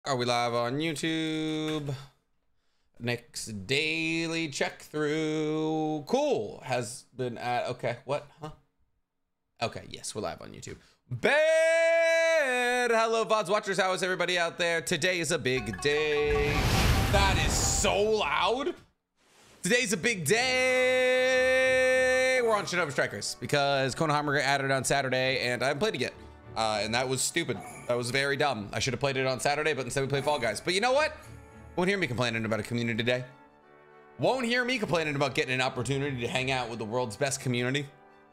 Are we live on YouTube? Next daily check through. Cool. Has been at, okay, what? Huh? Okay, yes, we're live on YouTube. Bad. Hello, VODs watchers. How is everybody out there? Today is a big day. That is so loud. Today's a big day. We're on Shinobi Strikers because Konohamaru added on Saturday and I haven't played it yet. And that was stupid. That was very dumb. I should have played it on Saturday, but instead we played Fall Guys. But you know what? Won't hear me complaining about a community today. Won't hear me complaining about getting an opportunity to hang out with the world's best community.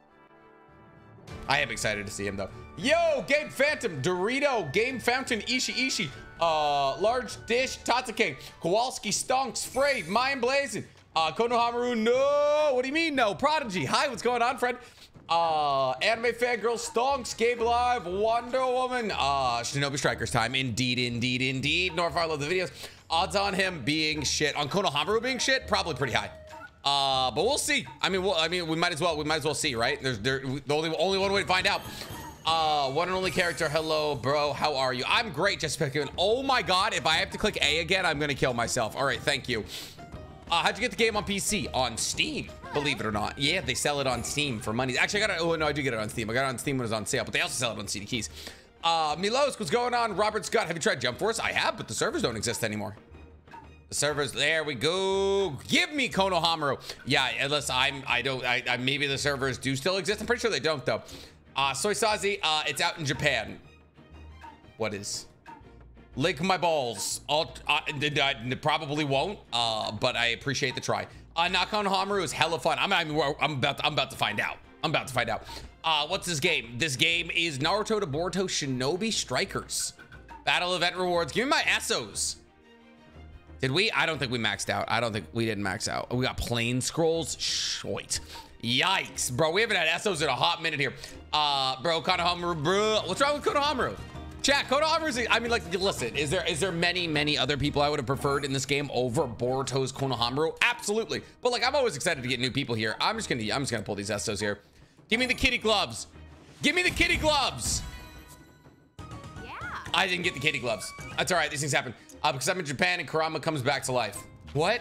I am excited to see him though. Yo, Game Phantom, Dorito, Game Fountain, Ishi, Large Dish, Tatsuke, Kowalski, Stonks, Frayed, Mind Blazing, Konohamaru, no, what do you mean no? Prodigy, hi, what's going on, friend? Anime Fangirl, Stonks, Gabe Live, Wonder Woman, Shinobi Strikers time, indeed. Norfar, love the videos. Odds on him being shit, on Konohamaru being shit, probably pretty high. But we'll see. I mean, we might as well see, right? There's the only one way to find out. One and only character. Hello, bro. How are you? I'm great. Just picking. Oh my God! If I have to click A again, I'm gonna kill myself. All right, thank you. How'd you get the game on PC? On Steam, believe it or not. Yeah, they sell it on Steam for money. Actually, I got it. Oh no, I do get it on Steam. I got it on Steam when it was on sale, but they also sell it on CD Keys. Milos, what's going on? Robert Scott, have you tried Jump Force? I have, but the servers don't exist anymore. The servers, there we go. Give me Konohamaru. Yeah, unless maybe the servers do still exist. I'm pretty sure they don't though. Soy Sazi, it's out in Japan. What is? Lick my balls. Probably won't, but I appreciate the try. Not Konohamaru is hella fun. I'm about to find out. What's this game? This game is Naruto to Boruto Shinobi Strikers. Battle event rewards. Give me my Essos. Did we? I don't think we maxed out. I don't think we didn't max out. We got plain scrolls. Shit. Yikes, bro. We haven't had Essos in a hot minute here. Bro, Konohamaru, bro. What's wrong with Konohamaru? Chat, Konohamaru's, I mean, like, listen, is there many other people I would have preferred in this game over Boruto's Konohamaru? Absolutely. But like, I'm always excited to get new people here. I'm just gonna pull these Essos here. Give me the kitty gloves. Give me the kitty gloves. Yeah. I didn't get the kitty gloves. That's all right. These things happen. Because I'm in Japan and Kurama comes back to life. What?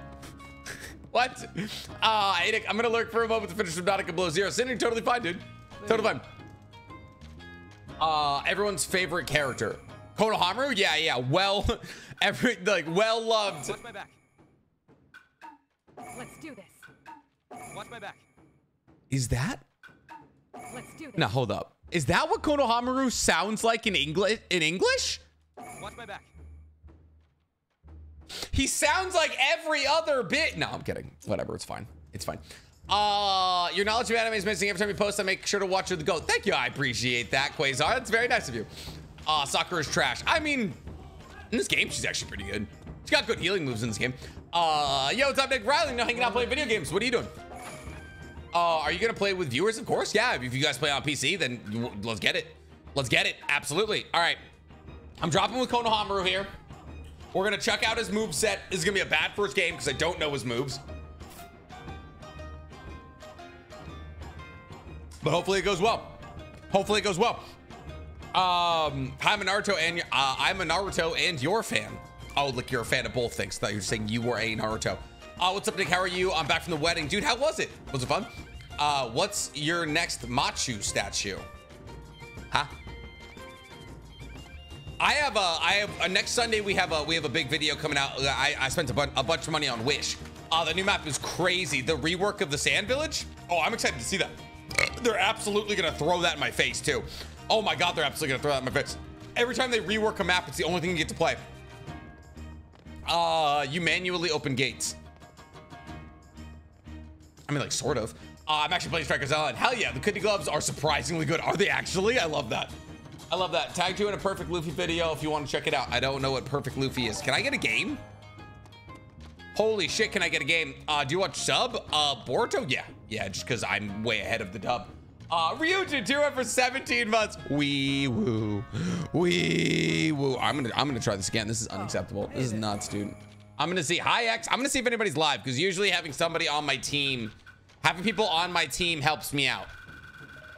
What? I'm gonna lurk for a moment to finish Subnautica Below Zero. Sitting totally fine, dude. Totally fine. Everyone's favorite character. Konohamaru? Yeah. Well, well loved. Watch my back. Let's do this. Watch my back. Is that? Let's do this. Now hold up. Is that what Konohamaru sounds like in English? Watch my back. He sounds like every other bit. No, I'm kidding. Whatever, it's fine. It's fine. Your knowledge of anime is missing. Every time you post, I make sure to watch the go. Thank you. I appreciate that, Quasar. That's very nice of you. Sakura is trash. I mean, in this game, she's actually pretty good. She's got good healing moves in this game. Yo, what's up, Nick Riley? No, hanging out playing video games. What are you doing? Are you gonna play with viewers? Of course. Yeah. If you guys play on PC, then let's get it. Let's get it. Absolutely. All right. I'm dropping with Konohamaru here. We're gonna check out his moveset. This is gonna be a bad first game because I don't know his moves. But hopefully it goes well. Hopefully it goes well. I'm a Naruto and your fan. Oh, look, you're a fan of both things. I thought you were saying you were a Naruto. What's up, Nick? How are you? I'm back from the wedding. Dude, how was it? Was it fun? What's your next Machu statue? Huh? I have next Sunday we have a big video coming out. I spent a bunch of money on Wish. The new map is crazy. The rework of the Sand Village. Oh, I'm excited to see that. They're absolutely gonna throw that in my face too. Oh my God, they're absolutely gonna throw that in my face. Every time they rework a map, it's the only thing you get to play. You manually open gates. I mean, like, sort of. I'm actually playing Strikers Island. Hell yeah, the kitty gloves are surprisingly good. Are they actually? I love that. I love that. Tag 2 in a Perfect Luffy video if you want to check it out. I don't know what Perfect Luffy is. Can I get a game? Holy shit, can I get a game? Do you watch sub? Boruto? Yeah, just because I'm way ahead of the dub. Ryujin 2 for 17 months. Wee woo. I'm gonna try this again. This is unacceptable. This is nuts, dude. I'm gonna see. Hi, X. I'm gonna see if anybody's live because usually having somebody on my team, having people on my team helps me out.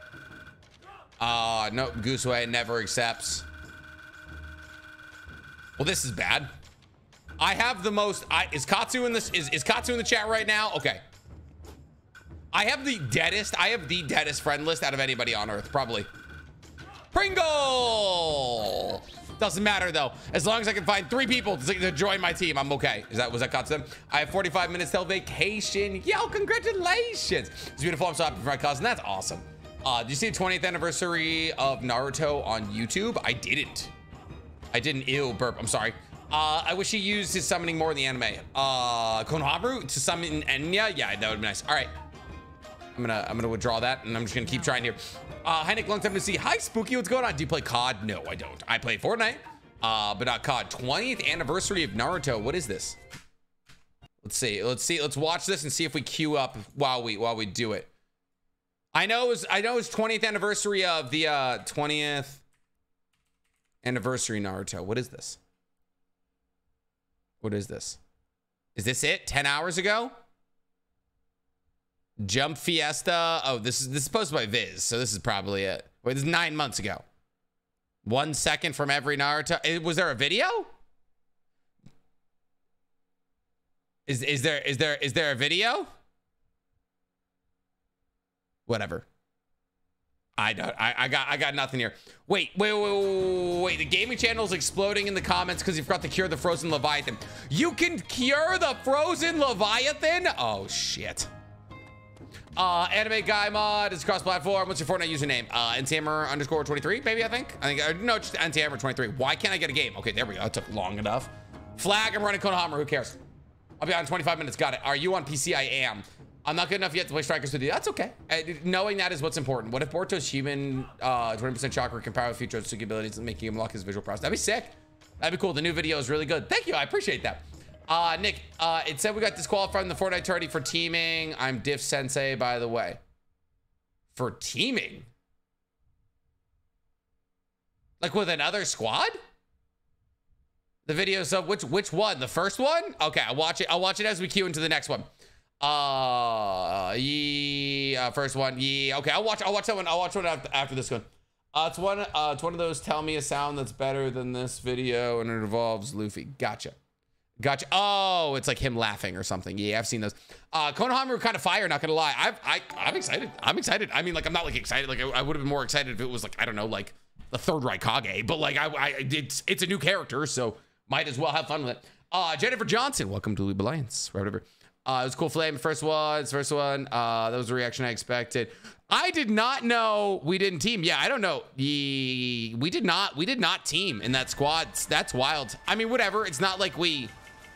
No, Gooseway never accepts. Well, this is bad. I have the most. Is Katsu in this? Is Katsu in the chat right now? Okay. I have the deadest. I have the deadest friend list out of anybody on Earth, probably. Pringle. Doesn't matter though. As long as I can find 3 people to join my team, I'm okay. Was that Katsu? I have 45 minutes till vacation. Yo, congratulations! It's beautiful. I'm so happy for my cousin. That's awesome. Did you see the 20th anniversary of Naruto on YouTube? I didn't. Ew, burp. I'm sorry. I wish he used his summoning more in the anime. Konohamaru to summon Enya. Yeah, that would be nice. All right. I'm gonna withdraw that, and I'm just gonna keep trying here. Heineck, long time to see. Hi, Spooky. What's going on? Do you play COD? No, I don't. I play Fortnite, but not COD. 20th anniversary of Naruto. What is this? Let's see. Let's watch this and see if we queue up while we do it. I know it's 20th anniversary of the 20th anniversary Naruto. What is this? What is this? Is this it? 10 hours ago? Jump Fiesta. Oh, this is posted by Viz, so this is probably it. Wait, this is 9 months ago. 1 second from every Naruto. Was there a video? Is there a video? Whatever. I got nothing here. Wait. The gaming channel is exploding in the comments because you forgot to cure the frozen Leviathan. You can cure the frozen Leviathan? Oh shit. Anime Guy Mod is cross-platform. What's your Fortnite username? NThammer_23, maybe, I think. No, just NThammer23. Why can't I get a game? Okay, there we go. It took long enough. Flag, I'm running Konohamaru. Who cares? I'll be on in 25 minutes. Got it. Are you on PC? I am. I'm not good enough yet to play Strikers with you. That's okay. Knowing that is what's important. What if Boruto's human 20% chakra can power future Otsuki abilities and making him unlock his visual process? That'd be sick. That'd be cool. The new video is really good. Thank you. I appreciate that. Nick, it said we got disqualified from the Fortnite tourney for teaming. I'm Diff Sensei, by the way. For teaming? Like with another squad? The videos of which one? The first one? Okay, I'll watch it. I'll watch it as we queue into the next one. First one. Yeah. Okay, I'll watch that one. I'll watch one after this one. It's one of those tell me a sound that's better than this video, and it involves Luffy. Gotcha. Oh, it's like him laughing or something. Yeah, I've seen those. Konohamaru kind of fire, not gonna lie. I'm excited. I mean, like, I'm not like excited. Like, I would have been more excited if it was like, I don't know, like the third Raikage. But like, it's a new character, so might as well have fun with it. Jennifer Johnson, welcome to Lube Alliance. Whatever. It was cool flame. First one. That was the reaction I expected. I did not know we didn't team. Yeah, I don't know. We did not team in that squad. That's wild. I mean, whatever. It's not like we.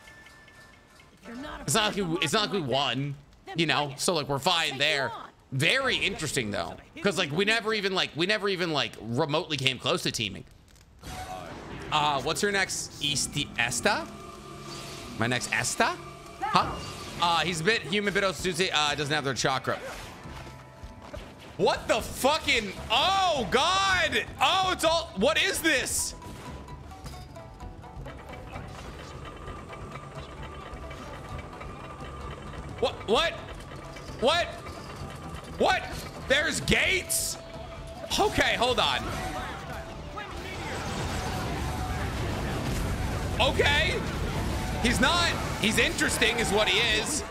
It's not like we won, you know. So like we're fine there. Very interesting though, because like we never even remotely came close to teaming. What's your next Esta? My next Esta? Huh? He's a bit human, bit Otsutsu, doesn't have their chakra. What the fucking, oh God. Oh, it's all, what is this? What? There's gates? Okay, hold on. Okay. He's interesting is what he is.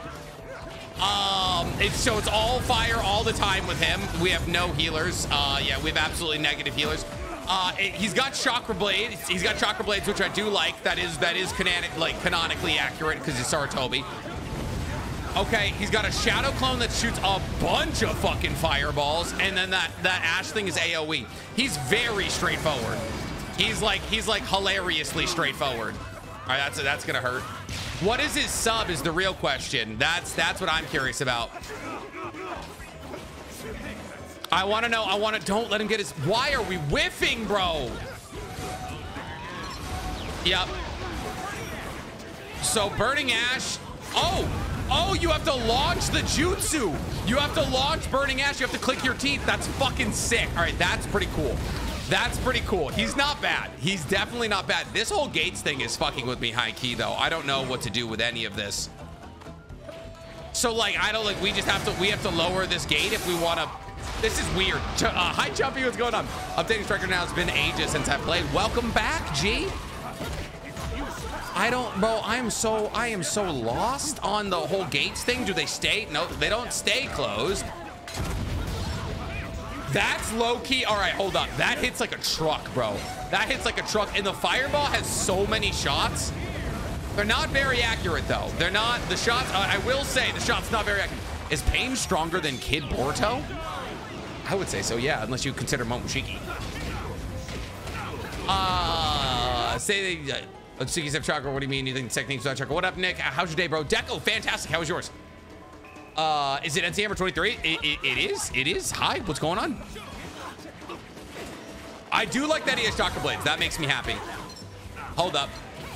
So it's all fire all the time with him. We have no healers. Yeah, we have absolutely negative healers. He's got chakra blades. He's got chakra blades, which I do like. That is canonically accurate because he's Sarutobi. Okay, he's got a shadow clone that shoots a bunch of fucking fireballs, and then that ash thing is AoE. He's very straightforward. He's like hilariously straightforward. All right, that's gonna hurt. What is his sub is the real question. That's what I'm curious about. I want to know. Don't let him get his. Why are we whiffing, bro? Yep. So burning ash. Oh, you have to launch the jutsu. You have to launch burning ash. You have to click your teeth. That's fucking sick. All right, that's pretty cool. That's pretty cool. He's not bad. He's definitely not bad. This whole gates thing is fucking with me high key though. I don't know what to do with any of this. So like, we have to lower this gate if we want to. This is weird. Hi Jumpy, what's going on? Updating Striker now. It's been ages since I played. Welcome back, G. I don't, bro. I am so lost on the whole gates thing. Do they stay? No, they don't stay closed. That's low key. All right, hold up. That hits like a truck, bro. That hits like a truck. And the fireball has so many shots. They're not very accurate, though. They're not. The shots, I will say, the shot's not very accurate. Is Pain stronger than Kid Boruto? I would say so, yeah, unless you consider Momoshiki. Suki's have chakra. What do you mean? You think techniques without chakra? What up, Nick? How's your day, bro? Deco, fantastic. How was yours? Is it NCM or 23? It is. It is. Hi, what's going on? I do like that he has chakra blades. That makes me happy. Hold up.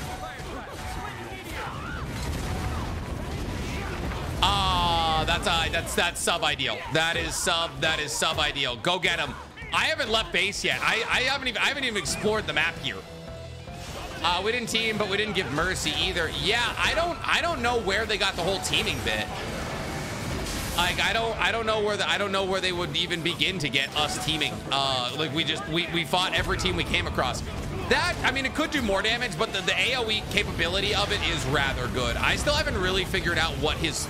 That's sub ideal. That is sub ideal. Go get him. I haven't left base yet. I haven't even explored the map here. We didn't team, but we didn't give mercy either. Yeah, I don't know where they got the whole teaming bit. Like I don't know where they would even begin to get us teaming. Like we fought every team we came across. That, I mean, it could do more damage, but the AoE capability of it is rather good. I still haven't really figured out what his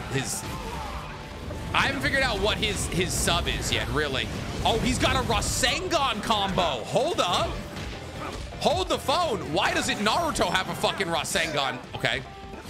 I haven't figured out what his sub is yet, really. Oh, he's got a Rasengan combo. Hold up. Hold the phone. Why doesn't Naruto have a fucking Rasengan? Okay.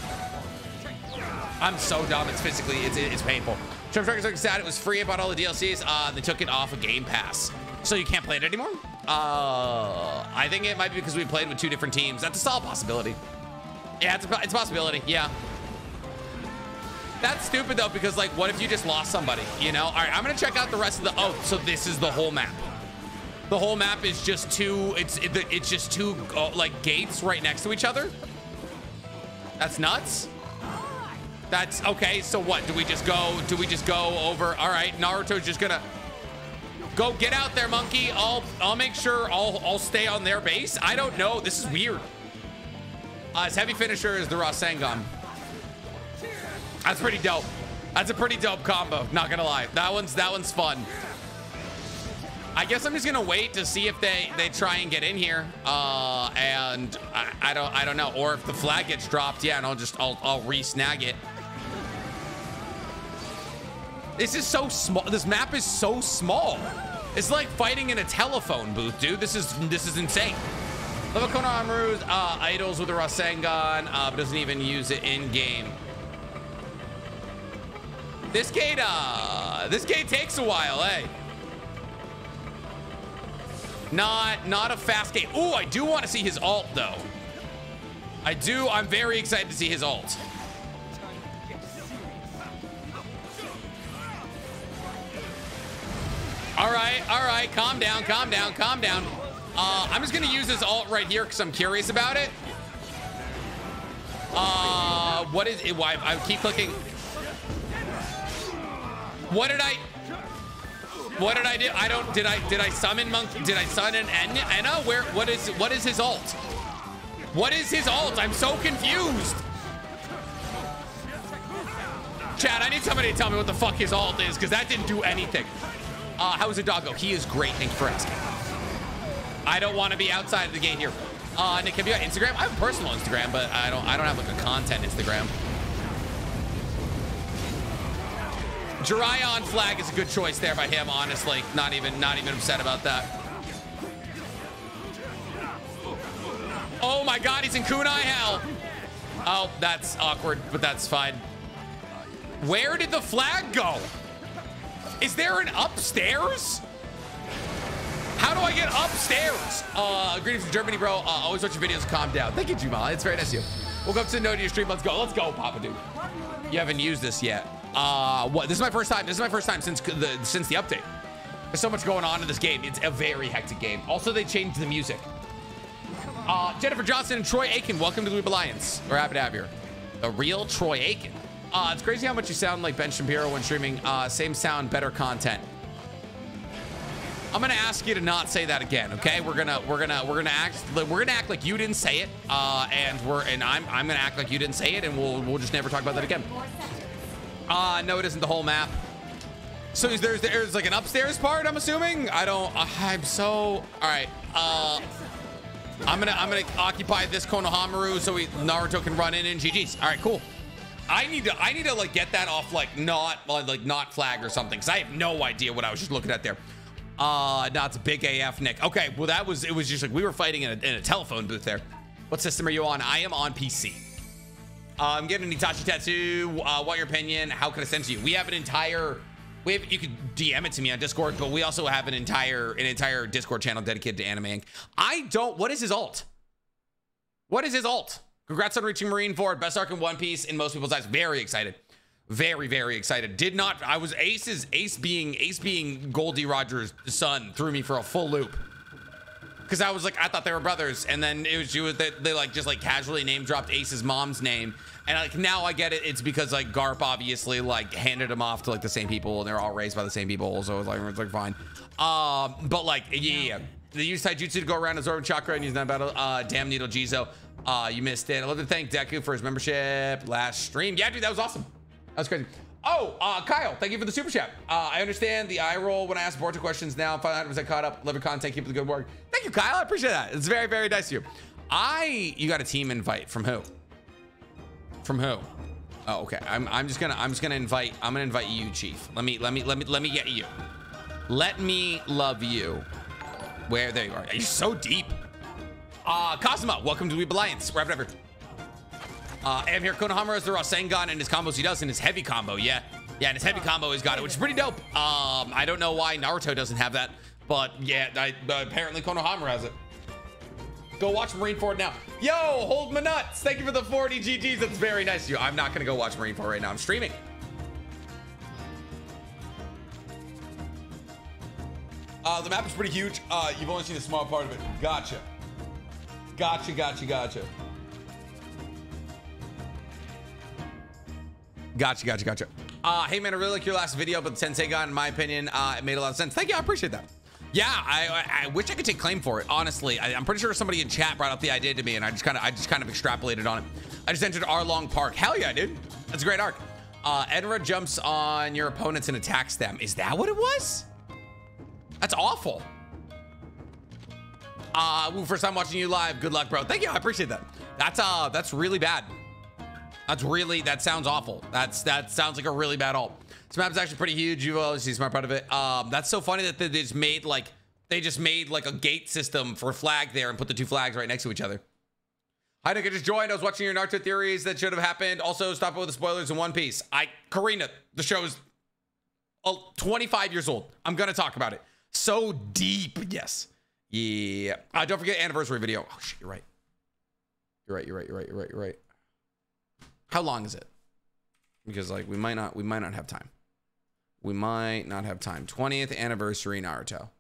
I'm so dumb. It's physically, it's painful. Trump Striker's like sad. It was free about all the DLCs. They took it off of Game Pass. So you can't play it anymore? I think it might be because we played with 2 different teams. That's a solid possibility. Yeah, it's a possibility. Yeah. That's stupid though, because like, what if you just lost somebody, you know? All right, I'm gonna check out the rest of the, oh, so this is the whole map. The whole map is just two, it's just 2 like gates right next to each other. That's nuts. That's okay. So what, do we just go over? All right, Naruto's just gonna go get out there, monkey. I'll make sure I'll stay on their base. I don't know. This is weird. His heavy finisher is the Rasengan. That's pretty dope. That's a pretty dope combo. Not gonna lie. That one's fun. I guess I'm just gonna wait to see if they try and get in here. And I don't know. Or if the flag gets dropped, yeah, and I'll re-snag it. This is so small. This map is so small. It's like fighting in a telephone booth, dude. This is insane. Level Konohamaru's idols with a Rasengan, but doesn't even use it in game. This gate takes a while, eh? Not a fast gate. Ooh, I do want to see his ult though. I do. I'm very excited to see his ult. All right, calm down. I'm just gonna use his ult right here because I'm curious about it. What is it? Why I keep clicking? What did I do? Did I summon Monkey? Did I summon Enna? What is his ult? What is his ult? I'm so confused. Chat, I need somebody to tell me what the fuck his ult is, because that didn't do anything. How is it, doggo? He is great. Thanks for asking. I don't want to be outside of the gate here. Nick, have you got Instagram? I have a personal Instagram, but I don't have like a content Instagram. Jiraiya on flag is a good choice there by him, honestly. Not even upset about that. Oh my god, he's in kunai hell. Oh, that's awkward, but that's fine. Where did the flag go? Is there an upstairs? How do I get upstairs? Greetings from Germany, bro. Always watch your videos, calm down. Thank you, Jamal. It's very nice of you. Welcome to No to your stream. Let's go, Papa dude. You haven't used this yet. What? This is my first time. This is my first time since the update. There's so much going on in this game. It's a very hectic game. Also, they changed the music. Jennifer Johnson and Troy Aiken, welcome to the Loop Alliance. We're happy to have you. The real Troy Aiken. It's crazy how much you sound like Ben Shapiro when streaming. Same sound, better content. I'm gonna ask you to not say that again, okay? We're gonna act like you didn't say it, and I'm gonna act like you didn't say it, and we'll just never talk about that again. No, it isn't the whole map. So there's like an upstairs part, I'm assuming. I'm so all right. I'm gonna occupy this Konohamaru so Naruto can run in GG's. All right, cool. I need to like get that off like not flag or something, because I have no idea what I was just looking at there. No, it's a big AF, Nick. Okay, well it was just like we were fighting in a telephone booth there. What system are you on? I am on PC. I'm getting an Itachi tattoo. Want your opinion? How can I send to you? We have an entire. You could DM it to me on Discord, but we also have an entire Discord channel dedicated to Anime Inc. I don't. What is his alt? What is his alt? Congrats on reaching Marineford. Best arc in One Piece in most people's eyes. Very excited. Very, very excited. Did not. I was Ace being Goldie Rogers' son threw me for a full loop. Because I was like, I thought they were brothers, and then they like just like casually name dropped Ace's mom's name, and like now I get it. It's because like Garp obviously like handed him off to like the same people, and they're all raised by the same people, so it's like fine. But like yeah. They use Taijutsu to go around his Zoro Chakra and use that battle. Damn Needle Jizo, you missed it. I'd love to thank Deku for his membership last stream. Yeah, dude, that was awesome. That was crazy. Oh, Kyle, thank you for the super chat. I understand the eye roll when I ask Boruto questions now. I'm 500% caught up. Love your content. Keep up the good work. Thank you, Kyle. I appreciate that. It's very, very nice of you. You got a team invite from who? From who? Oh, okay. I'm gonna invite you, Chief. Let me get you. Let me love you. Where there you are. You're so deep. Kazuma, welcome to Weeb Alliance. Wherever. I'm here. Konohamaru has the Rasengan and his combos he does in his heavy combo. Yeah, and his heavy combo he's got it, which is pretty dope. I don't know why Naruto doesn't have that, but yeah, apparently Konohamaru has it. Go watch Marineford now. Yo, hold my nuts. Thank you for the 40 GGs. That's very nice of you. I'm not gonna go watch Marineford right now. I'm streaming. The map is pretty huge. You've only seen a small part of it. Gotcha. Gotcha. Hey man, I really like your last video, but the Tenseigan, in my opinion, it made a lot of sense. Thank you, I appreciate that. Yeah, I wish I could take claim for it. Honestly, I'm pretty sure somebody in chat brought up the idea to me, and I just kind of extrapolated on it. I just entered Arlong Park. Hell yeah, dude, that's a great arc. Enra jumps on your opponents and attacks them. Is that what it was? That's awful. First time watching you live. Good luck, bro. Thank you, I appreciate that. That's really bad. That sounds awful. That sounds like a really bad ult. This map is actually pretty huge. You've always seen smart part of it. That's so funny that they just made like a gate system for flag there and put the two flags right next to each other. Hi Nick, I just joined. I was watching your Naruto theories that should have happened. Also, stop it with the spoilers in One Piece. Karina, the show is 25 years old. I'm gonna talk about it. So deep, yes. Yeah. Don't forget anniversary video. Oh shit, you're right. You're right. How long is it? Because like we might not have time. We might not have time. 20th anniversary Naruto.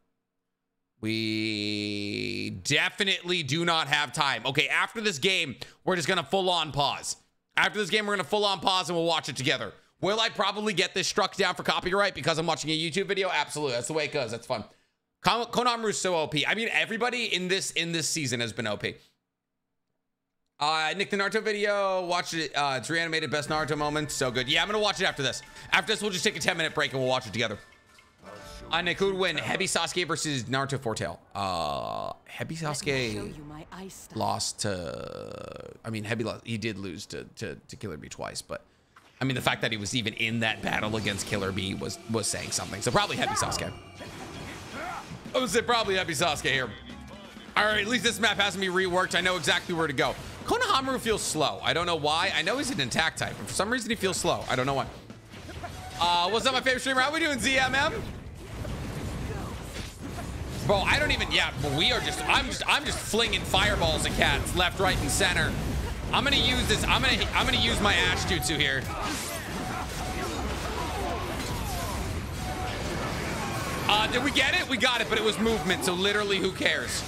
We definitely do not have time. Okay, after this game, we're just gonna full on pause. After this game, we're gonna full on pause and we'll watch it together. Will I probably get this struck down for copyright because I'm watching a YouTube video? Absolutely, that's the way it goes. That's fun. Konohamaru's so OP. I mean, everybody in this season has been OP. Nick, the Naruto video, watch it. It's reanimated best Naruto moment. So good. Yeah, I'm gonna watch it after this. After this, we'll just take a 10-minute break and we'll watch it together. Nick, who would win? Heavy Sasuke versus Naruto Fortail. Heavy Sasuke lost to. I mean, he did lose to Killer Bee twice, but I mean, the fact that he was even in that battle against Killer Bee was saying something. So probably Heavy Sasuke. I would say probably Heavy Sasuke here. All right, at least this map hasn't been reworked. I know exactly where to go. Konohamaru feels slow. I don't know why. I know he's an attack type, but for some reason he feels slow. I don't know why. What's up, my favorite streamer? How we doing, ZMM? Bro, I don't even. Yeah, but we are just. I'm just flinging fireballs at cats left, right, and center. I'm gonna use this. I'm gonna use my Ash Jutsu here. Did we get it? We got it, but it was movement, so literally, who cares?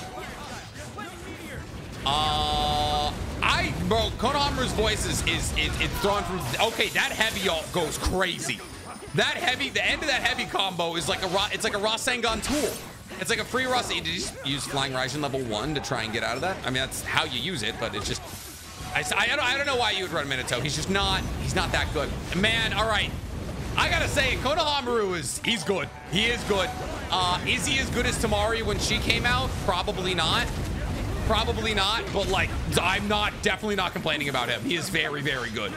Bro, Konohamaru's voice is thrown from. Okay, that heavy ult goes crazy. That heavy, the end of that heavy combo is like it's like a Rasengan tool. It's like a free Rasengan. Did you just use Flying Raijin level 1 to try and get out of that? I mean, that's how you use it, but it's just. I don't know why you would run Minato. He's just not. He's not that good. Man, all right. I gotta say, Konohamaru he's good. He is good. Is he as good as Temari when she came out? Probably not. Probably not, but like, I'm definitely not complaining about him. He is very, very good.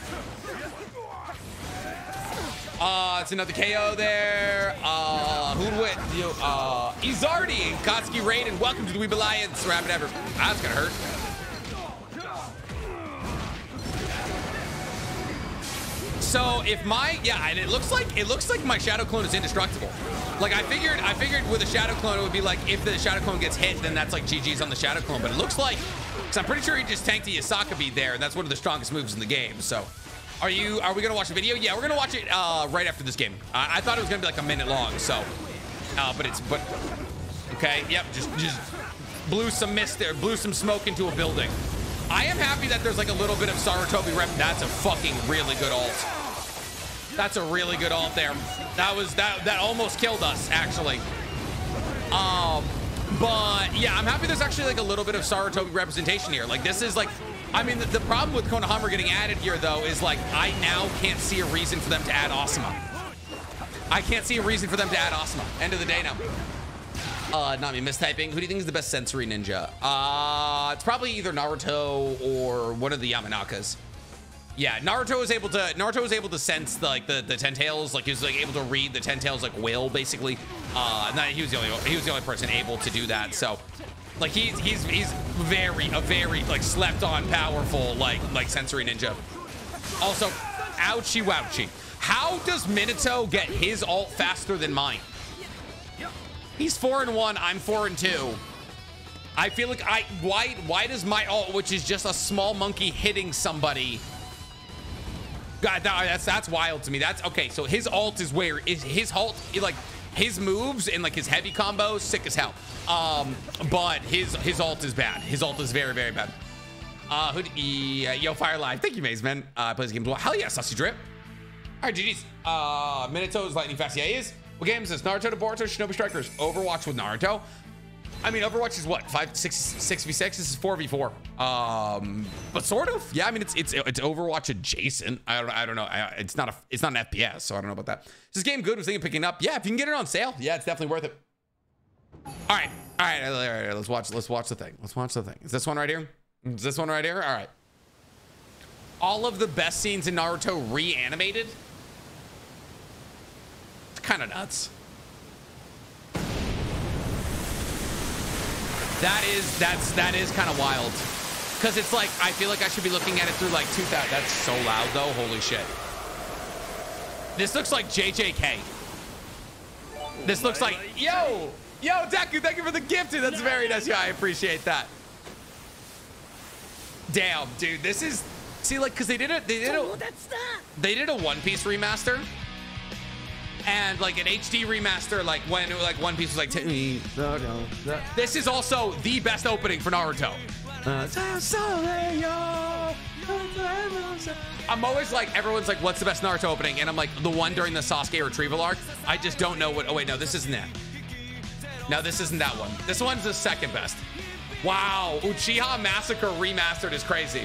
It's another KO there. Who went? Izardi, Kotsky Raiden. Welcome to the Weeb Alliance. Rapid ever. That's gonna hurt. So if and it looks like my Shadow Clone is indestructible. Like I figured with a Shadow Clone it would be like if the Shadow Clone gets hit, then that's like GG's on the Shadow Clone. But it looks like, because I'm pretty sure he just tanked the Yasaka beat there, and that's one of the strongest moves in the game. So. Are we gonna watch the video? Yeah, we're gonna watch it right after this game. I thought it was gonna be like a minute long, so but okay, yep, just blew some mist there, blew some smoke into a building. I am happy that there's like a little bit of Sarutobi rep. That's a fucking really good ult. That's a really good ult there. That almost killed us actually. But yeah, I'm happy there's actually like a little bit of Sarutobi representation here. Like this is like, I mean, the problem with Konohamaru getting added here though is like, I now can't see a reason for them to add Asuma. I can't see a reason for them to add Asuma. End of the day now. Not me mistyping. Who do you think is the best sensory ninja? It's probably either Naruto or one of the Yamanakas. Yeah, Naruto was able to sense the Ten Tails, like he was like able to read the Ten Tails like will basically. And he was the only person able to do that. So like he's very like slept on powerful like sensory ninja. Also, ouchie wouchie. How does Minato get his ult faster than mine? He's 4-1, I'm 4-2. I feel like why does my ult, which is just a small monkey hitting somebody? God, that's wild to me. That's okay. So his ult is where is his ult, like his moves and like his heavy combos, sick as hell. But his ult is bad. His ult is very, very bad. Yo, Fire Live. Thank you, Maze, man. Plays games well. Hell yeah, Sussy Drip. All right, GG's. Minato's lightning fast. Yeah, he is. What game is this? Naruto to Boruto, Shinobi Strikers. Overwatch with Naruto. I mean, Overwatch is what, 6v6? This is 4v4. But sort of. Yeah, I mean, it's Overwatch adjacent. I don't know. It's not an FPS, so I don't know about that. Is this game good? Was thinking of picking up. Yeah, if you can get it on sale, yeah, it's definitely worth it. All right. Let's watch the thing. Let's watch the thing. Is this one right here? Is this one right here? All right. All of the best scenes in Naruto reanimated. It's kind of nuts. That is kind of wild, because it's like I feel like I should be looking at it through like 2000. That's so loud though. Holy shit. This looks like JJK. This looks like yo Deku. Thank you for the gift, dude. That's very nice. Yeah, I appreciate that. Damn, dude. This is like because they did a One Piece remaster. And like an HD remaster, like when One Piece was like, this is also the best opening for Naruto. I'm always like, everyone's like, what's the best Naruto opening? And I'm like, the one during the Sasuke retrieval arc. I just don't know what. Oh wait, no, this isn't that. No, this isn't that one. This one's the second best. Wow, Uchiha Massacre remastered is crazy.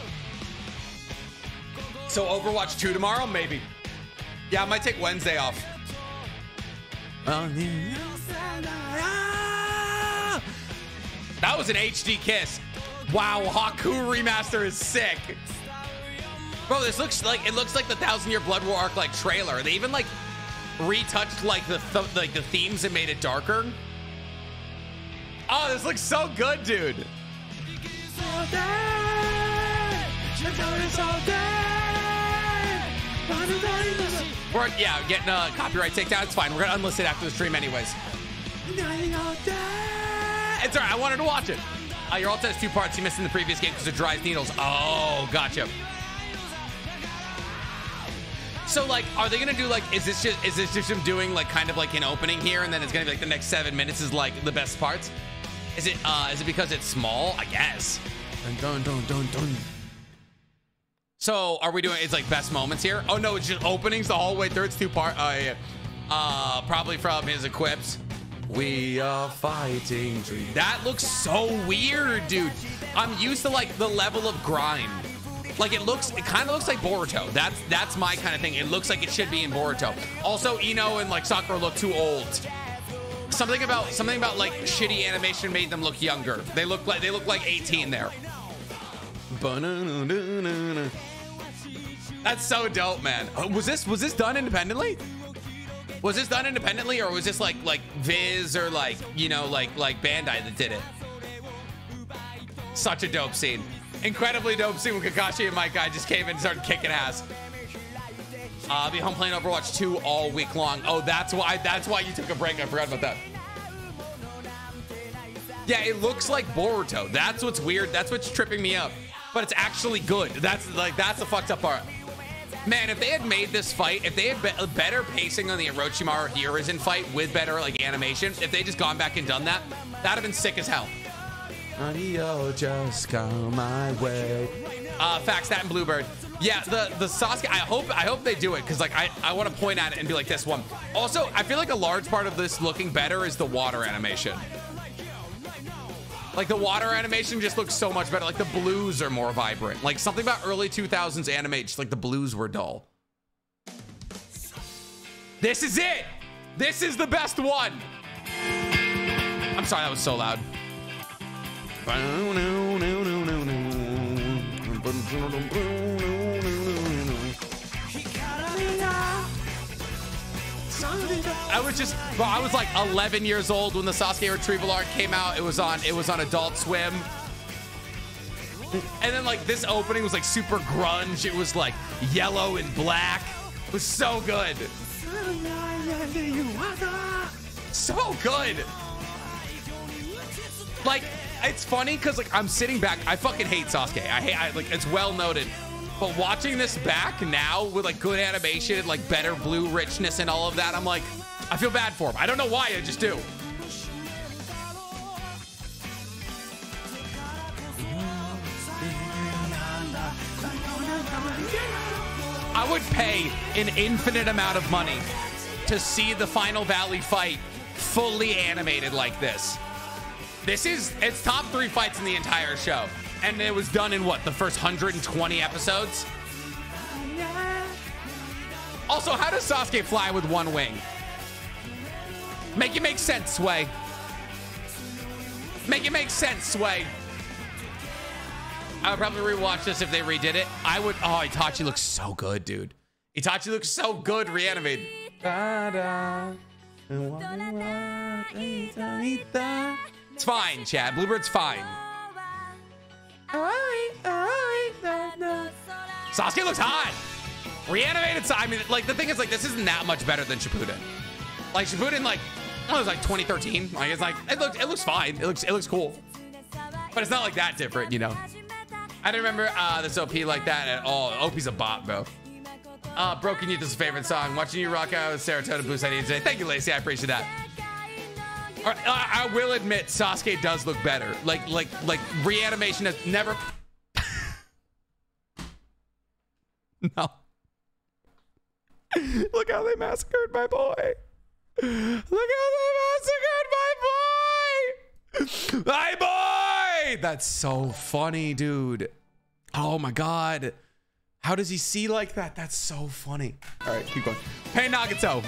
So Overwatch 2 tomorrow, maybe. Yeah, I might take Wednesday off. That was an HD kiss. Wow, Haku remaster is sick. Bro, this looks like the 1000-Year Blood War arc like trailer. They even like retouched like the themes and made it darker. Oh, this looks so good, dude. We're getting a copyright takedown. It's fine. We're gonna unlist it after the stream anyways. It's all right. I wanted to watch it. Your ult has 2 parts. You missed in the previous game because it dries needles. Oh, gotcha. So like, are they gonna do like? Is this just them doing like kind of like an opening here, and then it's gonna be like the next 7 minutes is like the best parts? Is it because it's small? I guess. Dun, dun, dun, dun, dun. So are we doing, it's like best moments here? Oh no, it's just openings the whole way through. It's 2 part. Yeah. Probably from his equips. We are fighting dreams. That looks so weird, dude. I'm used to like the level of grind. Like it kind of looks like Boruto. That's my kind of thing. It looks like it should be in Boruto. Also, Ino and like Sakura look too old. Something about like shitty animation made them look younger. They look like 18 there. That's so dope, man. Was this done independently? Was this done independently, or was this like Viz or like, you know, like Bandai that did it? Such a dope scene. Incredibly dope scene when Kakashi and Mike Guy just came in and started kicking ass. I'll be home playing Overwatch 2 all week long. Oh, that's why you took a break. I forgot about that. Yeah, it looks like Boruto. That's what's weird. That's what's tripping me up. But it's actually good. That's the fucked up part. Man, if they had made this fight, if they had better pacing on the Orochimaru Hiruzen fight with better like animation, if they just gone back and done that, that'd have been sick as hell. Audio just come my way. Facts, that and Bluebird. Yeah, the Sasuke, I hope they do it, because like I want to point at it and be like this one. Also, I feel like a large part of this looking better is the water animation. Like the water animation just looks so much better. Like the blues are more vibrant. Like something about early 2000s anime, just like the blues were dull. This is it. This is the best one. I'm sorry, that was so loud. I was like 11 years old when the Sasuke retrieval arc came out. It was on Adult Swim. And then like this opening was like super grunge. It was like yellow and black. It was so good. So good. Like, it's funny because like I'm sitting back. I fucking hate Sasuke. I like, it's well noted. But watching this back now with like good animation and like better blue richness and all of that, I'm like, I feel bad for him. I don't know why, I just do. I would pay an infinite amount of money to see the Final Valley fight fully animated like this. It's top 3 fights in the entire show. And it was done in what, the first 120 episodes? Also, how does Sasuke fly with one wing? Make it make sense, Sway. Make it make sense, Sway. I would probably rewatch this if they redid it. I would. Oh, Itachi looks so good, dude. Itachi looks so good reanimated. It's fine, Chad. Bluebird's fine. Sasuke looks hot. Reanimated. I mean, like the thing is, like this isn't that much better than Shippuden. Like Shippuden, like it was like 2013. Like it's like it looks fine. It looks cool. But it's not like that different, you know. I didn't remember this OP like that at all. OP's a bot, bro. Broken Youth is a favorite song. Watching you rock out with serotonin boost I need today. Thank you, Lacey. I appreciate that. I will admit Sasuke does look better. Like reanimation has never. No. Look how they massacred my boy. Look how they massacred my boy. My boy. That's so funny, dude. Oh my God. How does he see like that? That's so funny. All right, keep going. Hey, Nagato.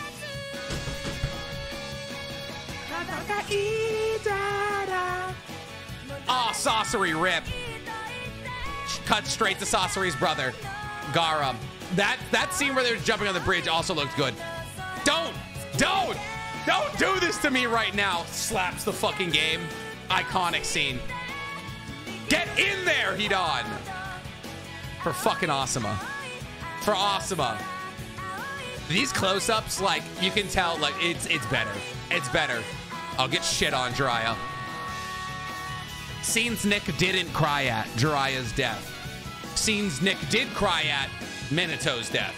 Oh, Sasori rip. Cut straight to Sasori's brother, Gaara. That scene where they're jumping on the bridge also looked good. Don't do this to me right now. Slaps the fucking game. Iconic scene. Get in there, Hidan. For fucking Asuma. For Asuma. These close-ups, like, you can tell, like, it's better. It's better. I'll get shit on Jiraiya. Scenes Nick didn't cry at Jiraiya's death. Scenes Nick did cry at Minato's death.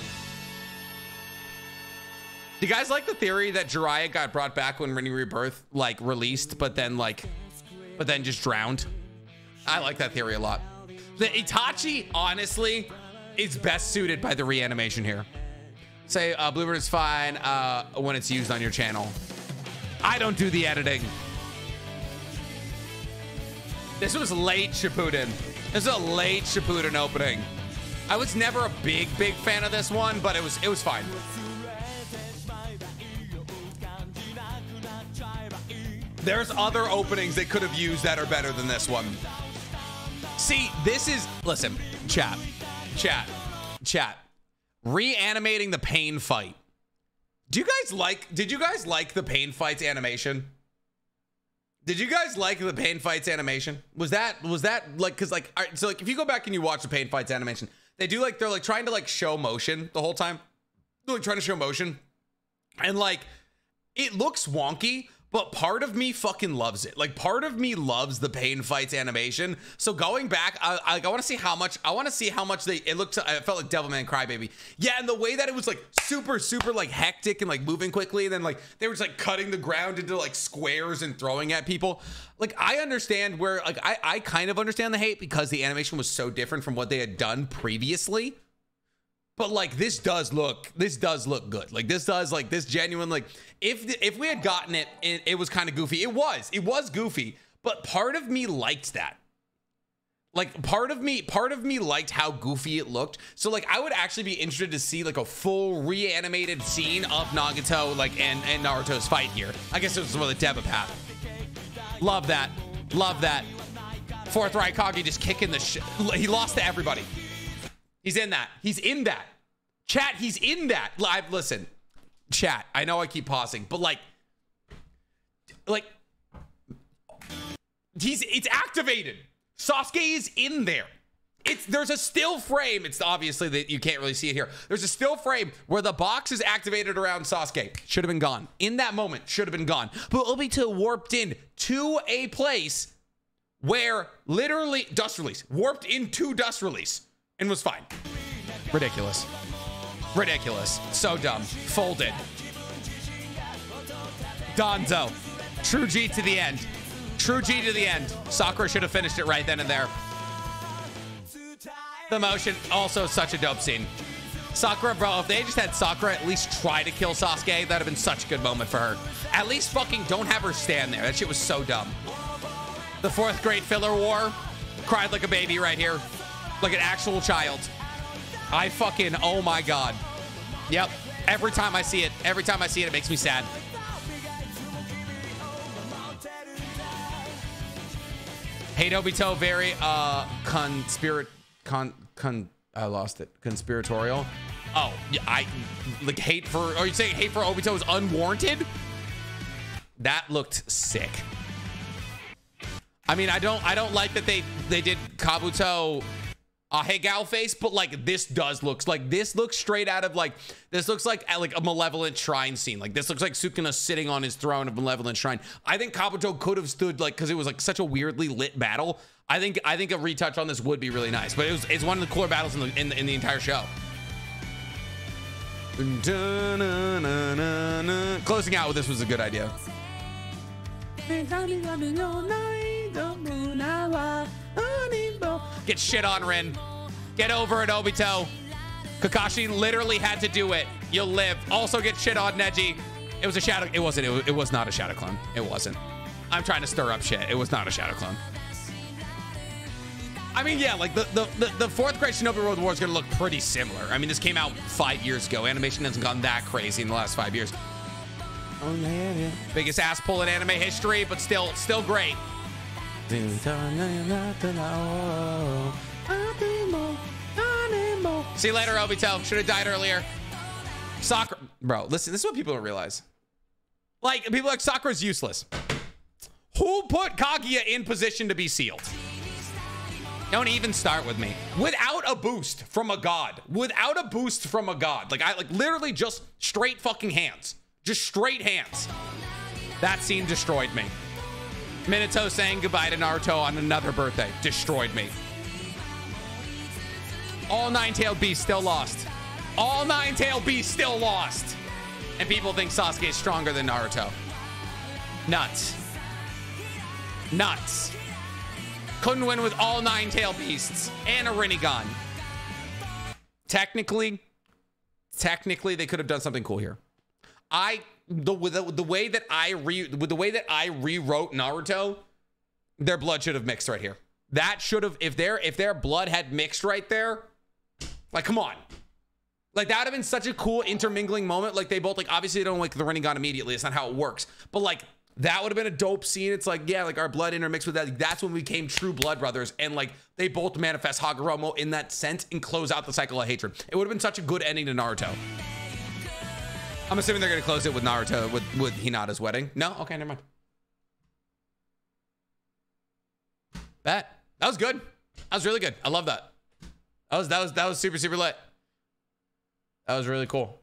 Do you guys like the theory that Jiraiya got brought back when Rini Rebirth, like, released, but then just drowned? I like that theory a lot. The Itachi, honestly, is best suited by the reanimation here. Say, Bluebird is fine when it's used on your channel. I don't do the editing. This was late Shippuden. This is a late Shippuden opening. I was never a big fan of this one, but it was fine. There's other openings they could have used that are better than this one. See, this is, listen, chat. Reanimating the pain fight. Did you guys like the pain fights animation? Did you guys like the pain fights animation? Was that like, cause like, all right, so like if you go back and you watch the pain fights animation, they do like, they're like trying to like show motion the whole time. They're like trying to show motion. And like, it looks wonky, but part of me fucking loves it. Like part of me loves the pain fights animation. So going back, I want to see how much, it looked, I felt like Devilman Crybaby. Yeah, and the way that it was like super like hectic and like moving quickly. And then like, they were just like cutting the ground into like squares and throwing at people. Like I understand where, like I kind of understand the hate because the animation was so different from what they had done previously. But like this does look good. Like this does, like this genuine, like if we had gotten it, it was kind of goofy. It was goofy, but part of me liked that. Like part of me liked how goofy it looked. So like I would actually be interested to see like a full reanimated scene of Nagato like and Naruto's fight here. I guess it was with a Deba path. Love that. Fourth Raikage just kicking the shit. He lost to everybody. He's in that. Chat, he's in that. Listen, chat, I know I keep pausing, but like, it's activated. Sasuke is in there. There's a still frame. It's obviously that you can't really see it here. There's a still frame where the box is activated around Sasuke. Should have been gone. In that moment, should have been gone. But Obito warped in to a place where literally warped into dust release. And was fine. Ridiculous. So dumb. Folded. Danzo. True G to the end. Sakura should have finished it right then and there. The motion, also such a dope scene. Sakura, bro, if they just had Sakura at least try to kill Sasuke, that'd have been such a good moment for her. At least fucking don't have her stand there. That shit was so dumb. The fourth grade filler war. Cried like a baby right here. Like an actual child. I fucking, oh my God. Yep. Every time I see it, it makes me sad. Hate Obito, very I lost it. Conspiratorial. Oh, yeah, I like hate for, are you saying hate for Obito is unwarranted? That looked sick. I mean, I don't like that they did Kabuto Hegao face, but like this looks straight out of like, this looks like a Malevolent Shrine scene. Like this looks like Sukuna sitting on his throne of Malevolent Shrine. I think Kabuto could have stood like, cause it was like such a weirdly lit battle. I think a retouch on this would be really nice, but it's one of the cooler battles in the entire show. Closing out with this was a good idea. Get shit on, Rin. Get over it, Obito. Kakashi literally had to do it. You'll live. Also get shit on, Neji. It was a shadow. It wasn't. It was not a shadow clone. It wasn't. I'm trying to stir up shit. It was not a shadow clone. I mean, yeah, like the fourth grade Shinobi World War is going to look pretty similar. I mean, this came out 5 years ago. Animation hasn't gone that crazy in the last 5 years. Oh, yeah. Biggest ass pull in anime history, but still great. See you later, Obito. Should have died earlier. Sakura, bro, listen, this is what people don't realize. Like, people like Sakura's useless. Who put Kaguya in position to be sealed? Don't even start with me. Without a boost from a god. Like, I like literally just straight fucking hands. Just straight hands. That scene destroyed me. Minato saying goodbye to Naruto on another birthday. Destroyed me. All nine-tailed beasts still lost. All nine-tailed beasts still lost. And people think Sasuke is stronger than Naruto. Nuts. Nuts. Couldn't win with all nine-tailed beasts and a Rinnegan. Technically, they could have done something cool here. The way that I rewrote Naruto, their blood should have mixed right here. That should have, if their blood had mixed right there, like, come on. Like, that would have been such a cool intermingling moment. Like, they both, like, obviously they don't like the Rinnegan immediately. It's not how it works. But, like, That would have been a dope scene. It's like, yeah, like our blood intermixed with that. That's when we became true blood brothers. And like they both manifest Hagoromo in that sense and close out the cycle of hatred. It would have been such a good ending to Naruto. I'm assuming they're going to close it with Naruto, with Hinata's wedding. No? Okay, never mind. Bet. That was good. That was really good. I love that. That was super, super lit. That was really cool.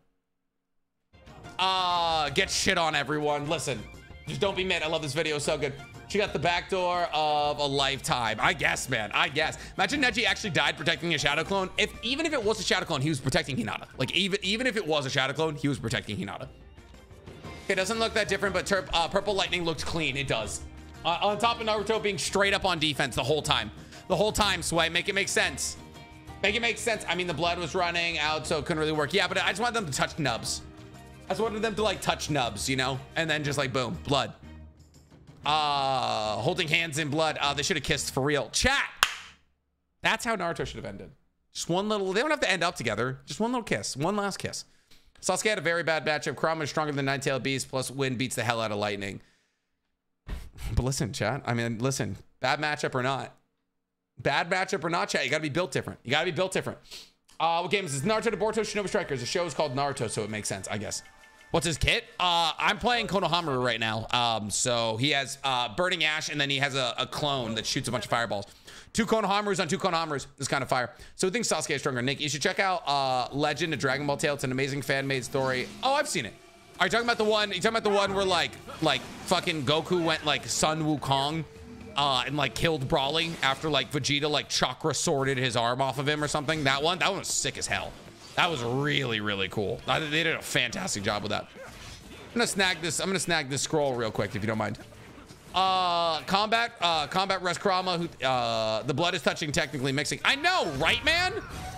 Get shit on, everyone. Listen, just don't be mad. I love this video. So good. She got the backdoor of a lifetime. I guess, man. I guess. Imagine Neji actually died protecting a shadow clone. Even if it was a shadow clone, he was protecting Hinata. Like even if it was a shadow clone, he was protecting Hinata. It doesn't look that different, but Purple Lightning looks clean. It does. On top of Naruto being straight up on defense the whole time. The whole time, Sway. Make it make sense. Make it make sense. I mean, the blood was running out, so it couldn't really work. Yeah, but I just wanted them to touch nubs. I just wanted them to like touch nubs, you know? And then just like, boom, blood. Holding hands in blood. They should have kissed for real. Chat. That's how Naruto should have ended. Just one little, they don't have to end up together. Just one little kiss. One last kiss. Sasuke had a very bad matchup. Kurama is stronger than Nine-Tailed Beast, plus Wind beats the hell out of Lightning. But listen, chat. I mean, listen, bad matchup or not. Bad matchup or not, chat. You gotta be built different. You gotta be built different. What game is this? Naruto to Boruto Shinobi Strikers. The show is called Naruto, so it makes sense, I guess. What's his kit? I'm playing Konohamaru right now. So he has Burning Ash, and then he has a clone that shoots a bunch of fireballs. 2 Konohamarus on 2 Konohamarus. This kind of fire. So who thinks Sasuke is stronger? Nick, you should check out Legend of Dragon Ball Tale. It's an amazing fan-made story. Oh, I've seen it. Are you talking about the one? You talking about the one where like fucking Goku went like Sun Wukong and like killed Broly after like Vegeta like chakra sworded his arm off of him or something? That one was sick as hell. That was really, really cool. They did a fantastic job with that. I'm gonna snag this scroll real quick if you don't mind. Combat Rest Kurama, who the blood is touching, technically mixing. I know, right, man?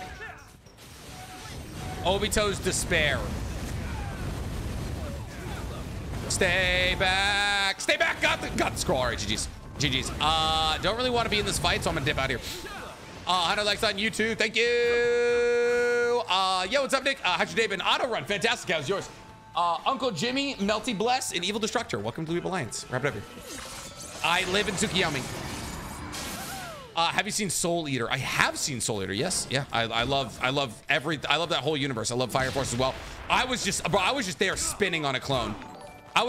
Obito's despair. Stay back. Stay back. Got the scroll. All right, GG's. GG's. Don't really want to be in this fight, so I'm gonna dip out here. 100 likes on YouTube. Thank you. Yo, what's up, Nick? How's your day been? Auto run. Fantastic. How's yours? Uncle Jimmy, Melty Bless, and Evil Destructor. Welcome to Weeb Alliance. Wrap it up here. I live in Tsukiyomi. Have you seen Soul Eater? I have seen Soul Eater. Yes. Yeah. I love that whole universe. I love Fire Force as well. I was just there spinning on a clone. All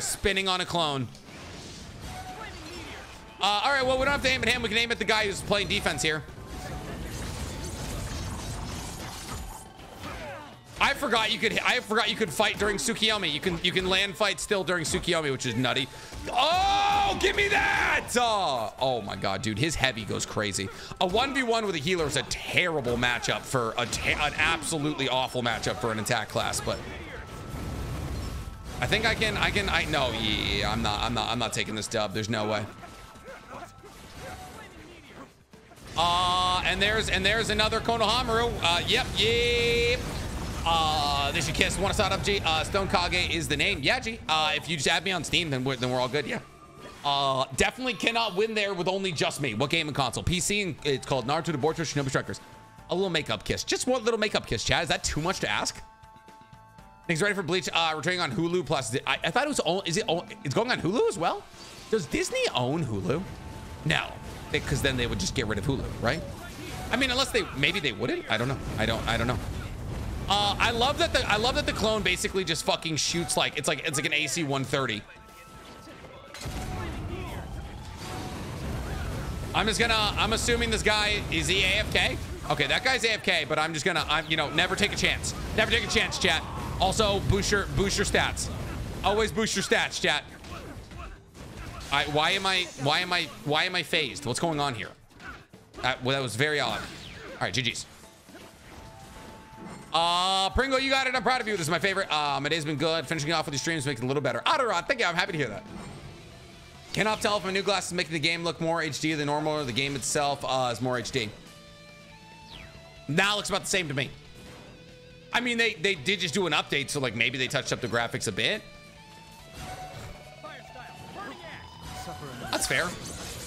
right, well, we don't have to aim at him. We can aim at the guy who's playing defense here. I forgot you could fight during Tsukiyomi. You can land fight still during Tsukiyomi, which is nutty. Oh, give me that! Oh my god, dude, his heavy goes crazy. A 1v1 with a healer is a terrible matchup for an absolutely awful matchup for an attack class, but I think no, yeah, I'm not taking this dub. There's no way. And there's another Konohamaru. Yep. They should kiss. Want to start up, G? Stone Kage is the name. Yeah, G. If you just add me on Steam, then we're all good. Yeah. Definitely cannot win there with only just me. What game and console? PC, and it's called Naruto to Boruto Shinobi Strikers. A little makeup kiss. Just one little makeup kiss, Chad. Is that too much to ask? Things ready for Bleach. Returning on Hulu plus. I thought it was. It's going on Hulu as well? Does Disney own Hulu? No, because then they would just get rid of Hulu, right? I mean, unless maybe they wouldn't. I don't know. I don't know. I love that the clone basically just fucking shoots like it's like an AC 130. I'm assuming this guy is he AFK? Okay, that guy's AFK, but I'm never take a chance. Never take a chance, chat. Also, boost your stats. Always boost your stats, chat. Why am I phased? What's going on here? Well, that was very odd. All right, GG's. Pringo, you got it. I'm proud of you. This is my favorite. My day's been good. Finishing off with your streams makes it a little better. Adorod, thank you. I'm happy to hear that. Cannot tell if my new glasses making the game look more HD than normal or the game itself is more HD. Now it looks about the same to me. I mean, they did just do an update, so like maybe they touched up the graphics a bit. That's fair.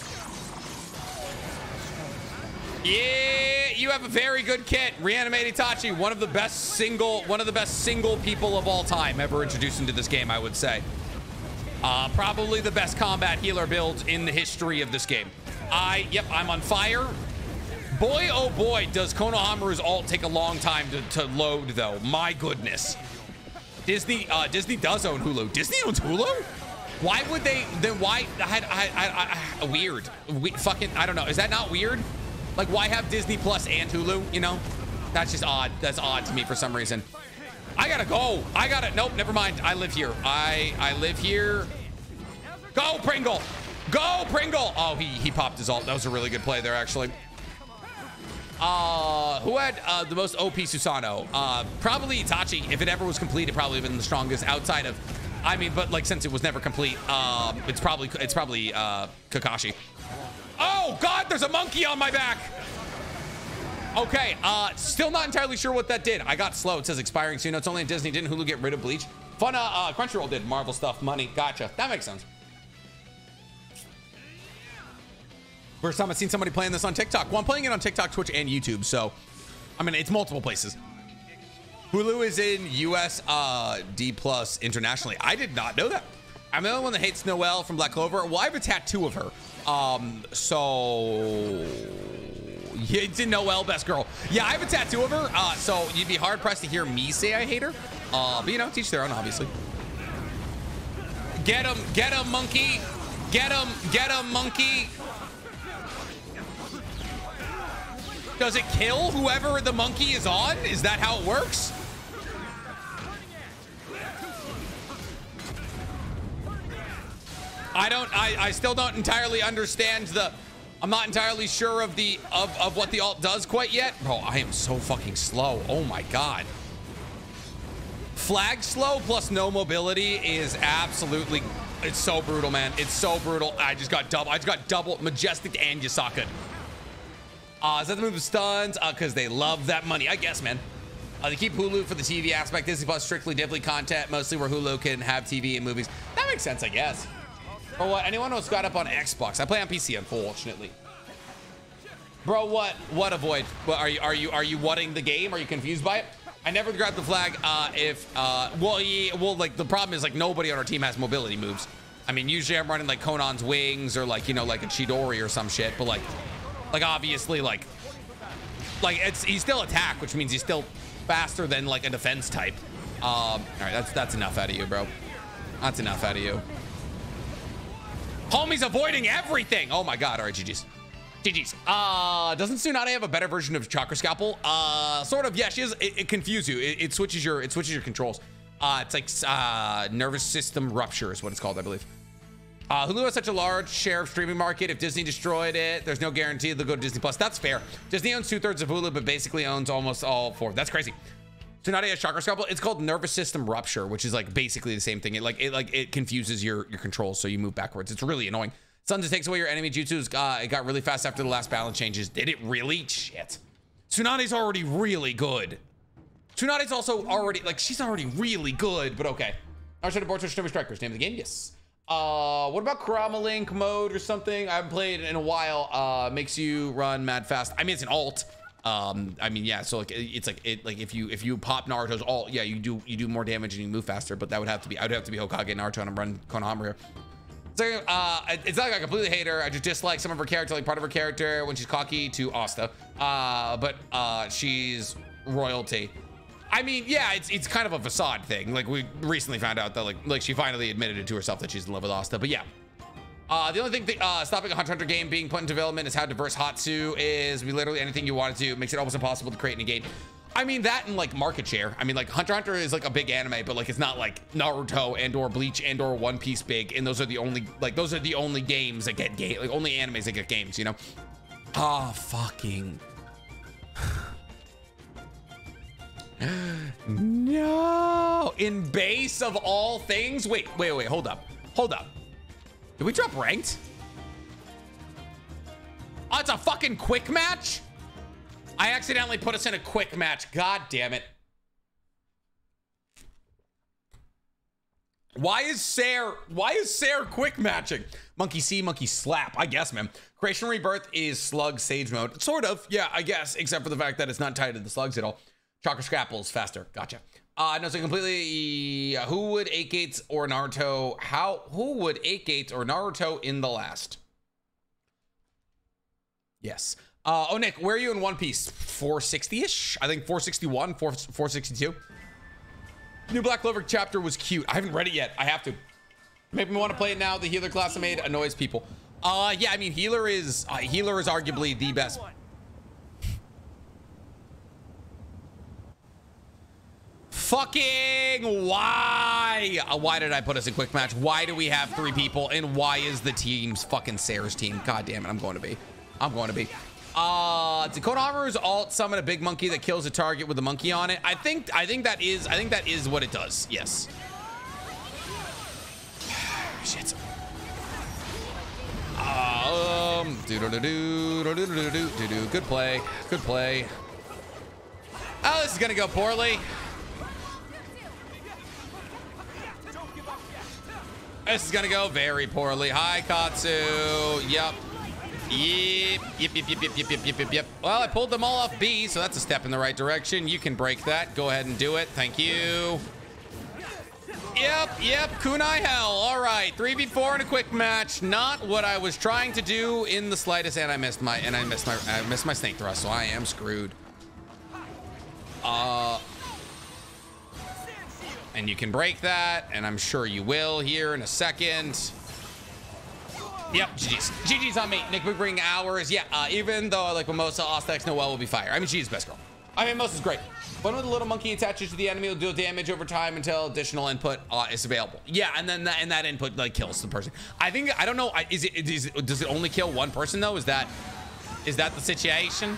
Yeah, you have a very good kit. Reanimate Itachi, one of the best single people of all time ever introduced into this game, I would say. Probably the best combat healer build in the history of this game. Yep, I'm on fire. Boy, oh boy, does Konohamaru's ult take a long time to load, though. My goodness. Disney does own Hulu. Disney owns Hulu? Why would they? Then why? Weird. Fucking, I don't know. Is that not weird? Like, why have Disney Plus and Hulu? You know, that's just odd. That's odd to me for some reason. I gotta go. Nope, never mind. I live here. I live here. Go, Pringle. Go, Pringle. Oh, he popped his ult. That was a really good play there, actually. Who had the most OP Susanoo? Probably Itachi. If it ever was complete, it probably would have been the strongest outside of, I mean, but like, since it was never complete, it's probably Kakashi. Oh God, there's a monkey on my back. Okay, still not entirely sure what that did. I got slow. It says expiring soon. No, it's only in Disney. Didn't Hulu get rid of Bleach? Fun, Crunchyroll did. Marvel stuff, money. Gotcha. That makes sense. First time I've seen somebody playing this on TikTok. Well, I'm playing it on TikTok, Twitch, and YouTube. So, I mean, it's multiple places. Hulu is in US D+ internationally. I did not know that. I'm the only one that hates Noelle from Black Clover. Well, I have a tattoo of her. So yeah, it's in Noelle, best girl. Yeah, I have a tattoo of her. So you'd be hard pressed to hear me say I hate her. But you know, teach their own, obviously. Get him, monkey. Get him, monkey. Does it kill whoever the monkey is on? Is that how it works? I still don't entirely understand I'm not entirely sure of what the ult does quite yet. Bro, I am so fucking slow. Oh my God. Flag slow plus no mobility is absolutely, it's so brutal, man. It's so brutal. I just got double Majestic and Yasaka. Is that the move of stuns? Because they love that money, I guess, man. They keep Hulu for the TV aspect. Disney Plus strictly Dibley content, mostly where Hulu can have TV and movies. That makes sense, I guess. Or what? Anyone who's got up on Xbox? I play on PC, unfortunately. Bro, what a void. What, are you whatting the game? Are you confused by it? I never grabbed the flag. Well, like the problem is like nobody on our team has mobility moves. I mean, usually I'm running like Conan's wings or like, you know, like a Chidori or some shit. But like obviously like he's still attack, which means he's still faster than like a defense type. All right, that's enough out of you, bro. That's enough out of you. Homie's avoiding everything. Oh my God. All right, GG's. GG's. Doesn't Tsunade have a better version of Chakra Scalpel? Sort of. Yeah, she is. It confuses you. It switches your controls. It's like nervous system rupture is what it's called, I believe. Hulu has such a large share of streaming market. If Disney destroyed it, there's no guarantee they'll go to Disney Plus. That's fair. Disney owns 2/3 of Hulu, but basically owns almost all 4. That's crazy. Tsunade has Chakra Scalpel. It's called nervous system rupture, which is like basically the same thing. It confuses your controls, so you move backwards. It's really annoying. Sunza takes away your enemy jutsus. It got really fast after the last balance changes. Did it really? Shit. Tsunade's already really good. Tsunade's also already, like, she's already really good, but okay. I should have bought Shinobi Strikers. Name of the game? Yes. What about Kurama Link mode or something? I haven't played in a while. Makes you run mad fast. I mean, it's an alt. I mean, yeah, so like it's like if you pop Naruto's ult, yeah, you do more damage and you move faster, but that would have to be, I would have to be Hokage Naruto and run Konohamaru here. So it's not like I completely hate her. I just dislike some of her character, like part of her character when she's cocky to Asta. But she's royalty. I mean, yeah, it's kind of a facade thing. Like we recently found out that like she finally admitted it to herself that she's in love with Asta. But yeah. The only thing stopping a Hunter x Hunter game being put in development is how diverse Hatsu is. We literally anything you want to do makes it almost impossible to create and negate. I mean that and like market share. I mean like Hunter x Hunter is like a big anime, but like it's not like Naruto and or Bleach and or One Piece big. And those are the only games that get game, like only animes that get games, you know? Ah, fucking. No, in base of all things. Wait, hold up. Did we drop ranked? Oh, it's a fucking quick match? I accidentally put us in a quick match. God damn it. Why is Sair quick matching? Monkey see, monkey slap. I guess, man. Creation Rebirth is slug sage mode. Sort of, yeah, I guess, except for the fact that it's not tied to the slugs at all. Chakra Scrapples faster. Gotcha. No, so completely. Who would 8 Gates or Naruto? Who would 8 Gates or Naruto in the last? Yes. Oh, Nick, where are you in One Piece? 460-ish? I think 461, 462. New Black Clover chapter was cute. I haven't read it yet. I have to. Make me want to play it now. The healer class I made annoys people. Yeah, I mean, healer is arguably the best. Fucking why? Why did I put us in quick match? Why do we have 3 people? And why is the team's fucking Sarah's team? God damn it, I'm going to be. Konohamaru's alt summon a big monkey that kills a target with a monkey on it. I think that is what it does. Yes. Shit. Good play. Good play. Oh, this is gonna go poorly. This is gonna go very poorly. Hi, Katsu. Yep. Yep. Well, I pulled them all off B, so that's a step in the right direction. You can break that. Go ahead and do it. Thank you. Yep. Kunai hell. All right. 3v4 in a quick match. Not what I was trying to do in the slightest, and I missed my snake thrust, so I am screwed. And you can break that, and I'm sure you will here in a second. Yep, GG's on me. Nick would bring hours. Yeah, even though I like Mimosa, Ostex, Noelle will be fire. I mean, she's the best girl. I mean, Mimosa's great. One with the little monkey attaches to the enemy will deal damage over time until additional input is available. Yeah, and then that input like kills the person. I don't know. Does it only kill one person though? Is that the situation?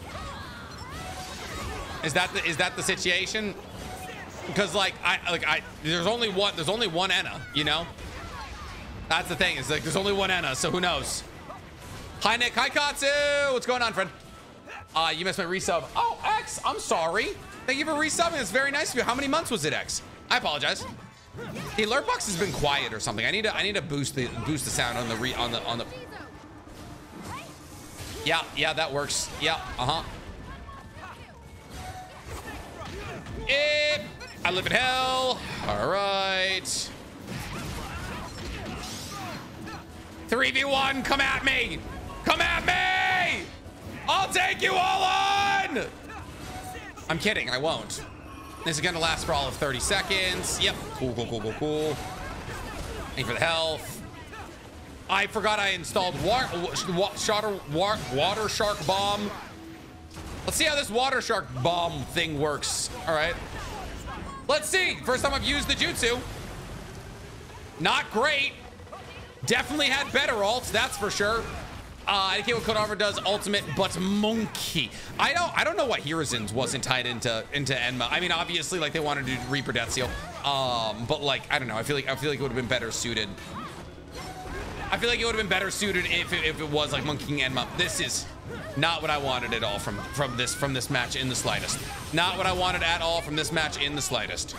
Is that the situation? Because there's only one Enna, you know. That's the thing. It's like there's only one Enna, so who knows? Hi Nick, hi Katsu. What's going on, friend? You missed my resub. Oh, X, I'm sorry. Thank you for resubbing. It's very nice of you. How many months was it, X? I apologize. The alert box has been quiet or something. I need to boost the sound on the. Yeah, that works. Yeah, I live in hell. All right. 3v1, come at me! Come at me! I'll take you all on! I'm kidding, I won't. This is gonna last for all of 30 seconds. Yep, cool. Thank you for the health. I forgot I installed water shark bomb. Let's see how this water shark bomb thing works. All right. Let's see. First time I've used the jutsu. Not great. Definitely had better ults, that's for sure. I can't what Konohamaru does ultimate, but monkey. I don't know why Hiruzen's wasn't tied into Enma. I mean, obviously, like they wanted to do Reaper Death Seal, but like I don't know. I feel like it would have been better suited. I feel like it would have been better suited if it was like monkeying Enma. This is not what I wanted at all from this match in the slightest. Not what I wanted at all from this match in the slightest.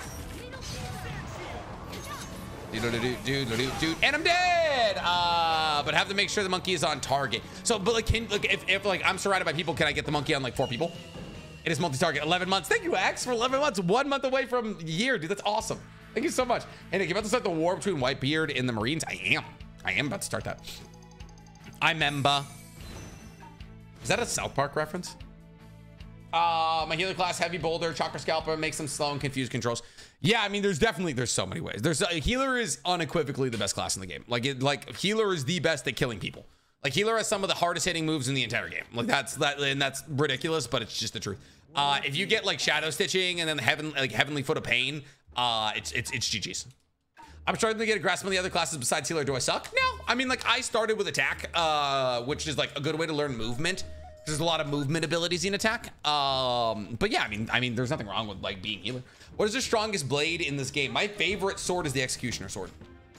And I'm dead. But have to make sure the monkey is on target. So, but like, if like I'm surrounded by people, can I get the monkey on like 4 people? It is multi-target. 11 months. Thank you, X, for 11 months. 1 month away from year, dude. That's awesome. Thank you so much. And if you're about to start the war between Whitebeard and the Marines, I am about to start that. I remember. Is that a South Park reference? My healer class, heavy boulder, chakra scalper makes them slow and confused controls. Yeah, I mean, there's so many ways. Healer is unequivocally the best class in the game. Like healer is the best at killing people. Like healer has some of the hardest hitting moves in the entire game. Like that's ridiculous, but it's just the truth. If you get like shadow stitching and then heavenly foot of pain, it's GG's. I'm starting to get a grasp on the other classes besides healer. Do I suck? No. I mean, like I started with attack, which is like a good way to learn movement. There's a lot of movement abilities in attack. But yeah, I mean, there's nothing wrong with like being healer. What is the strongest blade in this game? My favorite sword is the Executioner sword.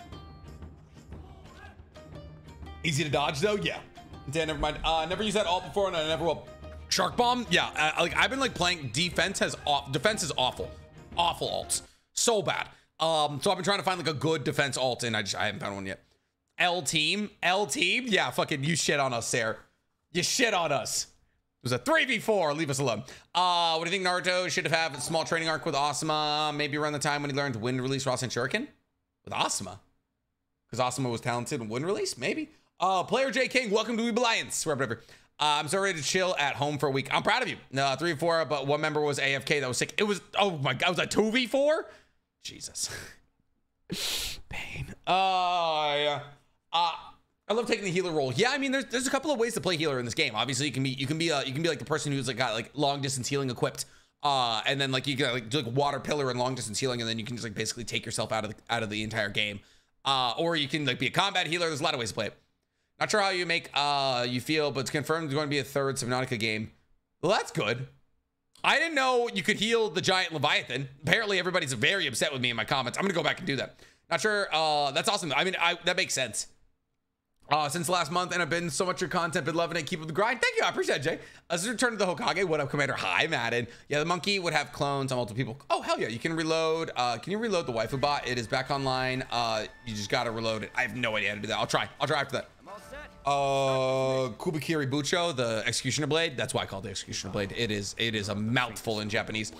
Easy to dodge though? Yeah. Dan, never mind. Never used that ult before and I never will. Shark bomb? Yeah. Like I've been like playing defense is awful. Awful ults. So bad. So I've been trying to find like a good defense ult and I haven't found one yet. L team? Yeah, fucking you shit on us, Sarah. You shit on us. was a 3v4. Leave us alone. What do you think Naruto should have a small training arc with Asuma? Maybe around the time when he learned Wind Release, Rasen Shuriken? With Asuma? Because Asuma was talented in Wind Release? Maybe. Player J King, welcome to Weeb Alliance. Whatever. I'm so ready to chill at home for a week. I'm proud of you. 3v4, but one member was AFK. That was sick. It was, oh my God, was that 2v4? Jesus. Pain. Yeah. I love taking the healer role. Yeah, I mean, there's a couple of ways to play healer in this game. Obviously, you can be like the person who's like got like long distance healing equipped, and then like you can like do like water pillar and long distance healing, and then you can just like basically take yourself out of the entire game. Or you can like be a combat healer. There's a lot of ways to play it. Not sure how you make you feel, but it's confirmed there's going to be a third Subnautica game. Well, that's good. I didn't know you could heal the giant Leviathan. Apparently, everybody's very upset with me in my comments. I'm gonna go back and do that. Not sure. That's awesome. I mean, that makes sense. Since last month, and I've been so much your content, been loving it. Keep up the grind. Thank you. I appreciate it, Jay. This is Return to the Hokage. What up, Commander? Hi, Madden. Yeah, the monkey would have clones on multiple people. Oh, hell yeah. You can reload. Can you reload the waifu bot? It is back online. You just got to reload it. I have no idea how to do that. I'll try after that. I'm all set. Kubikiri Bucho, the Executioner Blade. That's why I call it the Executioner Blade. It is a mouthful in Japanese.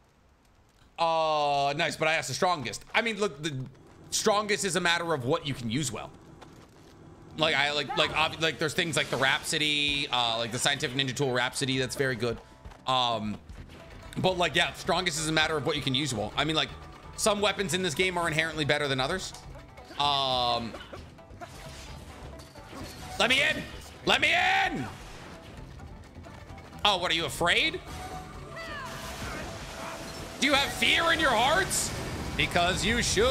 Nice, but I asked the strongest. I mean, look, the strongest is a matter of what you can use well. Like like there's things like the Rhapsody, like the Scientific Ninja Tool Rhapsody, that's very good. But like, yeah, strongest is a matter of what you can use well. I mean, like, some weapons in this game are inherently better than others. Let me in! Let me in! Oh, what, are you afraid? Do you have fear in your hearts? Because you should.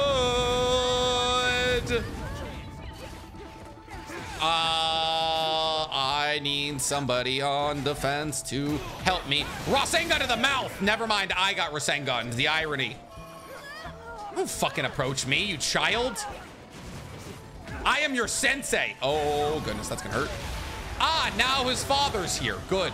I need somebody on defense to help me. Rasengan to the mouth. Never mind, I got Rasengan. The irony. Don't fucking approach me, you child. I am your sensei. Oh, goodness, that's gonna hurt. Now his father's here. Good.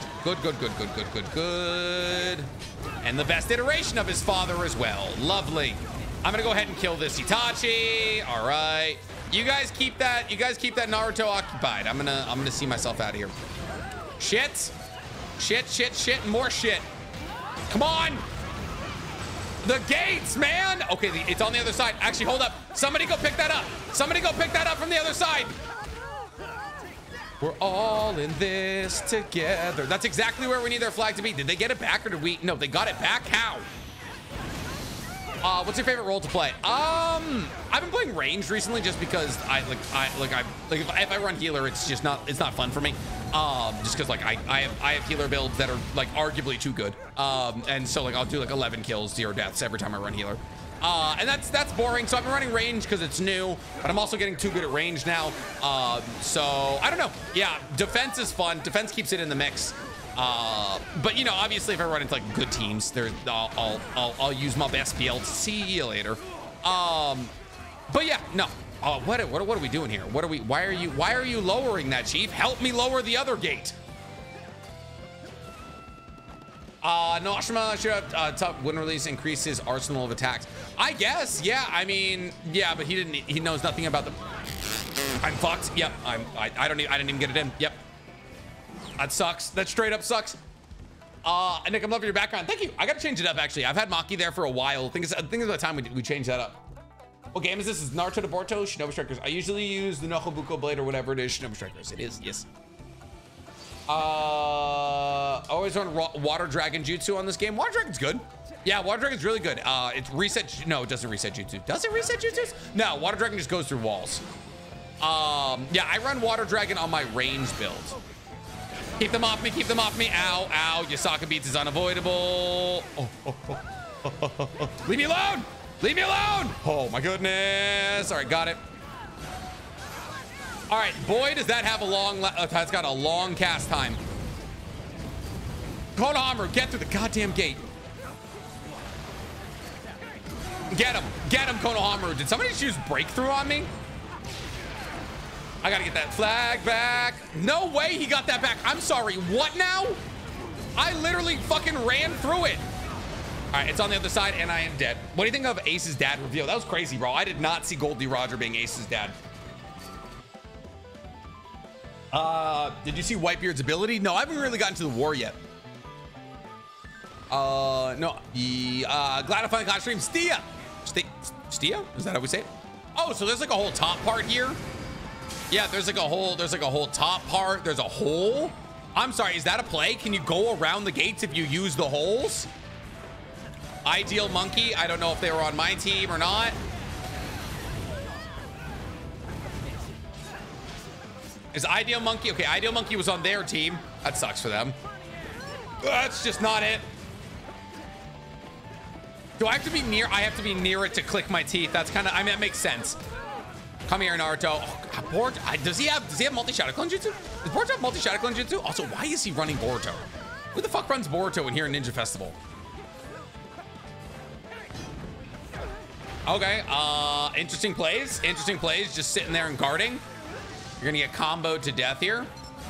And the best iteration of his father as well. Lovely. I'm gonna go ahead and kill this Itachi. All right. You guys keep that Naruto occupied. I'm gonna see myself out of here. Shit, and more shit. Come on. The gates, man. Okay, it's on the other side. Actually, hold up. Somebody go pick that up. Somebody go pick that up from the other side. We're all in this together. That's exactly where we need their flag to be. Did they get it back or did we? No, they got it back. How? What's your favorite role to play? I've been playing ranged recently just because if I run healer, it's not fun for me. Just because like I have healer builds that are like arguably too good. And so like I'll do like 11 kills, 0 deaths every time I run healer. And that's boring. So I've been running range because it's new, but I'm also getting too good at range now. So I don't know. Yeah, defense is fun. Defense keeps it in the mix. But you know, obviously if I run into like good teams, I'll use my best build. See you later. But yeah, no. What are we doing here? Why are you lowering that, Chief? Help me lower the other gate. No, Ashima should have top Wind Release increase his arsenal of attacks. I guess, yeah. I mean, yeah, but he knows nothing about the. I'm fucked. Yep. I didn't even get it in. Yep. That sucks. That straight up sucks. Nick, I'm loving your background. Thank you. I gotta change it up actually. I've had Maki there for a while. I think it's about time we change that up. What game is this? Is Naruto to Boruto? Shinobi Strikers. I usually use the Nohobuko Blade or whatever it is. Shinobi Strikers. It is, yes. Always run Water Dragon Jutsu on this game. Water Dragon's good. Yeah, Water Dragon's really good. It's reset. No, it doesn't reset Jutsu. Does it reset Jutsus? No, Water Dragon just goes through walls. Yeah, I run Water Dragon on my range build. Keep them off me. Keep them off me. Ow, ow. Yasaka beats is unavoidable. Leave me alone. Leave me alone. Oh my goodness. All right, got it. All right, boy, does that have a long, that's got a long cast time. Konohamaru, get through the goddamn gate. Get him, Konohamaru. Did somebody just use breakthrough on me? I gotta get that flag back. No way he got that back. I'm sorry, what now? I literally fucking ran through it. All right, it's on the other side and I am dead. What do you think of Ace's dad reveal? That was crazy, bro. I did not see Goldie Roger being Ace's dad. Did you see Whitebeard's ability? No, I haven't really gotten to the war yet. No. Glad to find the stream. Stia. Stia? Is that how we say it? Oh, so there's like a whole top part here. Yeah, there's like a whole top part. There's a hole. I'm sorry, is that a play? Can you go around the gates if you use the holes? Ideal Monkey. I don't know if they were on my team or not. Is Ideal Monkey? Okay, Ideal Monkey was on their team. That sucks for them. That's just not it. Do I have to be near? I have to be near it to click my teeth. That's kind of, I mean, that makes sense. Come here, Naruto. Oh, does he have multi-shadow clone jutsu? Does Boruto have multi-shadow clone jutsu? Also, why is he running Boruto? Who the fuck runs Boruto in here in Ninja Festival? Okay, interesting plays. Interesting plays, just sitting there and guarding. You're gonna get comboed to death here.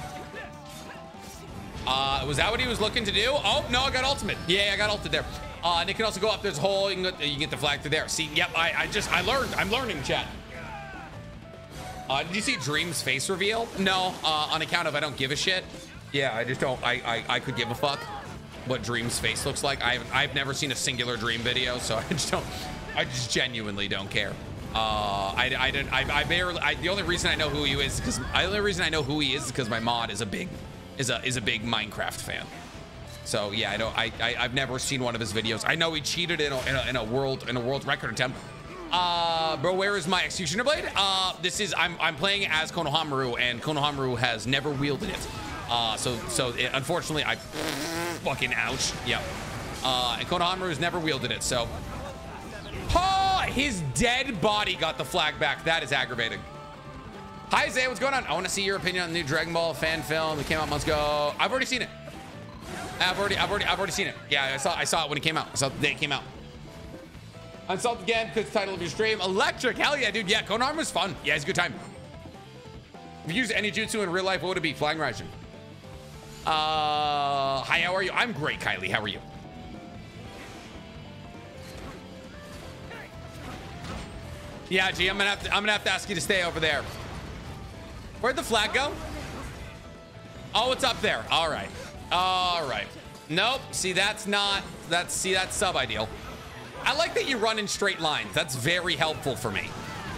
Was that what he was looking to do? Oh, no, I got ultimate. Yeah, I got ulted there. And it can also go up this hole. You can get the flag through there. See, yep, I learned. I'm learning, chat. Did you see Dream's face reveal? No, on account of I don't give a shit. Yeah, I just don't, I could give a fuck what Dream's face looks like. I've never seen a singular Dream video, so I just genuinely don't care. The only reason I know who he is because my mod is a big Minecraft fan. So yeah, I've never seen one of his videos. I know he cheated in a world record attempt. Bro, where is my Executioner Blade? I'm playing as Konohamaru, and Konohamaru has never wielded it. Unfortunately, I fucking ouch. Yep. And Konohamaru's never wielded it, so. Oh, his dead body got the flag back. That is aggravating. Hi, Zay, what's going on? I want to see your opinion on the new Dragon Ball fan film that came out months ago. I've already seen it. I've already seen it. Yeah, I saw it when it came out. I saw it the day it came out. Unsalt again because the title of your stream. Electric, hell yeah, dude. Yeah, Konohamaru's fun. Yeah, it's a good time. If you use any jutsu in real life, what would it be? Flying Raijin. Hi, how are you? I'm great, Kylie. How are you? Yeah, G, I'm gonna have to ask you to stay over there. Where'd the flag go? Oh, it's up there. All right. All right. Nope. See, that's sub-ideal. I like that you run in straight lines. That's very helpful for me.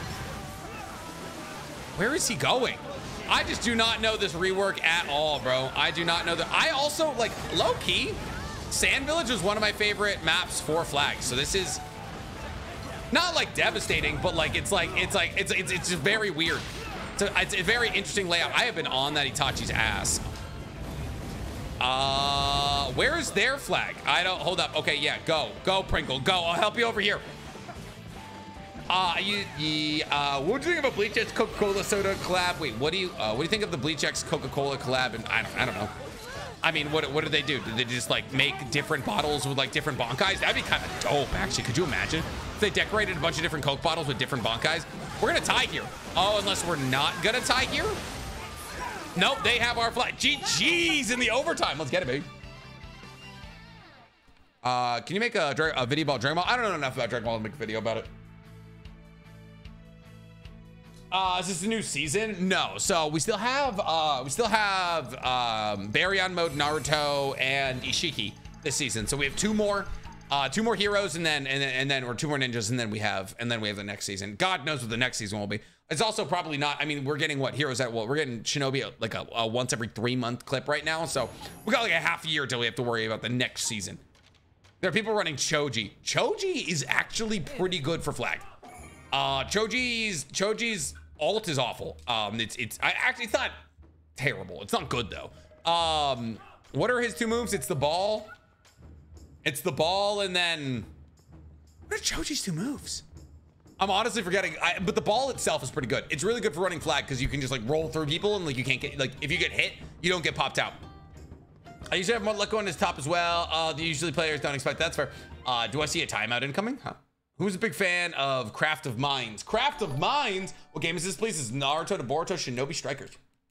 Where is he going? I just do not know this rework at all, bro. I do not know that. I also, like, low-key, Sand Village was one of my favorite maps for flags. So this is not like devastating, but like it's very weird. It's a very interesting layout. I have been on that Itachi's ass. Where is their flag? Hold up. Okay, yeah, go Pringle, go. I'll help you over here. What do you think of a Bleach X Coca-Cola soda collab? Wait, what do you think of the Bleach X Coca-Cola collab? And I don't know. I mean, what did they do? Did they just like make different bottles with like different Bankais? That'd be kind of dope, actually. Could you imagine if they decorated a bunch of different Coke bottles with different Bankais? We're gonna tie here. Oh, unless we're not gonna tie here? Nope, they have our flag. GG's in the overtime. Let's get it, baby. Can you make a video about Dragon Ball? I don't know enough about Dragon Ball to make a video about it. Is this a new season? No. So we still have Baryon mode, Naruto, and Ishiki this season. So we have two more heroes, and then or two more ninjas, and then we have the next season. God knows what the next season will be. It's also probably not. I mean, we're getting what heroes at? Well, we're getting Shinobi like a once every 3 month clip right now. So we got like a half year till we have to worry about the next season. There are people running Choji. Choji is actually pretty good for flag. Choji's ult is awful. It's not terrible. It's not good though. What are his two moves? It's the ball. It's the ball, and then what are Choji's two moves? I'm honestly forgetting. But the ball itself is pretty good. It's really good for running flag because you can just like roll through people, and like you can't get, like, if you get hit, you don't get popped out. I usually have more luck going to his top as well. Usually players don't expect that's fair. Do I see a timeout incoming? Huh? Who's a big fan of Craft of Minds? Craft of Minds? What game is this, please? It's Naruto to Boruto Shinobi Strikers.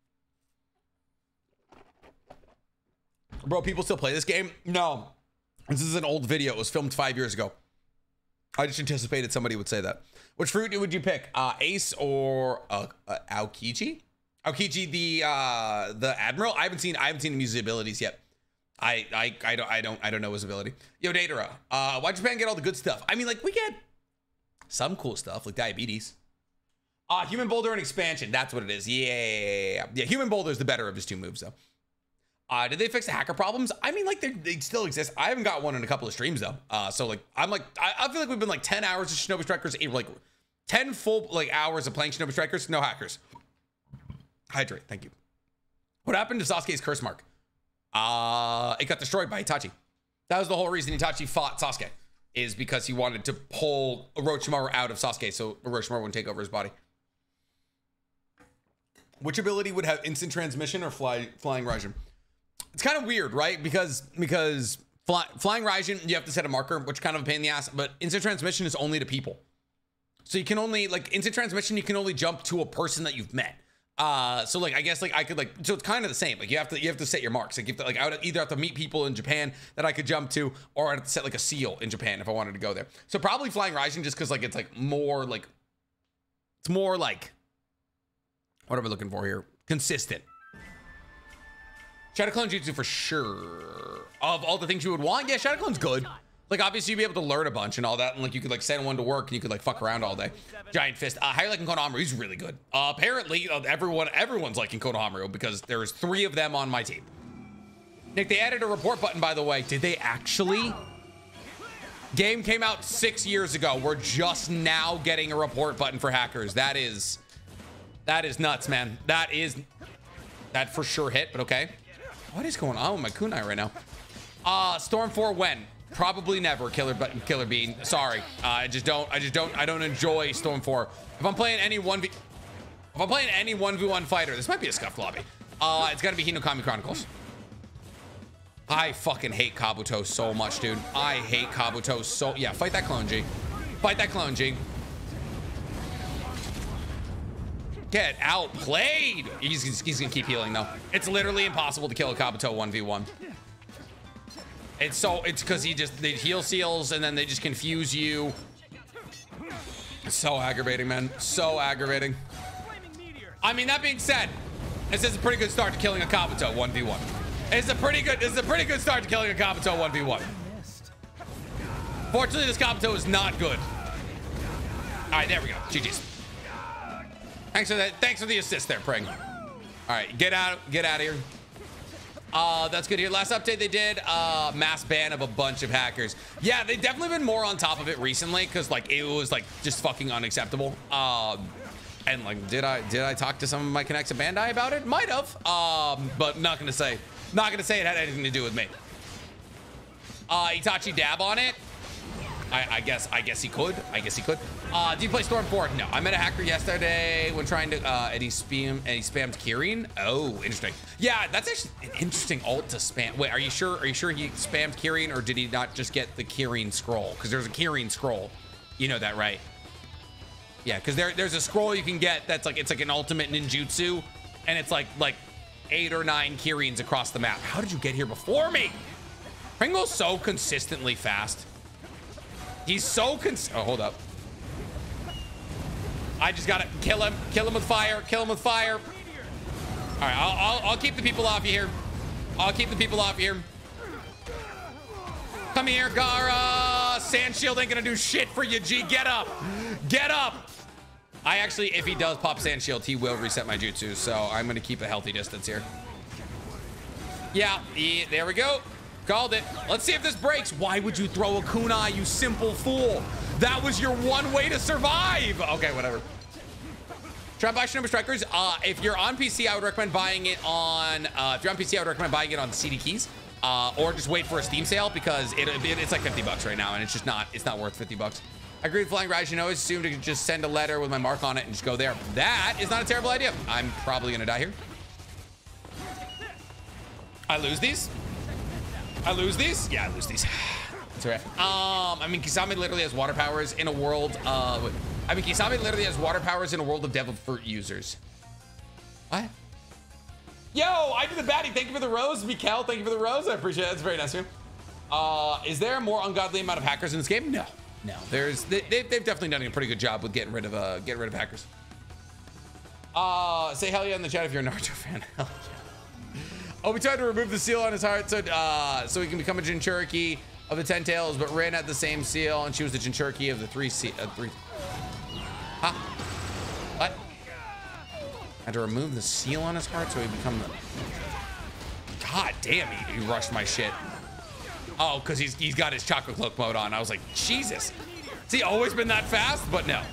Bro, people still play this game? No. This is an old video. It was filmed 5 years ago. I just anticipated somebody would say that. Which fruit would you pick? Ace or Aokiji? Aokiji, the admiral. I haven't seen him use the abilities yet. I don't know his ability. Yo, Datara, why'd Japan get all the good stuff? I mean, like, we get some cool stuff like diabetes. Human Boulder and expansion. That's what it is. Yeah. Human Boulder is the better of his two moves, though. Did they fix the hacker problems? I mean, like, they still exist. I haven't got one in a couple of streams, though. So, like, I feel like we've been, like, 10 hours of Shinobi Strikers, like, 10 full, like, hours of playing Shinobi Strikers. No hackers. Hydrate. Thank you. What happened to Sasuke's curse mark? It got destroyed by Itachi. That was the whole reason Itachi fought Sasuke, is because he wanted to pull Orochimaru out of Sasuke so Orochimaru wouldn't take over his body. Which ability would have instant transmission or flying Raijin? It's kind of weird, right? Because flying Raijin, you have to set a marker, which kind of a pain in the ass, but instant transmission is only to people. So you can only, like, instant transmission, you can only jump to a person that you've met. So like, I guess like I could like, so it's kind of the same. Like you have to set your marks. Like, I would either have to meet people in Japan that I could jump to, or I'd have to set like a seal in Japan if I wanted to go there. So probably flying Raijin, just because like it's like more like, it's more like, what am I looking for here? Consistent. Shadow Clone Jutsu for sure. Of all the things you would want, yeah, Shadow Clone's good. Like, obviously, you'd be able to learn a bunch and all that, and like you could like send one to work and you could like fuck around all day. Giant Fist. How you liking Konohamaru? He's really good. Apparently, everyone's liking Konohamaru because there's 3 of them on my team. Nick, they added a report button, by the way. Did they actually? Game came out 6 years ago. We're just now getting a report button for hackers. That is nuts, man. That for sure hit, but okay. What is going on with my kunai right now? Storm 4 when? Probably never, Killer Bean. Sorry. I don't enjoy Storm 4. If I'm playing any 1v1 fighter, this might be a scuffed lobby. It's gotta be Hinokami Chronicles. I fucking hate Kabuto so much, dude. I hate Kabuto so, yeah, fight that Clone G. Fight that Clone G. Get outplayed. He's gonna keep healing though. It's literally impossible to kill a Kabuto 1v1. It's because they heal seals and then they just confuse you. It's so aggravating, man. So aggravating. I mean, that being said, this is a pretty good start to killing a Kabuto 1v1. It's a pretty good start to killing a Kabuto 1v1. Fortunately, this Kabuto is not good. All right, there we go. GG's. Thanks for that. Thanks for the assist there, Pring. All right, get out of here. That's good here. Last update they did, mass ban of a bunch of hackers. Yeah, they've definitely been more on top of it recently because like it was like just fucking unacceptable. And like, did I talk to some of my connects at Bandai about it? Might have, but not gonna say it had anything to do with me. Itachi dab on it. I guess he could. Do you play Storm 4? No. I met a hacker yesterday when trying to and he spammed Kirin. Oh, interesting. Yeah, that's actually an interesting ult to spam. Wait, are you sure he spammed Kirin, or did he not just get the Kirin scroll? Because there's a Kirin scroll. You know that, right? Yeah, because there's a scroll you can get that's like, it's like an ultimate ninjutsu, and it's like 8 or 9 Kirins across the map. How did you get here before me? Pringle's so consistently fast. He's so oh, hold up. I just gotta kill him with fire, All right, I'll keep the people off you here. Come here, Gara. Sand Shield ain't gonna do shit for you, G. Get up. I actually, if he does pop Sand Shield, he will reset my jutsu, so I'm gonna keep a healthy distance here. Yeah, there we go. Called it. Let's see if this breaks. Why would you throw a kunai, you simple fool? That was your one way to survive. Okay, whatever. Try to buy Shinobi Strikers. If you're on PC, I would recommend buying it on, CD Keys. Or just wait for a Steam sale because it's like 50 bucks right now and it's not worth 50 bucks. I agree with Flying Raijin. I always assume to just send a letter with my mark on it and just go there. That is not a terrible idea. I'm probably gonna die here. I lose these? Yeah, I lose these. That's right. I mean, Kisame literally has water powers in a world Kisame literally has water powers in a world of Devil Fruit users. What? Yo, I do the baddie. Thank you for the rose, Mikkel. Thank you for the rose. I appreciate it. That's very nice of you. Is there a more ungodly amount of hackers in this game? No. They've definitely done a pretty good job with getting rid of hackers. Say hell yeah in the chat if you're a Naruto fan. Hell yeah. Obi tried to remove the seal on his heart so he can become a Jinchuriki of the 10 tails, but Rin had the same seal and she was the Jinchuriki of the 3 Huh? What? Had to remove the seal on his heart so he become the... God damn, he rushed my shit. Oh, because he's got his chocolate cloak mode on. I was like, Jesus. Has he always been that fast? But no.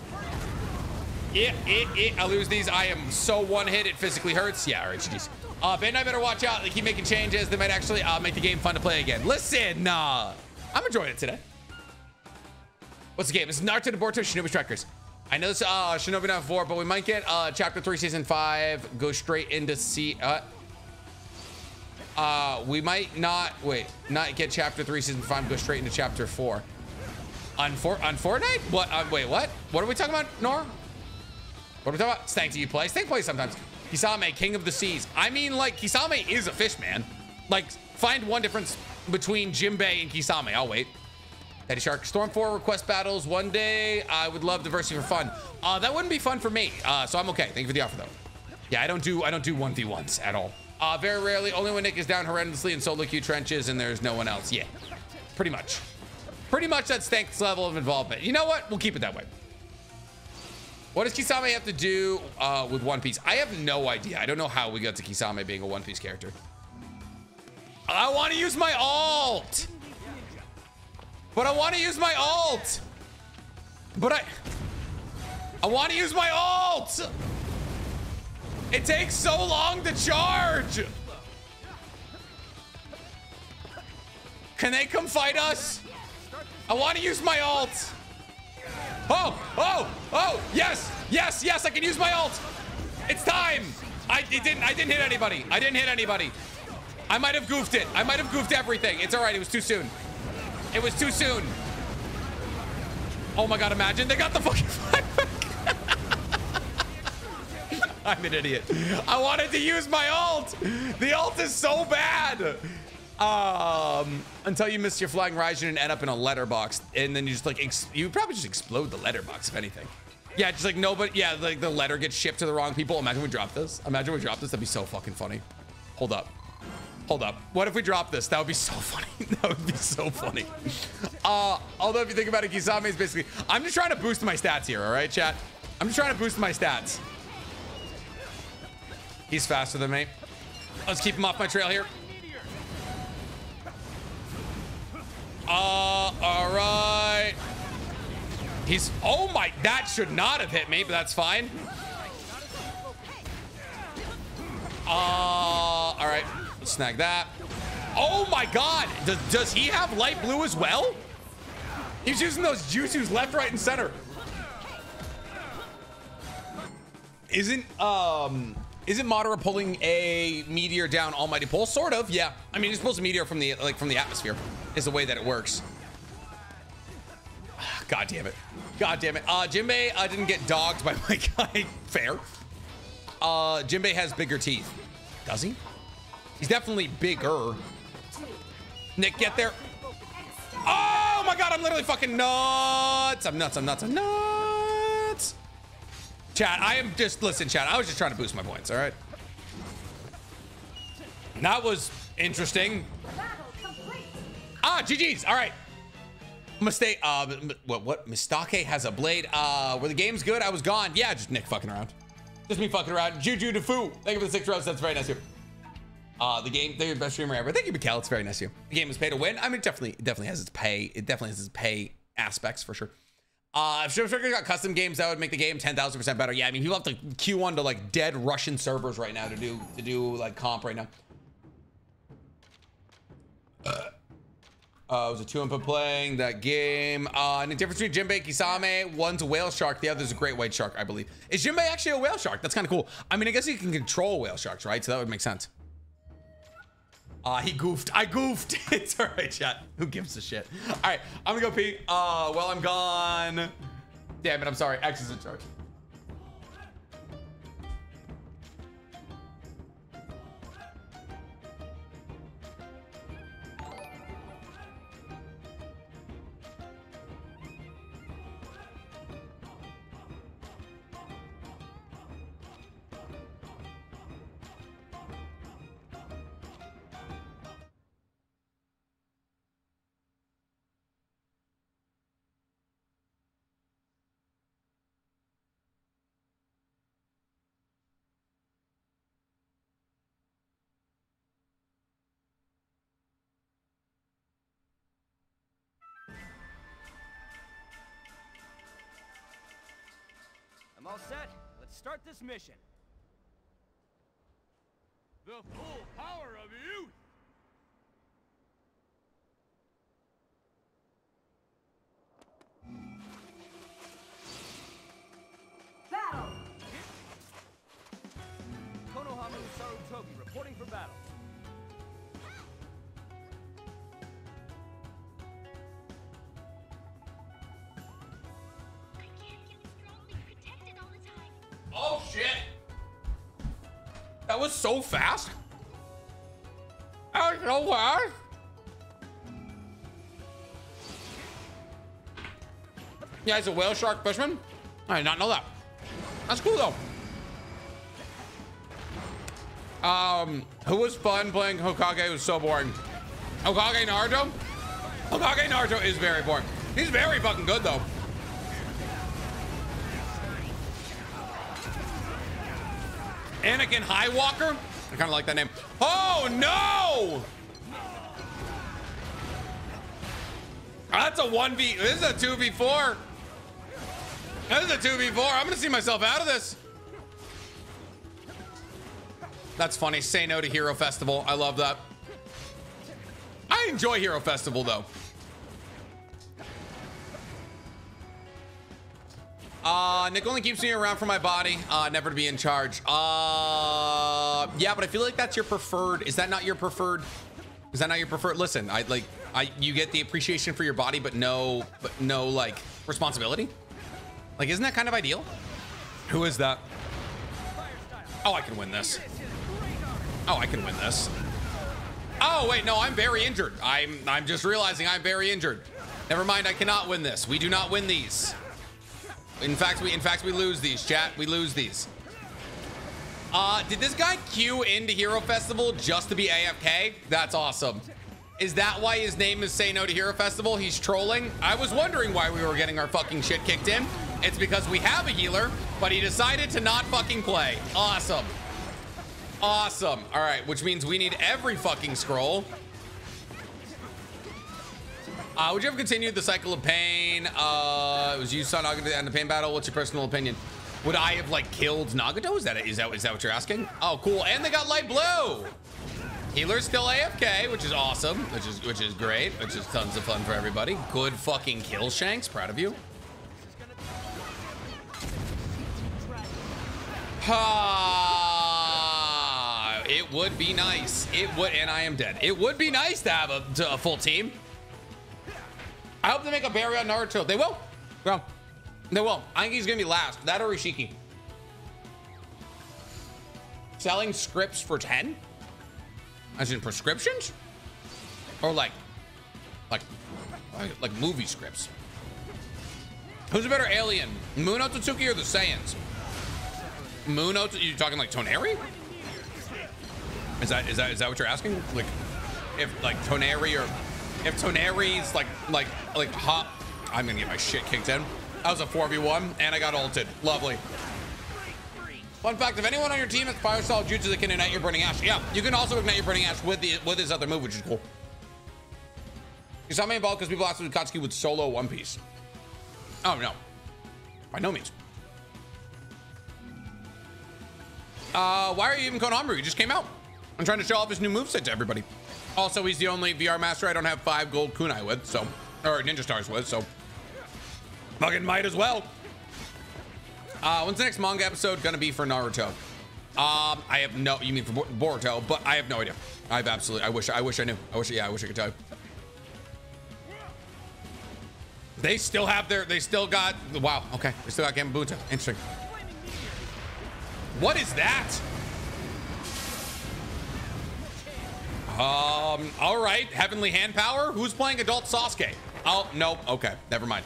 I lose these. I am so one hit, it physically hurts. Yeah, all right, GG's. Bandai better watch out. They keep making changes. They might actually make the game fun to play again. Listen, I'm enjoying it today. What's the game? It's Naruto Naboruto Shinobi Strikers. I know this Shinobi Not 4, but we might get Chapter 3, Season 5, go straight into we might not get Chapter 3, Season 5, go straight into Chapter 4. On Fortnite? What? Wait, what? What are we talking about, Nor? What are we talking about? Stank, do you play? Stank plays sometimes. Kisame, King of the Seas. I mean, like, Kisame is a fish, man. Like, find one difference between Jinbei and Kisame. I'll wait. Daddy Shark, Storm 4 request battles. One day, I would love diversity for fun. That wouldn't be fun for me, so I'm okay. Thank you for the offer, though. Yeah, I don't do 1v1s at all. Very rarely, only when Nick is down horrendously in solo queue trenches and there's no one else. Yeah, pretty much. Pretty much that's Stank's level of involvement. You know what? We'll keep it that way. What does Kisame have to do with One Piece? I have no idea. I don't know how we got to Kisame being a One Piece character. I want to use my ult. But I want to use my ult. But I want to use my ult. It takes so long to charge. Can they come fight us? I want to use my ult. Oh, yes, I can use my ult. It's time. I didn't hit anybody. I might have goofed it. I might have goofed everything. It's all right. It was too soon. It was too soon. Oh my God, imagine they got the fucking flashback. I'm an idiot. I wanted to use my ult. The ult is so bad. Until you miss your flying Raijin and end up in a letterbox, and then you just like you probably just explode the letterbox if anything. Yeah, just like nobody. Yeah, like the letter gets shipped to the wrong people. Imagine we drop this. That'd be so fucking funny. Hold up. What if we drop this? That would be so funny. Although if you think about it, Kisame is basically. I'm just trying to boost my stats here. All right, chat. I'm just trying to boost my stats. He's faster than me. Let's keep him off my trail here. All right. Oh my, that should not have hit me, but that's fine. All right, let's snag that. Oh my God, does he have light blue as well? He's using those jutsus left, right, and center. Isn't Madara pulling a meteor down Almighty Pole? Sort of, yeah. I mean, he's pulls a meteor from the atmosphere. Is the way that it works. God damn it. Jinbei didn't get dogged by my guy. Fair. Jinbei has bigger teeth. Does he? He's definitely bigger. Nick, get there. Oh my God, I'm literally fucking nuts. I'm nuts. Chat, listen, chat, I was just trying to boost my points, all right? That was interesting. GG's, all right. Mistake, what? Mistake has a blade. Were the games good? I was gone. Yeah, just Nick fucking around. Just me fucking around. Juju Defu, thank you for the 6 rows. That's very nice of you. The game, they're the best streamer ever. Thank you, Mikkel. It's very nice of you. The game is pay to win. I mean, it definitely has its pay. It definitely has its pay aspects for sure. If Showstreaker got custom games, that would make the game 10,000% better. Yeah, I mean, people have to queue on to like dead Russian servers right now to do like comp right now. It was a 2-input playing that game. And the difference between Jinbei and Kisame, one's a whale shark, the other's a great white shark, I believe. Is Jinbei actually a whale shark? That's kind of cool. I mean, I guess he can control whale sharks, right? So that would make sense. He goofed. I goofed. It's all right, chat. Who gives a shit? All right, I'm gonna go pee. While I'm gone. Damn it, I'm sorry. X is in charge. All set? Let's start this mission. The full power of youth! Battle! Konohamaru Sarutobi reporting for battle. I can't get strongly protected all the time. Oh shit! That was so fast. That was so fast. Yeah, he's a whale shark fisherman. I did not know that. That's cool though. Who was fun playing Hokage? It was so boring. Hokage Naruto? Hokage Naruto is very boring. He's very fucking good though. Anakin Highwalker? I kind of like that name. Oh no! That's a 1v. This is a 2v4. This is a 2v4. I'm gonna see myself out of this. That's funny. Say no to Hero Festival. I love that. I enjoy Hero Festival though. Nick only keeps me around for my body, never to be in charge. Yeah, but I feel like that's your preferred. Is that not your preferred? Is that not your preferred? Listen, you get the appreciation for your body, but no like responsibility. Like, isn't that kind of ideal? Who is that? Oh, I can win this. Oh, I can win this. Oh, wait, no, I'm very injured. I'm just realizing I'm very injured. Never mind, I cannot win this. We do not win these. In fact, we lose these, chat. We lose these. Did this guy queue into Hero Festival just to be AFK? That's awesome. Is that why his name is Say No to Hero Festival? He's trolling? I was wondering why we were getting our fucking shit kicked in. It's because we have a healer, but he decided to not fucking play. Awesome. Awesome. All right, which means we need every fucking scroll. Would you have continued the cycle of pain? It was you saw Nagato in the pain battle. What's your personal opinion? Would I have like killed Nagato? Is that what you're asking? Oh, cool. And they got light blue. Healer's still AFK, which is awesome. Which is great. Which is tons of fun for everybody. Good fucking kill, Shanks. Proud of you. It would be nice. It would, and I am dead. It would be nice to have a full team. I hope they make a berry on Naruto. They will. No, they will. I think he's gonna be last. That or Ishiki. Selling scripts for 10? As in prescriptions? Or like movie scripts? Who's a better alien? Muno Tatsuki or the Saiyans? Muno, you talking like Toneri? Is that what you're asking? Like, if like Toneri or if Toneri's like hot, I'm gonna get my shit kicked in. That was a 4v1 and I got ulted. Lovely. Fun fact: if anyone on your team has Fire Style Jutsu that can ignite your Burning Ash, yeah, you can also ignite your Burning Ash with his other move, which is cool. He's not main ball because people asked Katsuki would solo One Piece. Oh no, by no means. Why are you even Konohamaru? He just came out. I'm trying to show off his new moveset to everybody. Also, he's the only VR master I don't have 5 gold kunai with, so, or ninja stars with, so fucking might as well. When's the next manga episode gonna be for Naruto? I have no, you mean for Boruto, but I have no idea. I wish I knew. I wish I could tell you. They still got, wow, okay. They still got Gamabunta. Interesting. What is that? All right. Heavenly Hand Power. Who's playing Adult Sasuke? Oh, no. Okay. Never mind.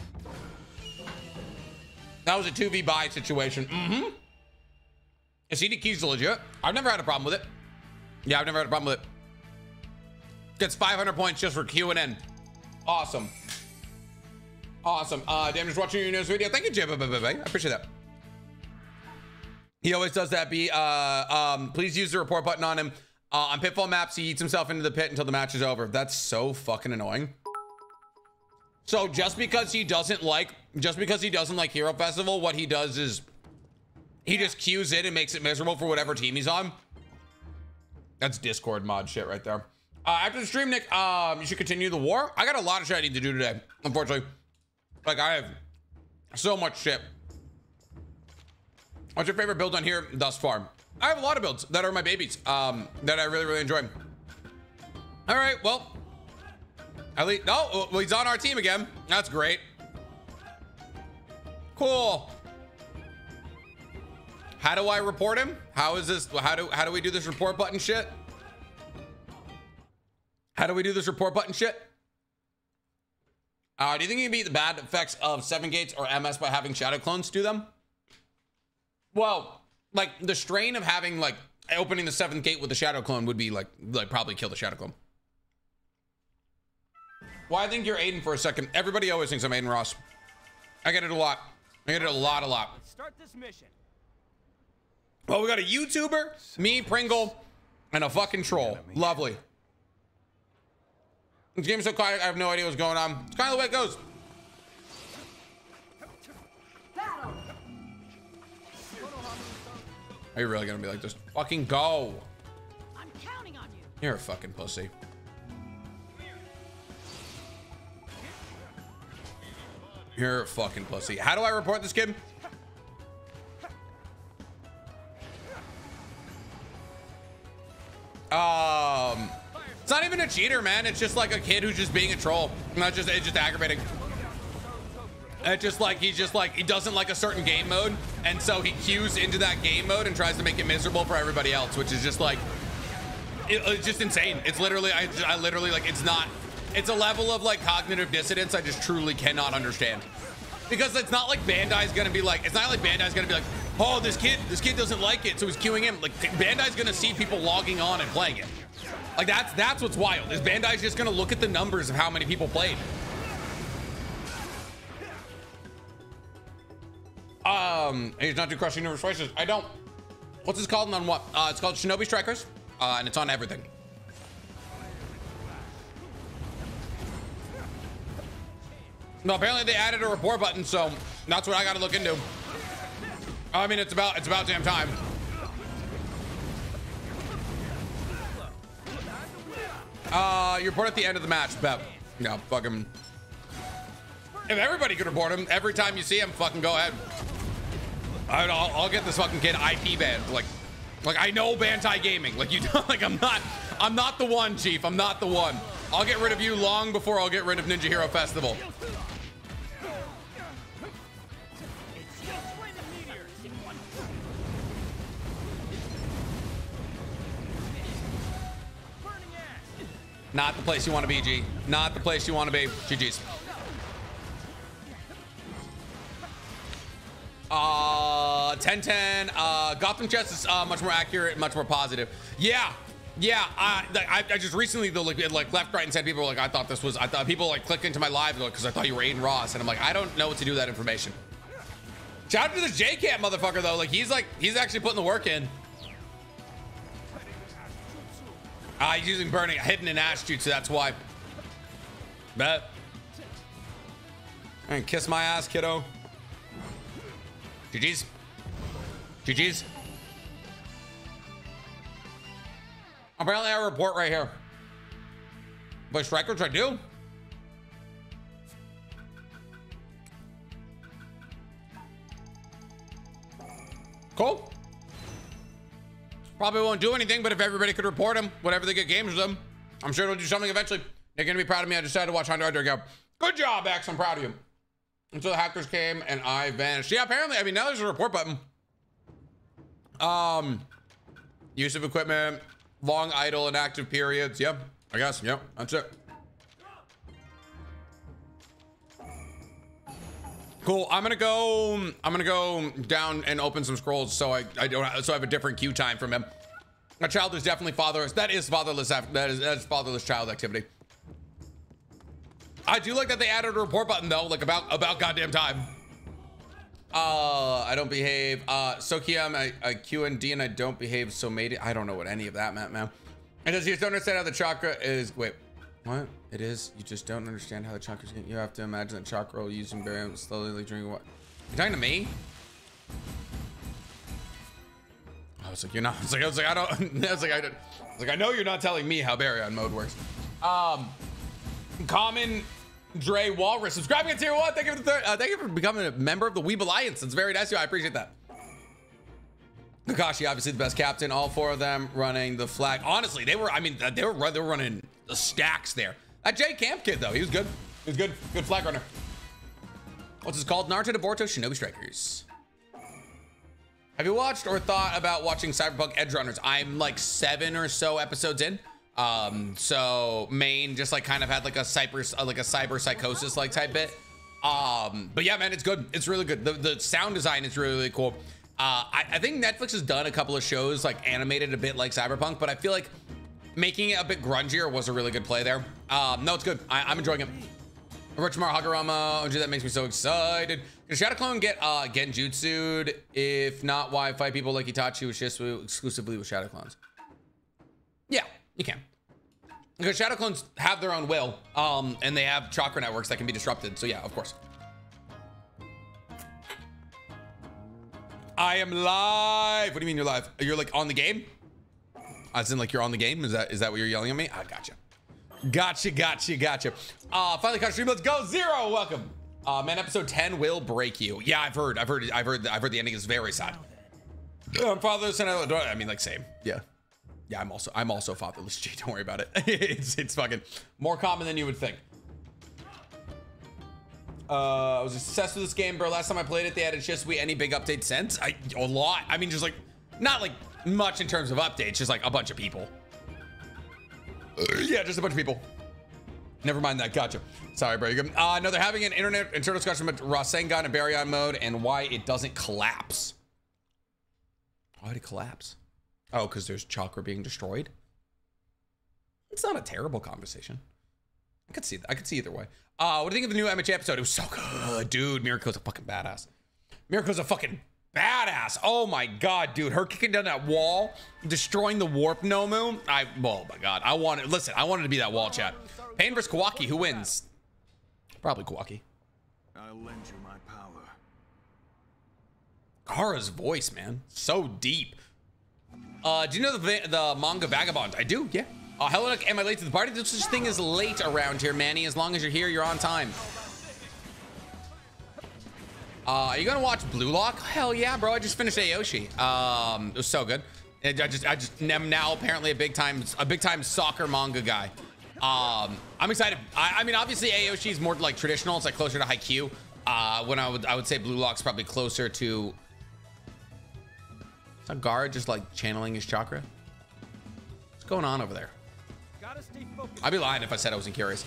That was a 2v buy situation. Mm-hmm. CD Key's legit. I've never had a problem with it. Yeah, I've never had a problem with it. Gets 500 points just for Q&N. Awesome. Awesome. Damn, just watching your newest video. Thank you, Jim. I appreciate that. He always does that. Please use the report button on him. On Pitfall maps, he eats himself into the pit until the match is over. That's so fucking annoying. So just because he doesn't like Hero Festival, what he does is he just queues in and makes it miserable for whatever team he's on. That's Discord mod shit right there. After the stream, Nick, you should continue the war. I got a lot of shit I need to do today, unfortunately. Like, I have so much shit. What's your favorite build on here thus far? I have a lot of builds that are my babies, that I really, really enjoy. All right, well, at least, no, well, he's on our team again. That's great. Cool. How do I report him? How is this? How do we do this report button shit? How do we do this report button shit? Do you think you can beat the bad effects of 7 gates or MS by having shadow clones do them? Well, like the strain of having like opening the 7th gate with the shadow clone would be like probably kill the shadow clone. Well, I think you're Aiden for a second. Everybody always thinks I'm Aiden Ross. I get it a lot. I get it a lot. Let's start this mission. Well, we got a YouTuber, me, Pringle, and a fucking troll. Lovely. This game's so quiet, I have no idea what's going on. It's kind of the way it goes. Are you really gonna be like this? Fucking go. I'm counting on you. You're a fucking pussy. You're a fucking pussy. How do I report this kid? It's not even a cheater, man. It's just like a kid who's just being a troll. It's just aggravating. It's just like he doesn't like a certain game mode, and so he queues into that game mode and tries to make it miserable for everybody else, which is just like it's just insane. It's literally I literally like it's a level of like cognitive dissonance I just truly cannot understand. Because it's not like Bandai's gonna be like, oh, this kid doesn't like it, so he's queuing in. Like Bandai's gonna see people logging on and playing it. Like that's what's wild, is Bandai's just gonna look at the numbers of how many people played. He's not too crushing Universe Races. I don't. What's this called and on what? It's called Shinobi Strikers, and it's on everything. No, apparently they added a report button, so that's what I got to look into. I mean, it's about damn time. You report at the end of the match, bet. Yeah, fucking. If everybody could report him every time you see him, fucking go ahead. I'll get this fucking kid IP banned. Like I know Bantai Gaming. Like you don't. Like I'm not the one, Chief. I'm not the one. I'll get rid of you long before I'll get rid of Ninja Hero Festival. Not the place you want to be, G. Not the place you want to be. GG's. 10-10. Gotham Chess is much more accurate, much more positive. Yeah. I just recently though, like left, right, and center, people were like, I thought people like clicked into my live because I thought you were Aiden Ross, and I'm like, I don't know what to do with that information. Shout out to this J-Camp motherfucker though. Like he's actually putting the work in. He's using burning, hidden in Ash Jutsu, that's why. Bet. And kiss my ass, kiddo. GG's. GG's. Apparently I report right here. But strikers I do. Cool. Probably won't do anything, but if everybody could report him, whenever they get games with them, I'm sure it'll do something eventually. They're gonna be proud of me. I decided to watch Hunter Hunter go. Good job, X. I'm proud of you. Until the hackers came and I vanished. Yeah, apparently. I mean, now there's a report button. Use of equipment, long idle and active periods. Yep, I guess. Yep, that's it. Cool. I'm gonna go down and open some scrolls so I have a different queue time from him. A child is definitely fatherless. That is fatherless. That is fatherless child activity. I do like that they added a report button though, like about goddamn time. I don't behave. Sokia, I Q and D and I don't behave. So made it. I don't know what any of that meant, man. And does you just don't understand how the chakra is? Wait, what? It is. You just don't understand how the chakras get. You have to imagine the chakra using barium slowly drinking what? You talking to me? was like, you're not. I was like, I don't. I know you're not telling me how Baryon mode works. Common Dre Walrus subscribing at tier 1. Thank you for the thank you for becoming a member of the Weeb Alliance. It's very nice of you. I appreciate that. Kakashi, obviously the best captain. All 4 of them running the flag. Honestly, they were. I mean, they were running the stacks there. That J Camp kid though, he was good. He was good. Good flag runner. What's this called? Naruto to Boruto Shinobi Strikers. Have you watched or thought about watching Cyberpunk Edge Runners? I'm like 7 or so episodes in. So main just like kind of had like a cyber psychosis like type bit. But yeah, man, it's good. It's really good. The sound design is really, really cool. I think Netflix has done a couple of shows like animated a bit like Cyberpunk, but I feel like making it a bit grungier was a really good play there. No, it's good. I'm enjoying it. Orochimaru Hagurama, that makes me so excited. Can Shadow Clone get Genjutsu'd? If not, why fight people like Itachi with Shisuo exclusively with Shadow Clones? Yeah, you can. Because Shadow Clones have their own will, and they have chakra networks that can be disrupted. So yeah, of course. I am live. What do you mean you're live? You're like on the game? As in like you're on the game? Is that what you're yelling at me? I gotcha. Gotcha. Finally caught stream. Let's go. Zero. Welcome. Man, episode 10 will break you. Yeah, I've heard the ending is very sad. I'm fatherless and I mean, like, same. Yeah, I'm also fatherless. Gee, don't worry about it. it's fucking more common than you would think. I was obsessed with this game, bro. Last time I played it, they added Shisui. Any big update since? A lot. I mean, just like not like much in terms of updates, just like a bunch of people. Yeah, just a bunch of people. Never mind that. Gotcha. Sorry, bro. You're good. No, they're having an internal discussion about Rasengan and Baryon mode and why it doesn't collapse. Why did it collapse? Oh, because there's chakra being destroyed. It's not a terrible conversation. I could see either way. What do you think of the new MHA episode? It was so good, dude. Miriko's a fucking badass. Miriko's a fucking badass. Oh my god, dude. Her kicking down that wall, destroying the warp Nomu. Oh my god. I wanted to be that wall, chat. Pain versus Kawaki. Who wins? Probably Kawaki. I'll lend you my power. Kara's voice, man. So deep. Do you know the manga Vagabond? I do, yeah. Hello, Nick. Am I late to the party? There's such thing as late around here, Manny. As long as you're here, you're on time. Are you gonna watch Blue Lock? Hell yeah, bro. I just finished Aoshi. It was so good. I just am now apparently a big time soccer manga guy. I'm excited. I mean, obviously Aoshi is more like traditional. It's like closer to Haikyuu. When I would say Blue Lock's probably closer to. Is that Gaara just like channeling his chakra? What's going on over there? I'd be lying if I said I wasn't curious.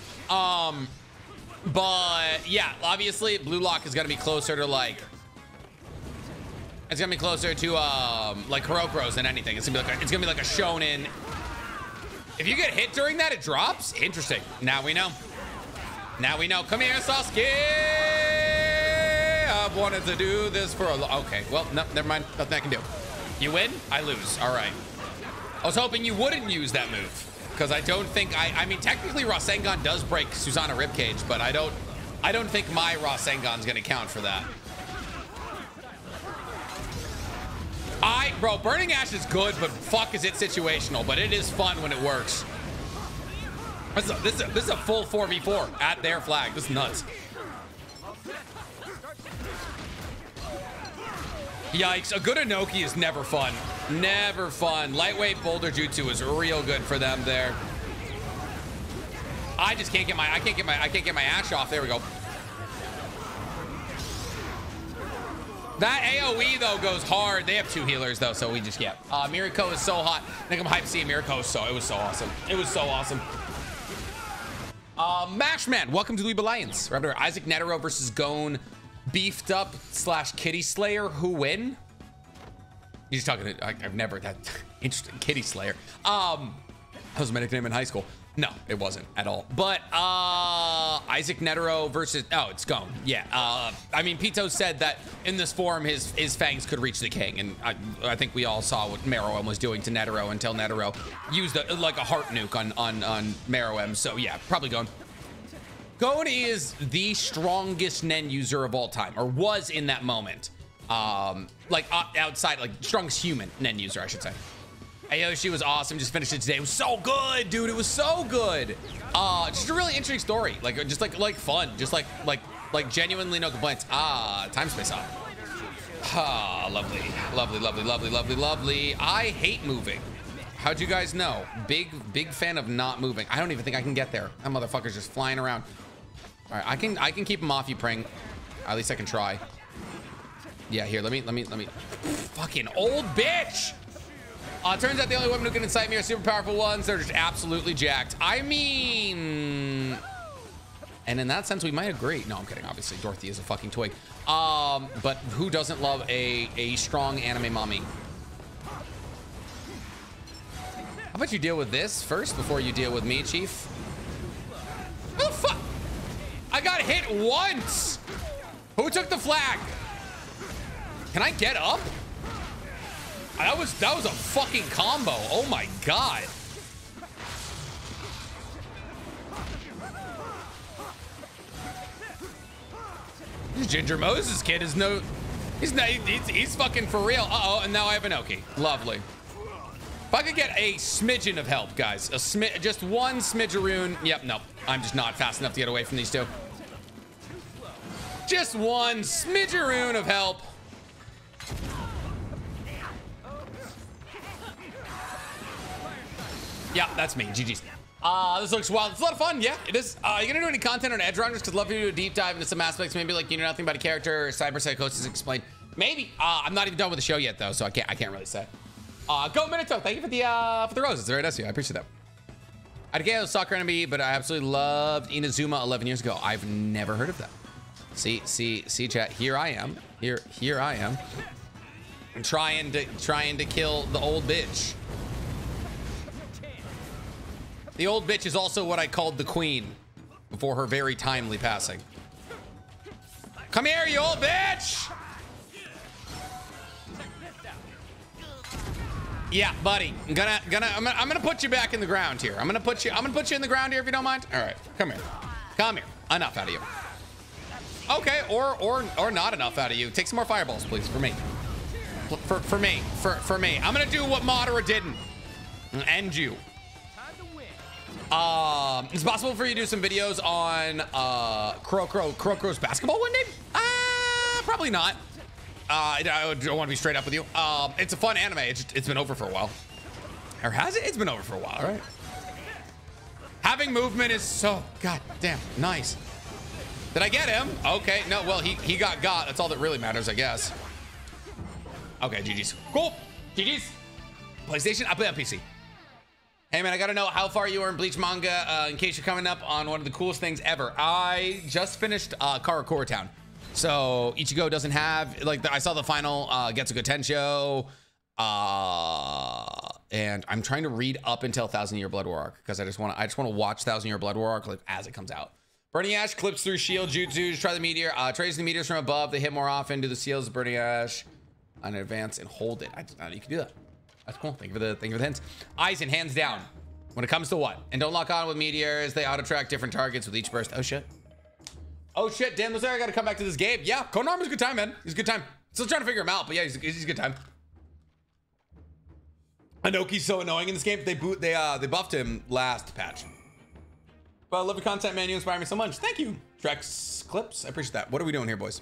But yeah, obviously Blue Lock is gonna be closer to like. It's gonna be closer to like Kuroko's than anything. It's gonna be like a shonen. If you get hit during that, it drops. Interesting. Now we know. Come here, Sasuke. I've wanted to do this for a okay. Well, no, never mind. Nothing I can do. You win, I lose. All right. I was hoping you wouldn't use that move because I don't think I mean technically Rasengan does break Susanna ribcage, but I don't think my Rasengan's gonna count for that. Bro, Burning Ash is good, but fuck is it situational, but it is fun when it works. This is a full 4v4 at their flag. This is nuts. Yikes, a good Inoki is never fun. Never fun. Lightweight Boulder Jutsu is real good for them there. I just can't get my Ash off. There we go. That AoE though goes hard. They have 2 healers though, so we just get. Miriko is so hot. I think I'm hyped seeing Miriko. It was so awesome. It was so awesome. Mashman, welcome to the Weeb Alliance. We're up Isaac Netero versus Gon, beefed up / Kitty Slayer. Who win? You're just talking to, I've never that interesting. Kitty Slayer. That was my nickname in high school. No, it wasn't at all. But Isaac Netero versus it's Gon. Yeah. I mean, Pito said that in this form his fangs could reach the king, and I think we all saw what Meruem was doing to Netero until Netero used like a heart nuke on Meruem. So yeah, probably Gon. Gon is the strongest Nen user of all time, or was in that moment. Like outside, like strongest human end user, I should say. Aoshi was awesome. Just finished it today. It was so good, dude. It was so good. Just a really interesting story. Like just like fun. Just like genuinely no complaints. Time space off. Lovely, lovely, lovely, lovely, lovely, lovely. I hate moving. How'd you guys know? Big fan of not moving. I don't even think I can get there. That motherfucker's just flying around. All right, I can keep him off you, Pring. At least I can try. Yeah, here. Let me. Fucking old bitch. Turns out the only women who can incite me are super powerful ones. They're just absolutely jacked. I mean, and in that sense, we might agree. No, I'm kidding. Obviously, Dorothy is a fucking toy. But who doesn't love a strong anime mommy? How about you deal with this first before you deal with me, Chief? Oh, fuck. I got hit once. Who took the flag? Can I get up? That was a fucking combo. Oh my god. This Ginger Moses kid is no, he's fucking for real. Uh-oh, and now I have Inoki. Lovely. If I could get a smidgen of help, guys, just one smidgeroon. Yep, nope. I'm just not fast enough to get away from these two. Just one smidgeroon of help. Yeah, that's me. GG's. This looks wild. It's a lot of fun. Yeah, it is. You gonna do any content on Edge Runners? Because I'd love to do a deep dive into some aspects. Maybe like you know nothing about a character or cyber psychosis explained. Maybe. I'm not even done with the show yet though, so I can't really say. Go Minato. Thank you for the roses. Very nice of you. I appreciate that. I'd get a soccer enemy, but I absolutely loved Inazuma 11 years ago. I've never heard of that. See, chat. Here I am. Here I am. I'm trying to kill the old bitch. The old bitch is also what I called the queen before her very timely passing. Come here, you old bitch! Yeah, buddy. I'm gonna put you back in the ground here. I'm gonna put you in the ground here if you don't mind. All right, come here. Come here. Enough out of you. Okay, or not enough out of you. Take some more fireballs, please, for me. For me. I'm gonna do what Madara didn't. End you. It's possible for you to do some videos on Kurokro's basketball one day? Probably not. I don't want to be straight up with you. It's a fun anime. It's been over for a while. Or has it? It's been over for a while, right? Having movement is so goddamn nice. Did I get him? Okay, no, well, he got. That's all that really matters, I guess. Okay, GG's. Cool. GG's. PlayStation? I play on PC. Hey man, I gotta know how far you are in Bleach manga in case you're coming up on one of the coolest things ever. I just finished Karakura Town. So Ichigo doesn't have, like, I saw the final Getsuga Tensho. And I'm trying to read up until 1,000-Year Blood War arc because I just want to watch 1,000-Year Blood War arc like as it comes out. Burning Ash clips through shield jutsu. Try the meteor. Trace the meteors from above. They hit more often. Do the seals of Burning Ash on advance and hold it. You can do that. That's cool. Thank you for the hints. Aizen, hands down. When it comes to what? And don't lock on with meteors. They auto-track different targets with each burst. Oh shit. Oh shit. Damn, I gotta come back to this game. Yeah, Konohama's a good time, man. He's a good time. Still trying to figure him out, but yeah, he's a good time. Inoki's so annoying in this game. They buffed him last patch. But I love your content, man. You inspire me so much. Thank you. Trex clips. I appreciate that. What are we doing here, boys?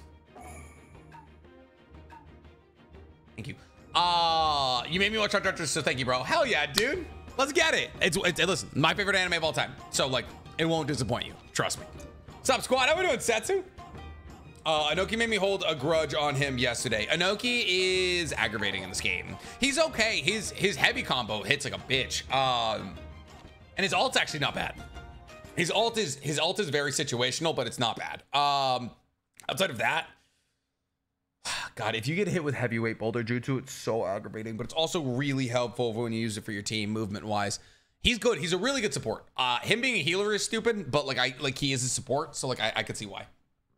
Thank you. You made me watch Art Directors, so thank you, bro. Hell yeah, dude. Let's get it. It's listen, my favorite anime of all time. So like, it won't disappoint you. Trust me. What's up, squad? How we doing, Setsu? Inoki made me hold a grudge on him yesterday. Inoki is aggravating in this game. He's okay. His heavy combo hits like a bitch. And his ult's actually not bad. His ult is very situational, but it's not bad. Outside of that, God, if you get hit with heavyweight boulder jutsu, it's so aggravating, but it's also really helpful when you use it for your team movement wise. He's good. He's a really good support. Him being a healer is stupid, but like he is a support, so like I could see why.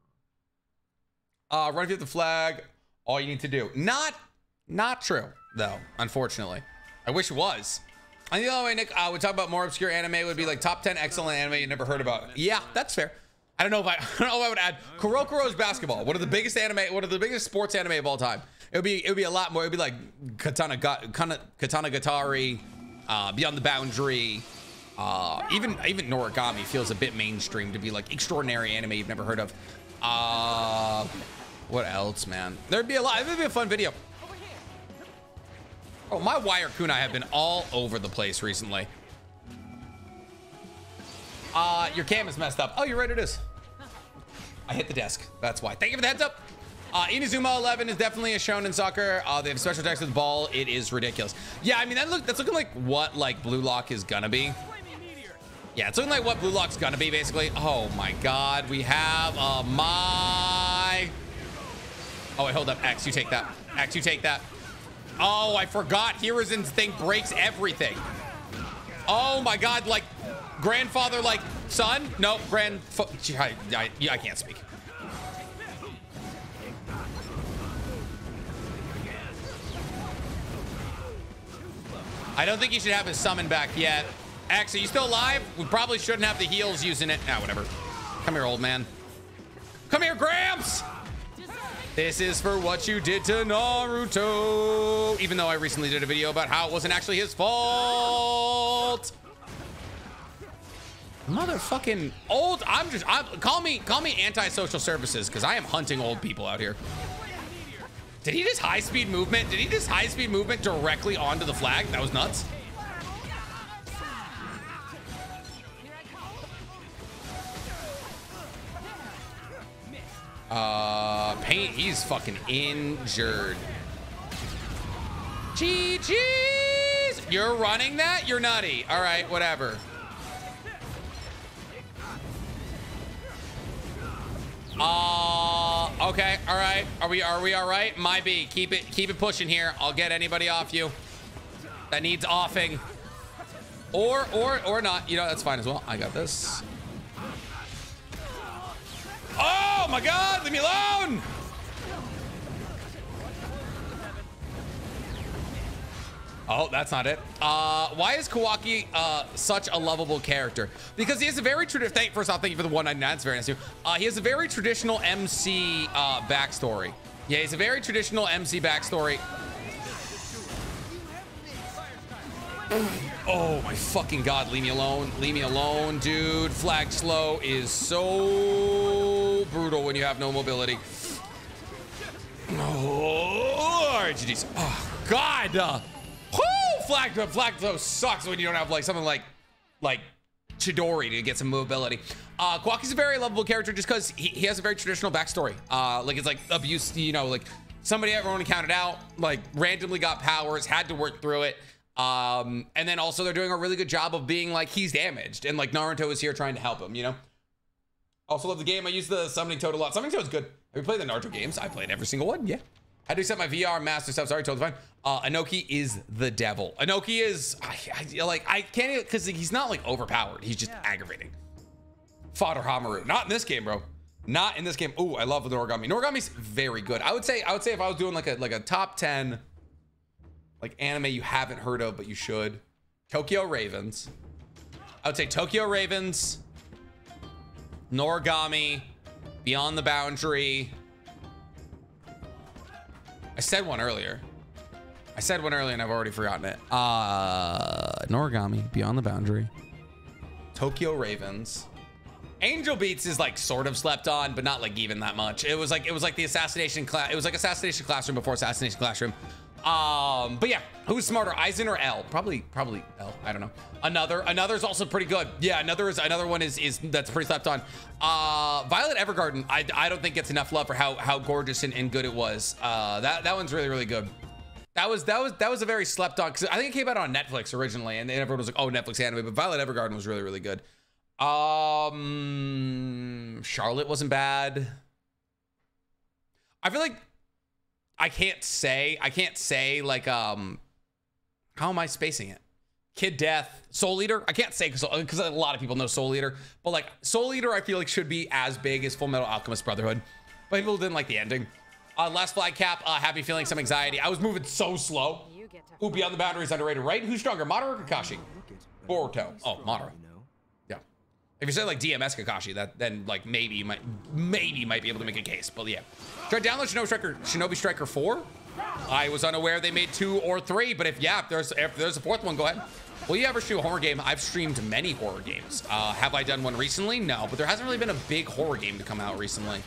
Run if you have the flag, all you need to do. Not true though, unfortunately. I wish it was. And the other way, Nick, we talk about more obscure anime would be like top 10 excellent anime you never heard about. Yeah, that's fair. I don't know if I would add Kuroko's basketball. One of the biggest sports anime of all time. It would be a lot more. It would be like Katana Gatari, Beyond the Boundary. Even Noragami feels a bit mainstream to be like extraordinary anime you've never heard of. What else, man? There'd be a lot. It would be a fun video. Oh, my wire kunai have been all over the place recently. Your cam is messed up. Oh, you're right, it is. I hit the desk. That's why. Thank you for the heads up. Inazuma 11 is definitely a shonen soccer. They have special attacks with the ball. It is ridiculous. Yeah, I mean, that's looking like what like Blue Lock is gonna be. Yeah, it's looking like what Blue Lock's gonna be, basically. Oh my God, we have my. Oh wait, hold up. X, you take that. X, you take that. Oh, I forgot. Hiruzen's thing breaks everything. Oh my God, like grandfather, like son? No, I can't speak. I don't think he should have his summon back yet. X, are you still alive? We probably shouldn't have the heals using it. Ah, whatever. Come here, old man. Come here, Gramps! This is for what you did to Naruto. Even though I recently did a video about how it wasn't actually his fault. Motherfucking old. Call me anti-social services because I am hunting old people out here. Did he just high-speed movement? Did he just high-speed movement directly onto the flag? That was nuts. Paint, he's fucking injured. GG's! You're running that? You're nutty. All right, whatever. Okay, all right. Are we all right? Might be. Keep it pushing here. I'll get anybody off you that needs offing. Or not. You know, that's fine as well. I got this. Oh my God, leave me alone! Oh, that's not it. Why is Kawaki such a lovable character? Because he has a very traditional. First off, thank you for the 199. It's very nice of you. He has a very traditional MC backstory. Yeah, he's a very traditional MC backstory. Oh my fucking God, leave me alone. Leave me alone, dude. Flag slow is so brutal when you have no mobility. Oh, all right, GG's. Oh, God. Whoo! Flag slow sucks when you don't have like something like Chidori to get some mobility. Kawaki's a very lovable character just because he has a very traditional backstory. Like it's like abuse, you know, like somebody everyone counted out, like randomly got powers, had to work through it. And then also they're doing a really good job of being like he's damaged and like Naruto is here trying to help him, you know. Also love the game. I use the summoning toad a lot. Summoning toad's good. Have you played the Naruto games? I played every single one. Yeah. Had to accept my VR master stuff. Sorry, totally fine. Inoki is the devil. Inoki is I can't even because he's not like overpowered. He's just aggravating. Fodder Hamaru. Not in this game, bro. Not in this game. Ooh, I love the Noragami. Noragami's very good. I would say if I was doing like a top 10 like anime you haven't heard of but you should, Tokyo Ravens. I would say Tokyo Ravens, Noragami, Beyond the Boundary. I said one earlier and I've already forgotten it. Noragami, Beyond the Boundary, Tokyo Ravens. Angel Beats is like sort of slept on, but not like even that much. It was like the assassination class. It was like Assassination Classroom before Assassination Classroom. But yeah, who's smarter, Aizen or L? Probably L. I don't know. Another's also pretty good. Yeah, another one is that's pretty slept on. Violet Evergarden, I don't think gets enough love for how gorgeous and good it was. That one's really good. That was a very slept on because I think it came out on Netflix originally, and everyone was like, oh, Netflix anime. But Violet Evergarden was really good. Charlotte wasn't bad. I feel like I can't say like how am I spacing it? Kid Death, Soul Eater. I can't say because a lot of people know Soul Eater, but like Soul Eater I feel like should be as big as Full Metal Alchemist Brotherhood, but people didn't like the ending. Last Flag Cap, happy feeling some anxiety. I was moving so slow. Ooh, Beyond the Boundary is underrated, right? Who's stronger, Madara or Kakashi? Boruto. Oh, Madara. Yeah. If you say like DMS Kakashi, then like maybe you might be able to make a case. But yeah, try to download Shinobi Striker 4. I was unaware they made 2 or 3, but if there's a 4th one, go ahead. Will you ever stream a horror game? I've streamed many horror games. Have I done one recently? No, but there hasn't really been a big horror game to come out recently.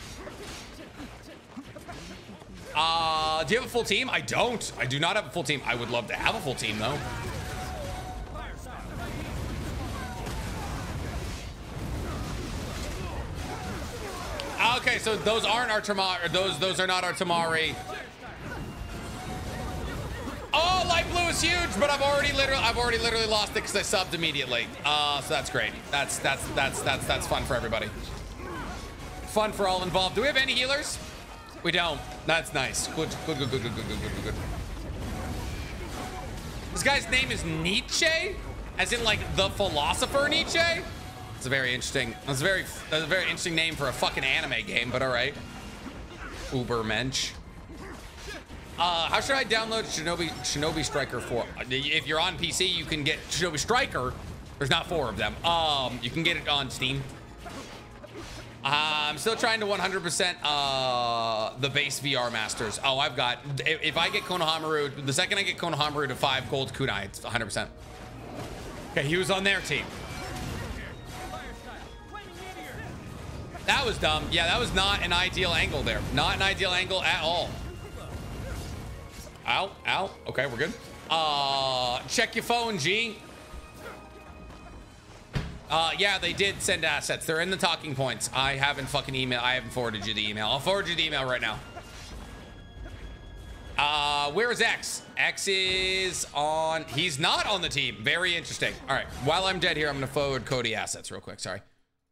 Do you have a full team? I don't. I do not have a full team. I would love to have a full team though. Okay, so those aren't our Tamari. Those are not our Tamari. Oh, light blue is huge, but I've already literally lost it because I subbed immediately. So that's great. That's fun for everybody. Fun for all involved. Do we have any healers? We don't. That's nice. Good. This guy's name is Nietzsche, as in like the philosopher Nietzsche. It's a very interesting. That's a very interesting name for a fucking anime game, but all right. Ubermensch. How should I download Shinobi Striker 4? If you're on PC, you can get Shinobi Striker. There's not 4 of them. You can get it on Steam. I'm still trying to 100% the base VR Masters. Oh, I've got. If I get Konohamaru, the second I get Konohamaru to 5 gold kunai, it's 100%. Okay, he was on their team. That was dumb. Yeah, that was not an ideal angle there. Not an ideal angle at all. Ow. Okay, we're good. Check your phone, G. Yeah, they did send assets. They're in the talking points. I haven't forwarded you the email. I'll forward you the email right now. Where is X? X is on. He's not on the team. Very interesting. All right. While I'm dead here, I'm going to forward Cody assets real quick. Sorry,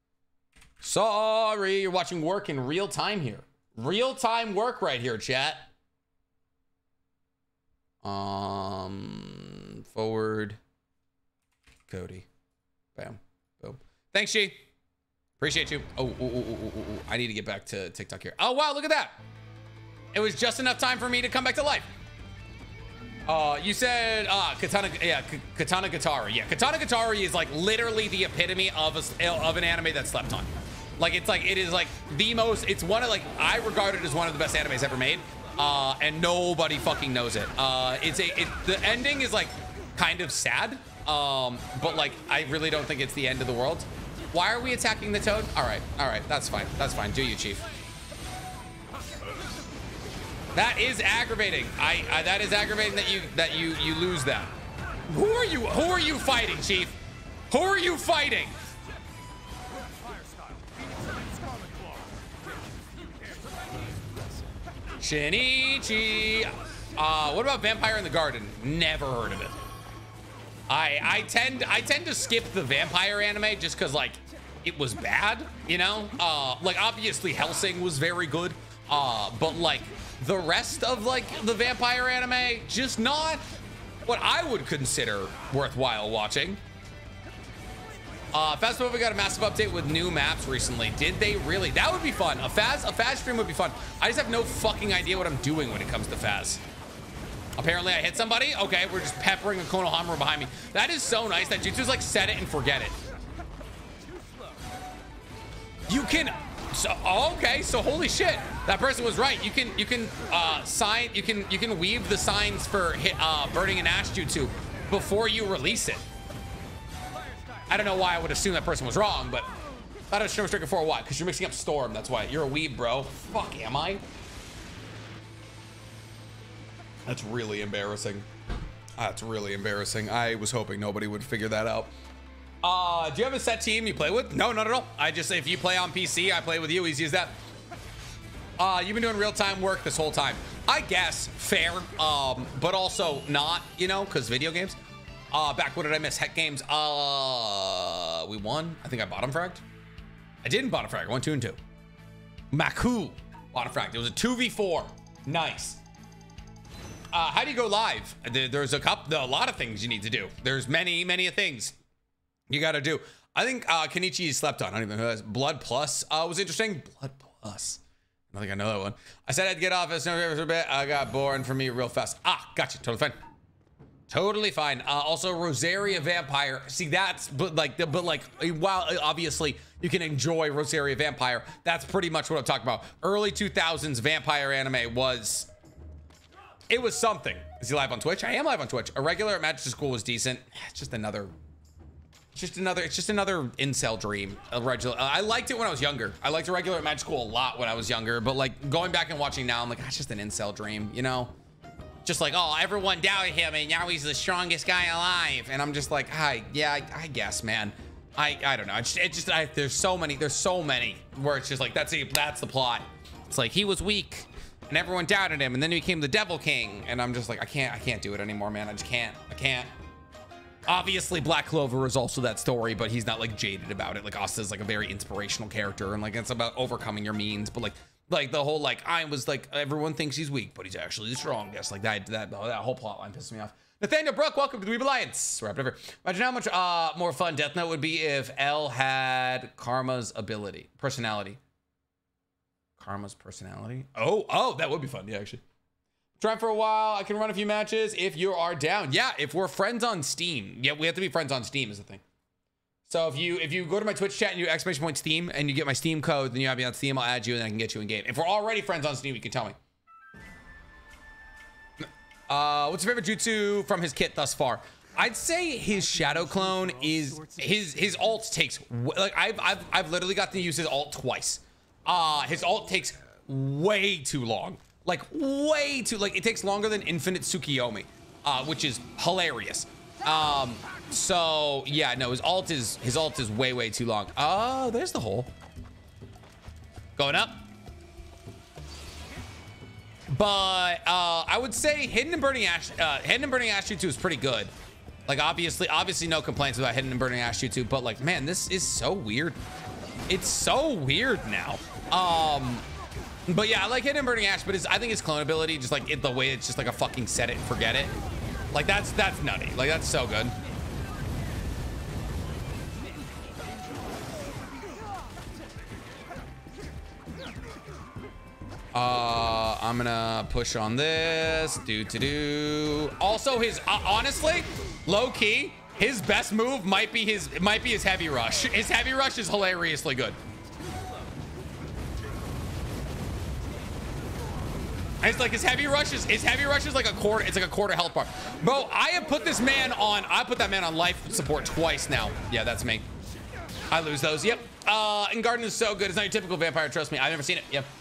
you're watching work in real time here. Real time work right here, chat. Forward Cody. Bam. Boom. Thanks, G. Appreciate you. Oh, I need to get back to TikTok here. Oh, wow, look at that. It was just enough time for me to come back to life. You said Katana Gatari. Yeah, Katana Gatari is like literally the epitome of an anime that's slept on. Like it is like the most. It's one of like I regard it as one of the best animes ever made. And nobody fucking knows it. The ending is like kind of sad. But like I really don't think it's the end of the world. Why are we attacking the toad? All right, that's fine. Do you, Chief? That is aggravating. That is aggravating that you lose that. Who are you fighting, Chief? Who are you fighting? Shinichi. What about Vampire in the Garden? Never heard of it. I tend to skip the vampire anime just because like it was bad, you know. Like obviously Hellsing was very good, but like the rest of like the vampire anime just not what I would consider worthwhile watching. Phasmophobia got a massive update with new maps recently. Did they really? That would be fun. A Phaz stream would be fun. I just have no fucking idea what I'm doing when it comes to Phaz. Apparently I hit somebody. Okay, we're just peppering a Konohamaru behind me. That is so nice that Jutsu's like set it and forget it. You can. So okay, so holy shit, that person was right. You can weave the signs for burning an ash jutsu before you release it. I don't know why I would assume that person was wrong, but that is Shinobi Striker 4. Why? Because you're mixing up Storm. That's why. You're a weeb, bro. Fuck, am I? That's really embarrassing. That's really embarrassing. I was hoping nobody would figure that out. Do you have a set team you play with? No, not at all. If you play on PC, I play with you. Easy as that. You've been doing real-time work this whole time. I guess fair, but also not, you know, because video games. Back, what did I miss? Heck games. We won. I think I bottom fragged. I didn't bottom frag. I won 2 and 2. Maku bottom fragged. It was a 2v4. Nice. How do you go live? There's a lot of things you need to do. There's many things you got to do. I think Kenichi slept on. I don't even know. Blood Plus was interesting. Blood Plus. I don't think I know that one. I said I'd get off as no for a bit. I got boring for me real fast. Gotcha. Totally fine. Totally fine. Also, Rosaria Vampire. See, that's but like while obviously you can enjoy Rosaria Vampire, that's pretty much what I'm talking about. Early 2000s vampire anime was something. Is he live on Twitch? I am live on Twitch. A regular at Magic School was decent. It's just another incel dream. A regular. I liked it when I was younger. I liked a regular at Magic School a lot when I was younger, but like going back and watching now, I'm like, it's just an incel dream, you know? Just like, oh, everyone doubted him and now he's the strongest guy alive. And I'm just like, hi, yeah, I guess, man. I don't know. There's so many where it's just like, that's the plot. It's like, he was weak and everyone doubted him and then he became the Devil King. And I'm just like, I can't do it anymore, man. I can't. Obviously, Black Clover is also that story, but he's not like jaded about it. Like Asta's like a very inspirational character, and like it's about overcoming your means. But like the whole like I was like everyone thinks he's weak, but he's actually the strongest. Like that whole plot line pisses me off. Nathaniel Brook, welcome to the Weeb Alliance. Wrap it over. Imagine how much more fun Death Note would be if L had Karma's personality. Karma's personality. Oh, that would be fun. Yeah, actually. Trying for a while. I can run a few matches if you are down. Yeah, if we're friends on Steam. Yeah, we have to be friends on Steam is the thing. So if you go to my Twitch chat and you ! Steam and you get my Steam code, then you have me on Steam, I'll add you and I can get you in game. If we're already friends on Steam, you can tell me. What's your favorite jutsu from his kit thus far? I'd say his shadow clone is his ult takes like I've literally got to use his ult twice. His ult takes way too long. Like way too, like it takes longer than Infinite Tsukiyomi, which is hilarious. So yeah, no, his ult is way too long. Oh, there's the hole. Going up. But I would say Hidden and Burning Ash Jutsu is pretty good. Like obviously no complaints about Hidden and Burning Ash Jutsu, but like man, this is so weird. It's so weird now. But yeah, I like Hidden and Burning Ash, but I think his clone ability, just like the way it's just like a fucking set it and forget it. Like that's nutty. Like that's so good. I'm gonna push on this. Also, his honestly, low key, his best move might be his heavy rush. His heavy rush is hilariously good. It's like his heavy rush is like a quarter. It's like a quarter health bar. Bro, I put that man on life support twice now. Yeah, that's me. I lose those. Yep. And Garden is so good. It's not your typical vampire. Trust me. I've never seen it. Yep.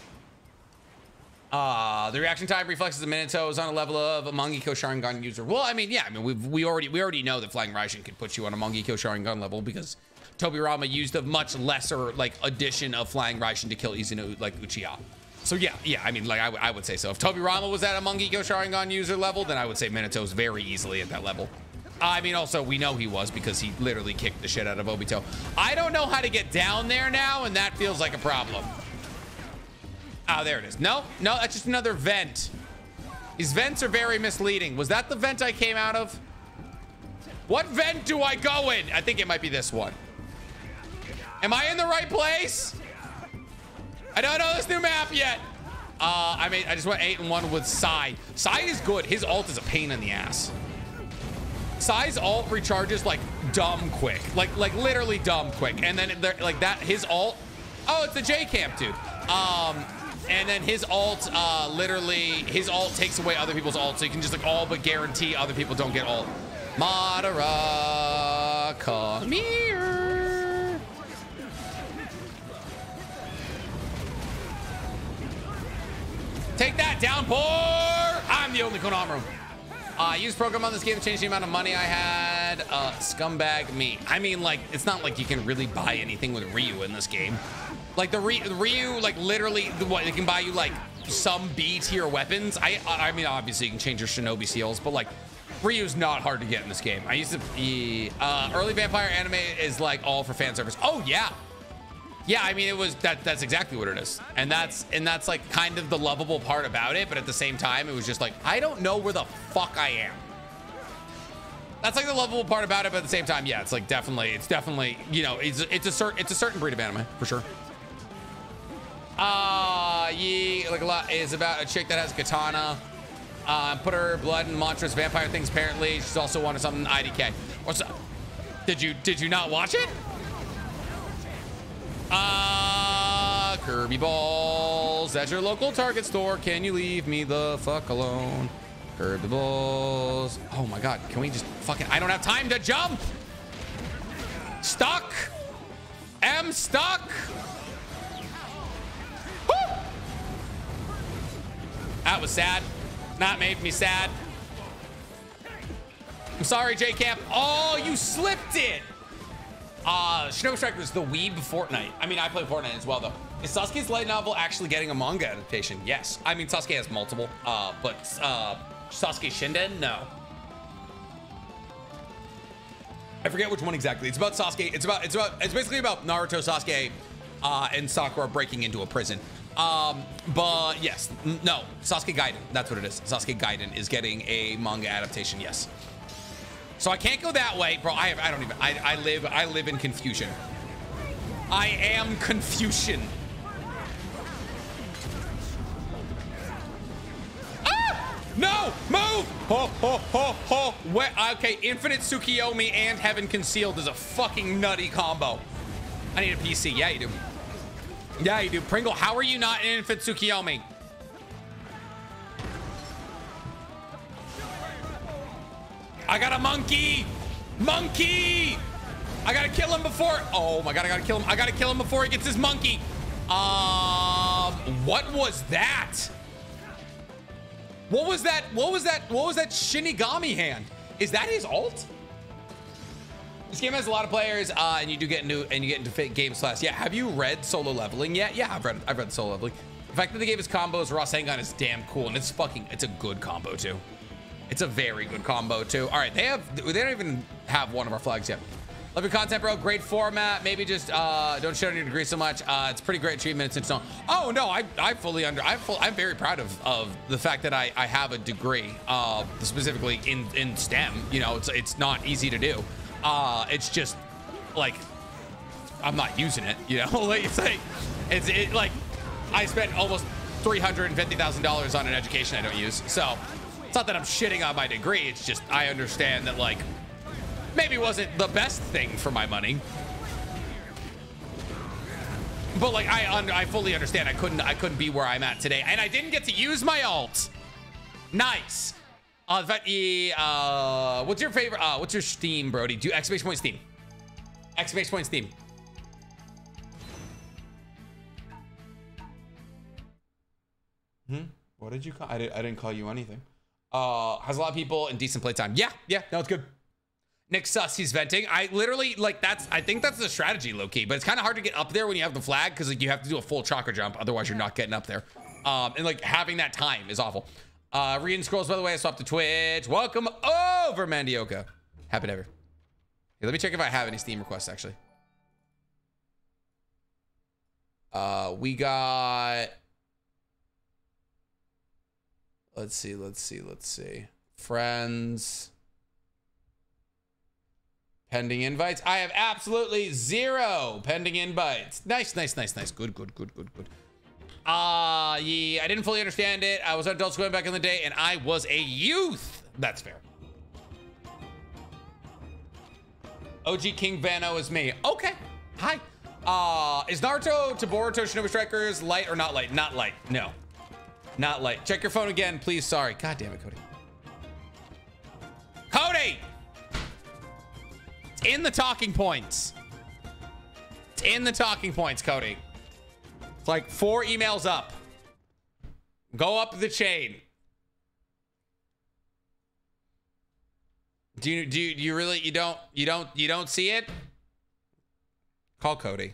The reaction time reflexes of Minato is on a level of a Mangekyo Sharingan user. Well, I mean, yeah. I mean, we already know that Flying Raijin could put you on a Mangekyo Sharingan level because Tobirama used a much lesser like addition of Flying Raijin to kill Izuna like Uchiha. So yeah, I mean, like I would say so. If Tobirama was at a Mangekyo Sharingan user level, then I would say Minato's very easily at that level. I mean, also we know he was because he literally kicked the shit out of Obito. I don't know how to get down there now, and that feels like a problem. Oh, there it is. No, that's just another vent. These vents are very misleading. Was that the vent I came out of? What vent do I go in? I think it might be this one. Am I in the right place? I don't know this new map yet. I just went 8-1 with Sai. Sai is good. His ult is a pain in the ass. Sai's ult recharges like dumb quick, like literally dumb quick. And then like that, his ult. Oh, it's the J Camp dude. And then his ult, his ult takes away other people's ult, so you can just like all but guarantee other people don't get ult. Madara, come here. Take that, downpour! I'm the only Konohamaru. Use program on this game to change the amount of money I had. Scumbag me. I mean, like, it's not like you can really buy anything with Ryu in this game. Like, the Ryu, like, literally, what, it can buy you, like, some B tier weapons. I mean, obviously, you can change your Shinobi seals, but, like, Ryu's not hard to get in this game. I used to be, early vampire anime is, like, all for fan service. Oh, yeah. Yeah, I mean, it was that's exactly what it is. And that's like kind of the lovable part about it, but at the same time, it was just like, I don't know where the fuck I am. That's like the lovable part about it, but at the same time, yeah, it's like definitely, you know, it's a certain breed of anime for sure. Like a lot is about a chick that has katana. Put her blood and monstrous vampire things. Apparently, she's also wanted something IDK. What's up? Did you not watch it? Kirby balls. That's your local Target store. Can you leave me the fuck alone? Kirby balls. Oh my god. Can we just fucking? I don't have time to jump. Stuck. Am stuck. Woo! That was sad. That made me sad. I'm sorry, J-Camp. Oh, you slipped it. Shinobi Strikers, the weeb Fortnite. I mean, I play Fortnite as well, though. Is Sasuke's light novel actually getting a manga adaptation? Yes. I mean, Sasuke has multiple, but Sasuke Shinden, no. I forget which one exactly. It's about Sasuke. It's basically about Naruto, Sasuke, and Sakura breaking into a prison. But yes, no, Sasuke Gaiden. That's what it is. Sasuke Gaiden is getting a manga adaptation. Yes. So I can't go that way, bro. I live in confusion. I am Confucian. Ah! No, move! Ho, ho, ho, ho. Okay, Infinite Tsukiyomi and Heaven Concealed is a fucking nutty combo. I need a PC. Yeah, you do. Yeah, you do. Pringle, how are you not in Infinite Tsukiyomi? I got a monkey! Monkey! I gotta kill him before. Oh my god, I gotta kill him. I gotta kill him before he gets his monkey. What was that? What was that? What was that Shinigami hand? Is that his ult? This game has a lot of players, and you get into games class. Yeah, have you read Solo Leveling yet? Yeah, I've read Solo Leveling. The fact that they gave us combos Rasengan is damn cool, and it's a good combo too. It's a very good combo too. All right, they don't even have one of our flags yet. Love your content, bro. Great format. Maybe just don't shit on your degree so much. It's pretty great achievement. It's no. Oh no, I'm very proud of the fact that I have a degree, specifically in STEM. You know, it's not easy to do. It's just like I'm not using it. You know, like it's like I spent almost $350,000 on an education I don't use. So it's not that I'm shitting on my degree. It's just I understand that like maybe it wasn't the best thing for my money, but like I fully understand. I couldn't be where I'm at today, and I didn't get to use my ult. Nice. In fact, what's your favorite? What's your Steam, Brody? Do exclamation point Steam. Exclamation point Steam. What did you call? I didn't call you anything. Has a lot of people and decent playtime. Yeah, no, it's good. Nick Sus, he's venting. I literally like I think that's the strategy, low key, but it's kind of hard to get up there when you have the flag because like you have to do a full chakra jump, otherwise you're not getting up there. And like having that time is awful. Reading scrolls, by the way, I swapped to Twitch. Welcome over, Mandioka. Happy to ever. Hey, let me check if I have any Steam requests actually. We got. Let's see. Friends. Pending invites. I have absolutely 0 pending invites. Nice. Good. Yeah, I didn't fully understand it. I was on adult school back in the day, and I was a youth. That's fair. OG King Vano is me. Okay. Hi. Is Naruto to Boruto Shinobi Strikers light or not light? Not light. No. Not light. Check your phone again, please. Sorry. God damn it, Cody. Cody! It's in the talking points. It's in the talking points, Cody. It's like 4 emails up. Go up the chain. Do you really you don't see it? Call Cody.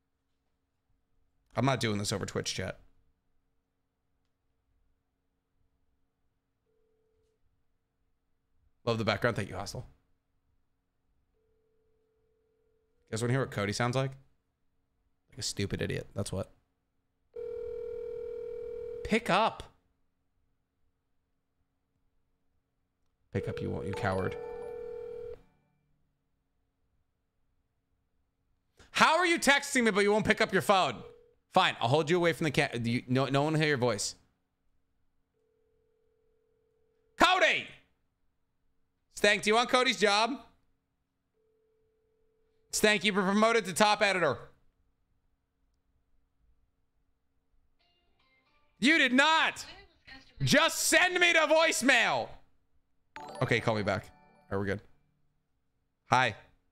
I'm not doing this over Twitch chat. Love the background. Thank you, Hostel. You guys want to hear what Cody sounds like? Like a stupid idiot. That's what. Pick up. Pick up, you won't, you coward. How are you texting me, but you won't pick up your phone? Fine, I'll hold you away from the cat. No one will hear your voice. Stank, do you want Cody's job? Stank, you were promoted to top editor. You did not. Just send me to voicemail. Okay, call me back. All right, we're good. Hi.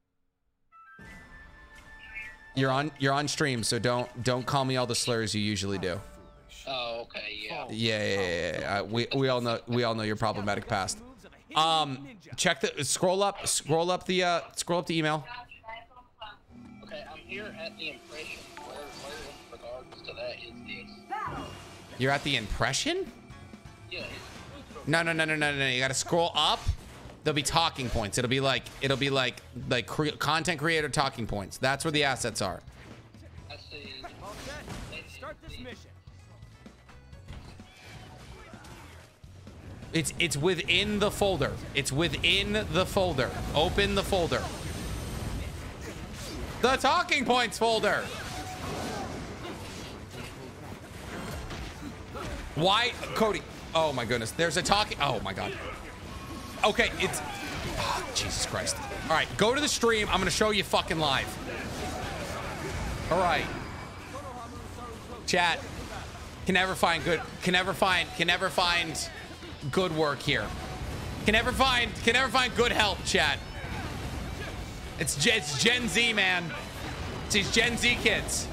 You're on stream, so don't call me all the slurs you usually do. Oh, okay, yeah. Yeah. We all know your problematic past. Check the scroll up the email. Okay, I'm here at the impression. Where in regards to that is this? You're at the impression? Yeah. No. You gotta scroll up. There'll be talking points. It'll be like content creator talking points. That's where the assets are. I see. All set. Let's start this mission. It's within the folder. It's within the folder. Open the folder. The talking points folder. Why, Cody? Oh my goodness. There's a talking. Oh my god. Okay, it's. Oh, Jesus Christ. All right, go to the stream. I'm gonna show you fucking live. All right. Chat. Can never find good work here. Can never find good help, chat. It's Gen Z, man. It's these Gen Z kids.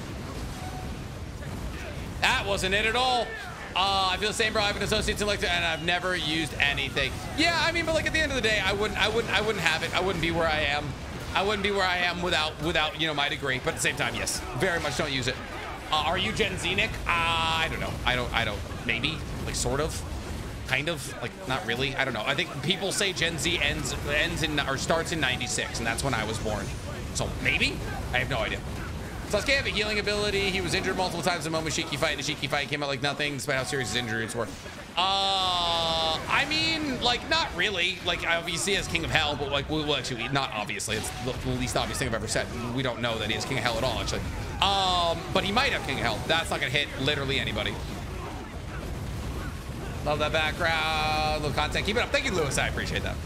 That wasn't it at all. I feel the same, bro. I have an associate's in electric and I've never used anything. Yeah, I mean, but like at the end of the day, I wouldn't have it. I wouldn't be where I am. I wouldn't be where I am without my degree. But at the same time, yes, very much don't use it. Are you Gen Z, Nick? I don't know. I don't. Maybe, like, sort of, kind of, like, not really. I don't know. I think people say Gen Z ends in or starts in '96, and that's when I was born. So maybe. I have no idea. Sasuke have a healing ability. He was injured multiple times in Momoshiki fight. The Shiki fight came out like nothing, despite how serious his injuries were. I mean, like, not really. Like, obviously as King of Hell, but like, well, actually, not obviously. It's the least obvious thing I've ever said. We don't know that he is King of Hell at all, actually. But he might have King of Hell. That's not gonna hit literally anybody. Love that background, little content. Keep it up. Thank you, Lewis. I appreciate that.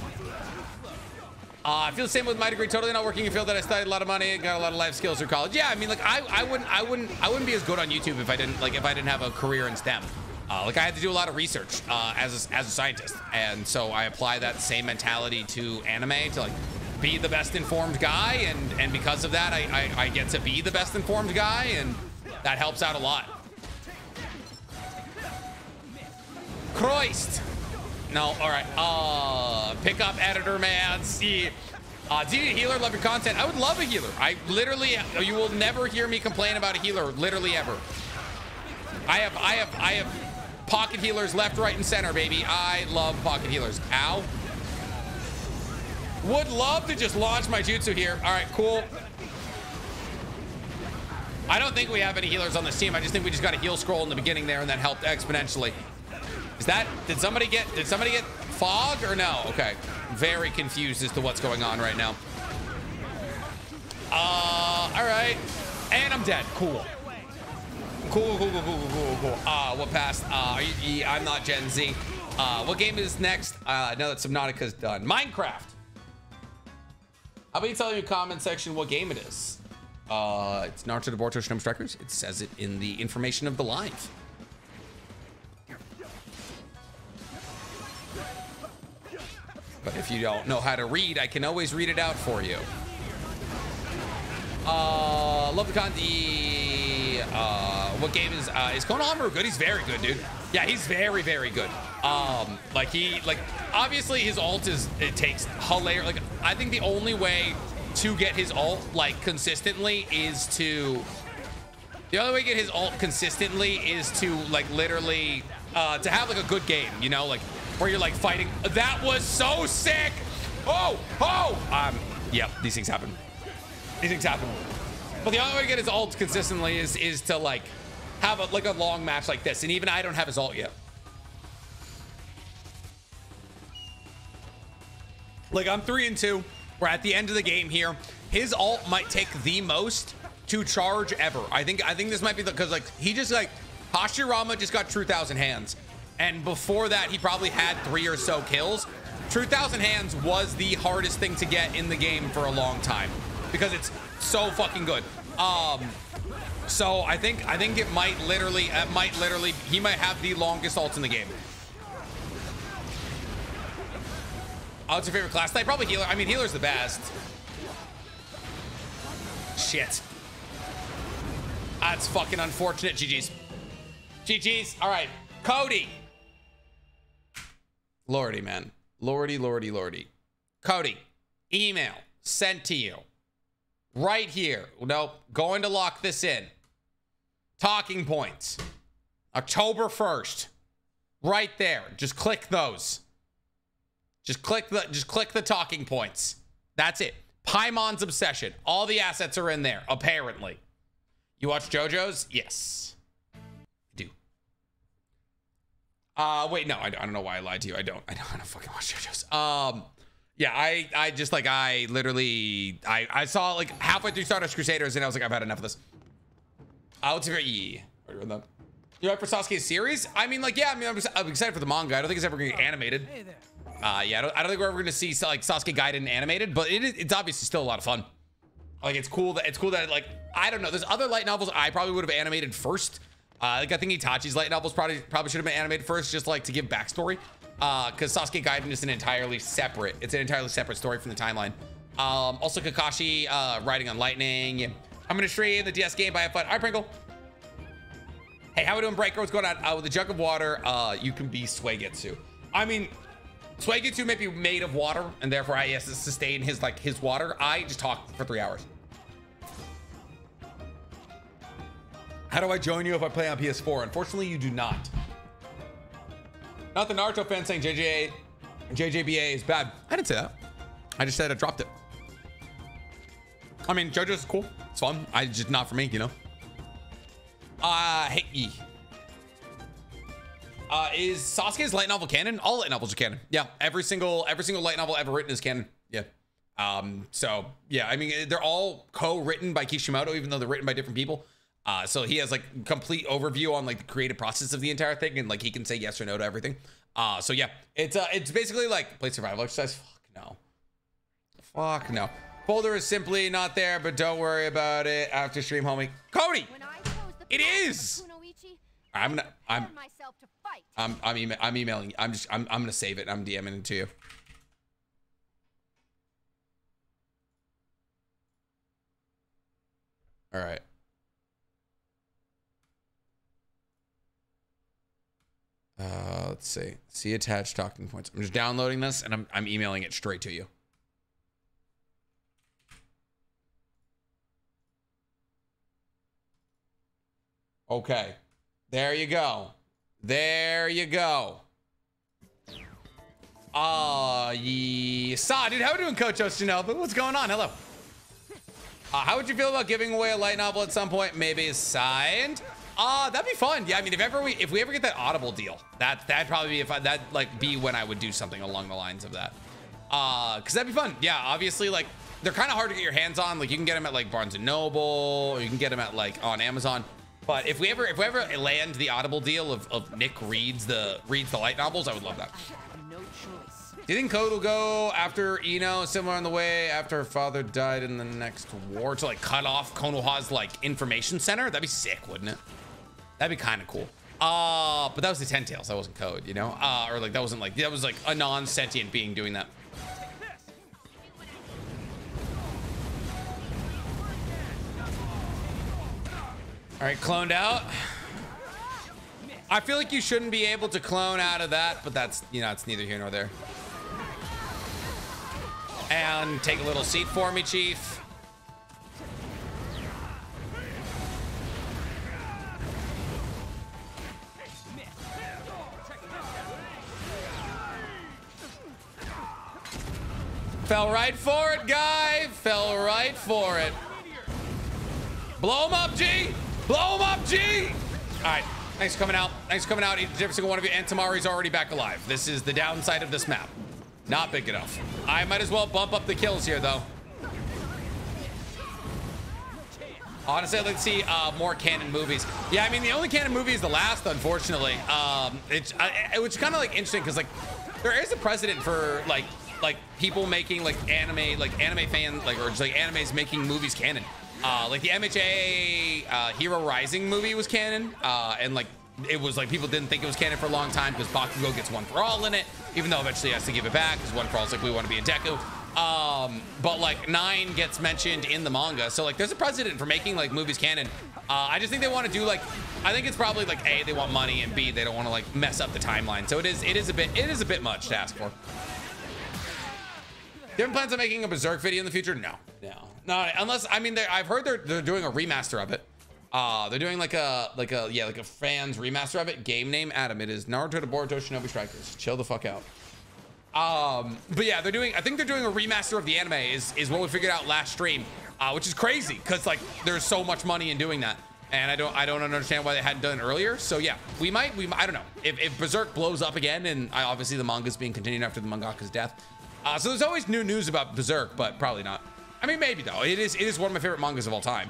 I feel the same with my degree. Totally not working in a field that I studied a lot of money, got a lot of life skills through college. Yeah, I mean, like I wouldn't be as good on YouTube if I didn't have a career in STEM. Like I had to do a lot of research as a scientist, and so I apply that same mentality to anime to like be the best informed guy, and because of that, I get to be the best informed guy, and that helps out a lot. Christ. No, all right. Pick up editor, man. See, do you need a healer? Love your content. I would love a healer. I literally, you will never hear me complain about a healer, literally ever. I have pocket healers left, right, and center, baby. I love pocket healers. Ow. Would love to just launch my jutsu here. All right, cool. I don't think we have any healers on this team. I just think we just got a heal scroll in the beginning there, and that helped exponentially. Did somebody get fog or no? Okay, very confused as to what's going on right now. All right, and I'm dead. Cool. What passed? I'm not Gen Z. What game is next? Now that Subnautica's done. Minecraft. How about you tell me in the comment section what game it is? It's Naruto to Boruto Shinome Strikers. It says it in the information of the live. But if you don't know how to read, I can always read it out for you. Love the what game is Konohamaru good? He's very good, dude. Yeah, he's very, very good. Obviously his ult takes hilarious. Like, I think the only way to get his ult consistently is to like literally to have like a good game, you know, like where you're like fighting. That was so sick. Yep, these things happen. But the only way to get his ult consistently is to like have a long match like this, and even I don't have his ult yet. Like, I'm 3-2. We're at the end of the game here. His ult might take the most to charge ever. I think this might be because like he just like Hashirama just got True Thousand Hands, And before that, he probably had 3 or so kills. True Thousand Hands was the hardest thing to get in the game for a long time because it's so fucking good. So I think it might literally, he might have the longest ult in the game. Oh, what's your favorite class type? Probably healer. I mean, healer's the best. Shit. That's fucking unfortunate. GG's. GG's. All right. Cody. Lordy, man. Lordy, lordy, lordy. Cody, email sent to you right here. Nope. Going to lock this in. Talking points. October 1st. Right there. Just click those. Just click the talking points. That's it. Paimon's Obsession. All the assets are in there, apparently. You watch JoJo's? Yes. I do. Wait, no, I don't know why I lied to you. I don't fucking watch JoJo's. Yeah, I just like, I literally, I saw like halfway through Stardust Crusaders and I was like, I've had enough of this. What's your, you like for Sasuke's series? I mean, like, yeah, I mean, I'm excited for the manga. I don't think it's ever gonna get animated. Hey there. Yeah, I don't think we're ever gonna see like Sasuke Gaiden animated, but it's obviously still a lot of fun. Like, it's cool that like, I don't know, there's other light novels I probably would have animated first. Like, I think Itachi's light novels probably should have been animated first, just like to give backstory. Because Sasuke Gaiden is an entirely separate story from the timeline. Also Kakashi riding on lightning. I'm gonna stream the DS game by a foot. All right, Pringle. Hey, how we doing, Breaker? What's going on? With a jug of water, you can be Suigetsu. I mean, Suigetsu may be made of water, and therefore he has to sustain his water. I just talk for 3 hours. How do I join you if I play on PS4? Unfortunately, you do not. Not the Naruto fan saying JJBA is bad. I didn't say that. I just said I dropped it. I mean, JoJo's cool. It's fun. Just not for me, you know. Hey. Is Sasuke's light novel canon? All light novels are canon. Yeah, every single light novel ever written is canon. Yeah. So yeah, I mean, they're all co-written by Kishimoto, even though they're written by different people. So he has like complete overview on like the creative process of the entire thing, and like he can say yes or no to everything. So yeah, it's basically like play survival exercise. Fuck no. Folder is simply not there, but don't worry about it after stream, homie. Cody, it is. I'm emailing. I'm gonna save it. I'm DMing it to you. All right. Let's see. See attached talking points. I'm just downloading this and I'm emailing it straight to you. Okay. There you go. There you go. Dude, how are we doing, Coach Ostinova? What's going on? Hello. How would you feel about giving away a light novel at some point? Maybe signed? That'd be fun. Yeah, I mean, if we ever get that Audible deal, that'd probably be be when I would do something along the lines of that. Cause that'd be fun. Yeah, obviously, like they're kind of hard to get your hands on. Like you can get them at like Barnes and Noble, or you can get them at like on Amazon. But if we ever land the Audible deal of Nick reads the light novels, I would love that. Do you think Code will go after Ino, similar in the way after her father died in the next war, to like cut off Konoha's like information center? That'd be sick, wouldn't it? That'd be kind of cool. But that was the Ten Tails. That wasn't Code, you know? Or like that was like a non-sentient being doing that. All right, cloned out. I feel like you shouldn't be able to clone out of that, but that's, you know, it's neither here nor there. And take a little seat for me, Chief. Fell right for it, guy. Fell right for it. Blow him up, G. Blow him up, G. All right. Thanks for coming out. Thanks for coming out. Each and every single one of you. And Tamari's already back alive. This is the downside of this map. Not big enough. I might as well bump up the kills here, though. Honestly, I'd like to see more canon movies. Yeah, I mean, the only canon movie is The Last, unfortunately. Which is kind of like interesting because like there is a precedent for like people making like anime fan or just like animes making movies canon. Like the MHA Hero Rising movie was canon, and like it was like people didn't think it was canon for a long time because Bakugo gets One For All in it, even though eventually he has to give it back because One For All is like, we want to be a Deku. But like 9 gets mentioned in the manga, so like there's a precedent for making like movies canon. I just think they want to do like, I think it's probably like A, they want money, and B, they don't want to like mess up the timeline. So it is a bit much to ask for. Do you have plans on making a Berserk video in the future? No, unless, I mean, I've heard they're doing a remaster of it. They're doing like a fans remaster of it. Game name, Adam. It is Naruto to Boruto Shinobi Strikers. Chill the fuck out. But yeah, I think they're doing a remaster of the anime is what we figured out last stream, which is crazy because like there's so much money in doing that, and I don't understand why they hadn't done it earlier. So yeah, we might, I don't know if Berserk blows up again, and obviously the manga's being continued after the mangaka's death. So there's always new news about Berserk, but probably not. I mean, maybe though. It is one of my favorite mangas of all time.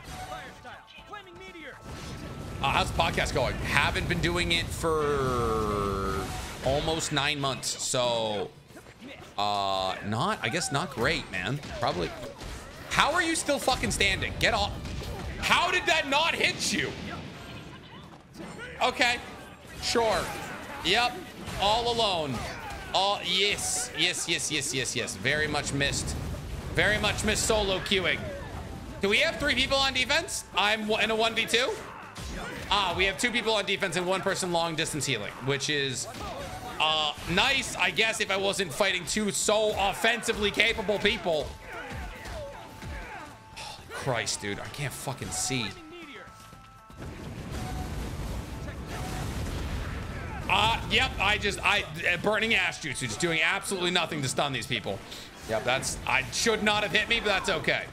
How's the podcast going? Haven't been doing it for almost 9 months, so I guess not great, man. Probably. How are you still fucking standing? Get off. How did that not hit you? Okay, sure. Yep, all alone. Oh, yes. Very much missed solo queuing. Do we have 3 people on defense? I'm in a 1v2. We have 2 people on defense and 1 person long distance healing, which is nice, I guess, if I wasn't fighting 2 so offensively capable people. Oh, Christ, dude, I can't fucking see. Yep, burning ash jutsu, just doing absolutely nothing to stun these people. Yep, I should not have hit me, but that's okay.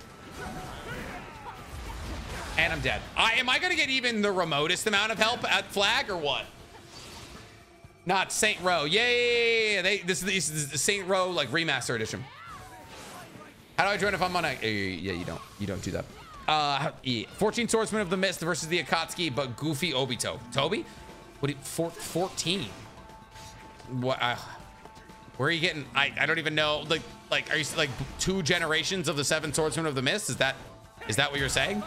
And I'm dead. Am I gonna get even the remotest amount of help at flag or what? Not Saint Row. Yay! This is the Saint Row like remaster edition. How do I join if I'm on a? Yeah, you don't do that. 14 Swordsmen of the Mist versus the Akatsuki, but Goofy Obito. Toby? What? 14? What? Where are you getting? I don't even know. Like, are you like 2 generations of the 7 Swordsmen of the Mist? Is that what you're saying?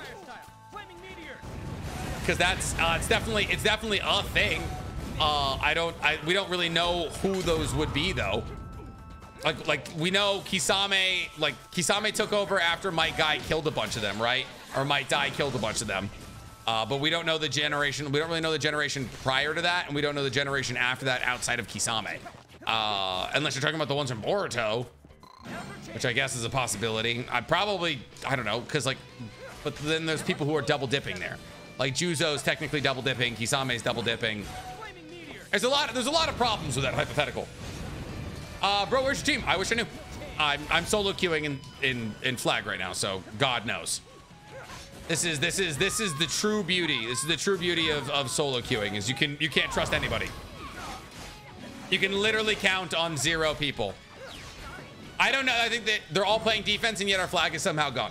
Because that's it's definitely a thing. We don't really know who those would be though. Like we know Kisame took over after Might Guy killed a bunch of them, right? Or Might Dai killed a bunch of them. But we don't know the generation. We don't really know the generation prior to that, and we don't know the generation after that outside of Kisame. Unless you're talking about the ones from Boruto, which I guess is a possibility. I don't know, because like, but then there's people who are double dipping there. Like Juzo's technically double dipping, Kisame's double dipping. There's a lot of problems with that hypothetical. Bro, where's your team? I wish I knew. I'm solo queuing in flag right now, so God knows. This is the true beauty. This is the true beauty of solo queuing, is you can't trust anybody. You can literally count on 0 people. I don't know. I think that they're all playing defense, and yet our flag is somehow gone.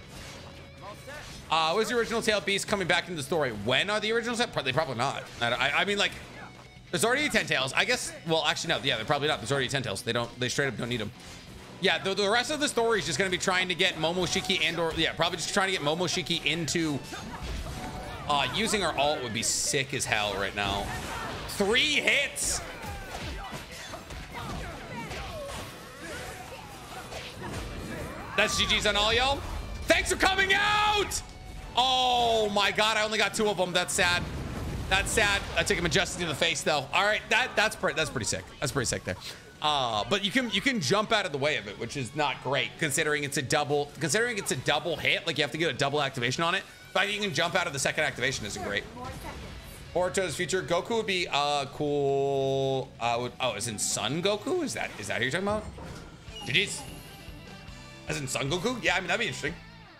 Was the original Tail Beast coming back into the story? When are the original set? Probably not. I mean, like, there's already 10 tails. I guess. Well, actually, no. Yeah, they're probably not. There's already 10 tails. They straight up don't need them. Yeah, the rest of the story is just gonna be trying to get Momoshiki probably just trying to get Momoshiki into using our ult would be sick as hell right now. 3 hits. That's GG's on all y'all. Thanks for coming out. Oh my God, I only got 2 of them. That's sad. That's sad. I took him a justice in the face though. All right, that's pretty sick. That's pretty sick there. But you can jump out of the way of it, which is not great considering it's a double hit. Like you have to get a double activation on it. But you can jump out of the second activation isn't great. Boruto's future Goku would be cool. As in Son Goku? Is that who you're talking about? GG's. As in Son Goku? Yeah, I mean that'd be interesting.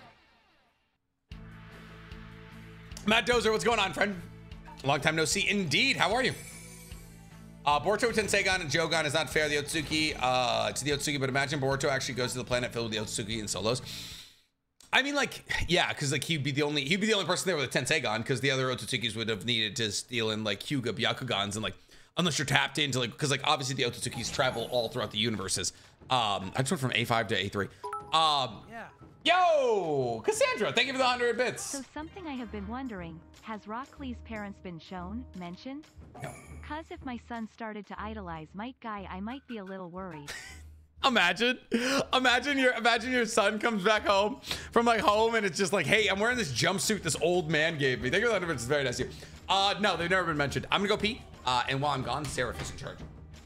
Matt Dozer, what's going on, friend? Long time no see indeed. How are you? Boruto Tensegan and Jogan is not fair to the Otsutsuki, but imagine Boruto actually goes to the planet filled with the Otsutsuki and solos. I mean, like, yeah, because like he'd be the only person there with a Tensegon, because the other Ototsukis would have needed to steal in like Hyuga Byakugans, and like unless you're tapped into like, because like obviously the Ototsukis travel all throughout the universes. I just went from A5 to A3. Yeah. Yo, Cassandra, thank you for the 100 bits. So something I have been wondering, has Rock Lee's parents been mentioned? No. Cause if my son started to idolize Might Guy, I might be a little worried. Imagine your son comes back home from like home and it's just like, hey, I'm wearing this jumpsuit this old man gave me. Thank you for the 100 bits. It's very nice of you. No, they've never been mentioned. I'm gonna go pee. And while I'm gone, Seraph is in charge.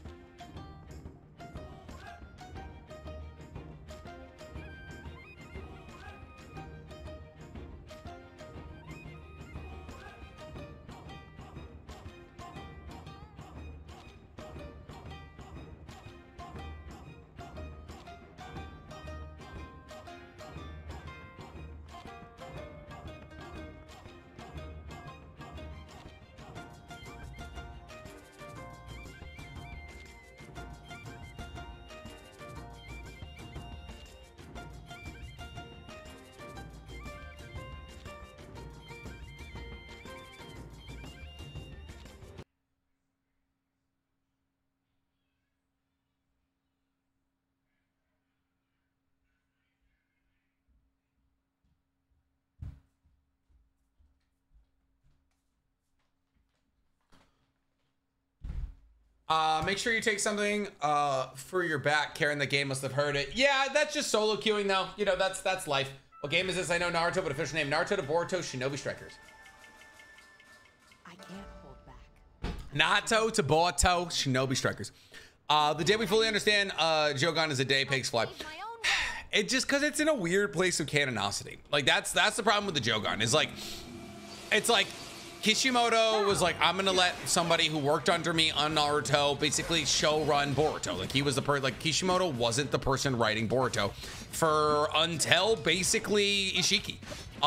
Make sure you take something for your back. Karen, the game must have heard it. Yeah, that's just solo queuing though. You know, that's life. What game is this? I know Naruto, but official name Naruto to Boruto Shinobi Strikers. I can't hold back. Naruto to Boruto Shinobi Strikers. The day we fully understand Jogan is a day pigs fly. It just because it's in a weird place of canonicity. Like that's the problem with the Jogan. Is like it's like Kishimoto was like, I'm gonna let somebody who worked under me on Naruto basically show run Boruto. Like he was the like Kishimoto wasn't the person writing Boruto until basically Ishiki.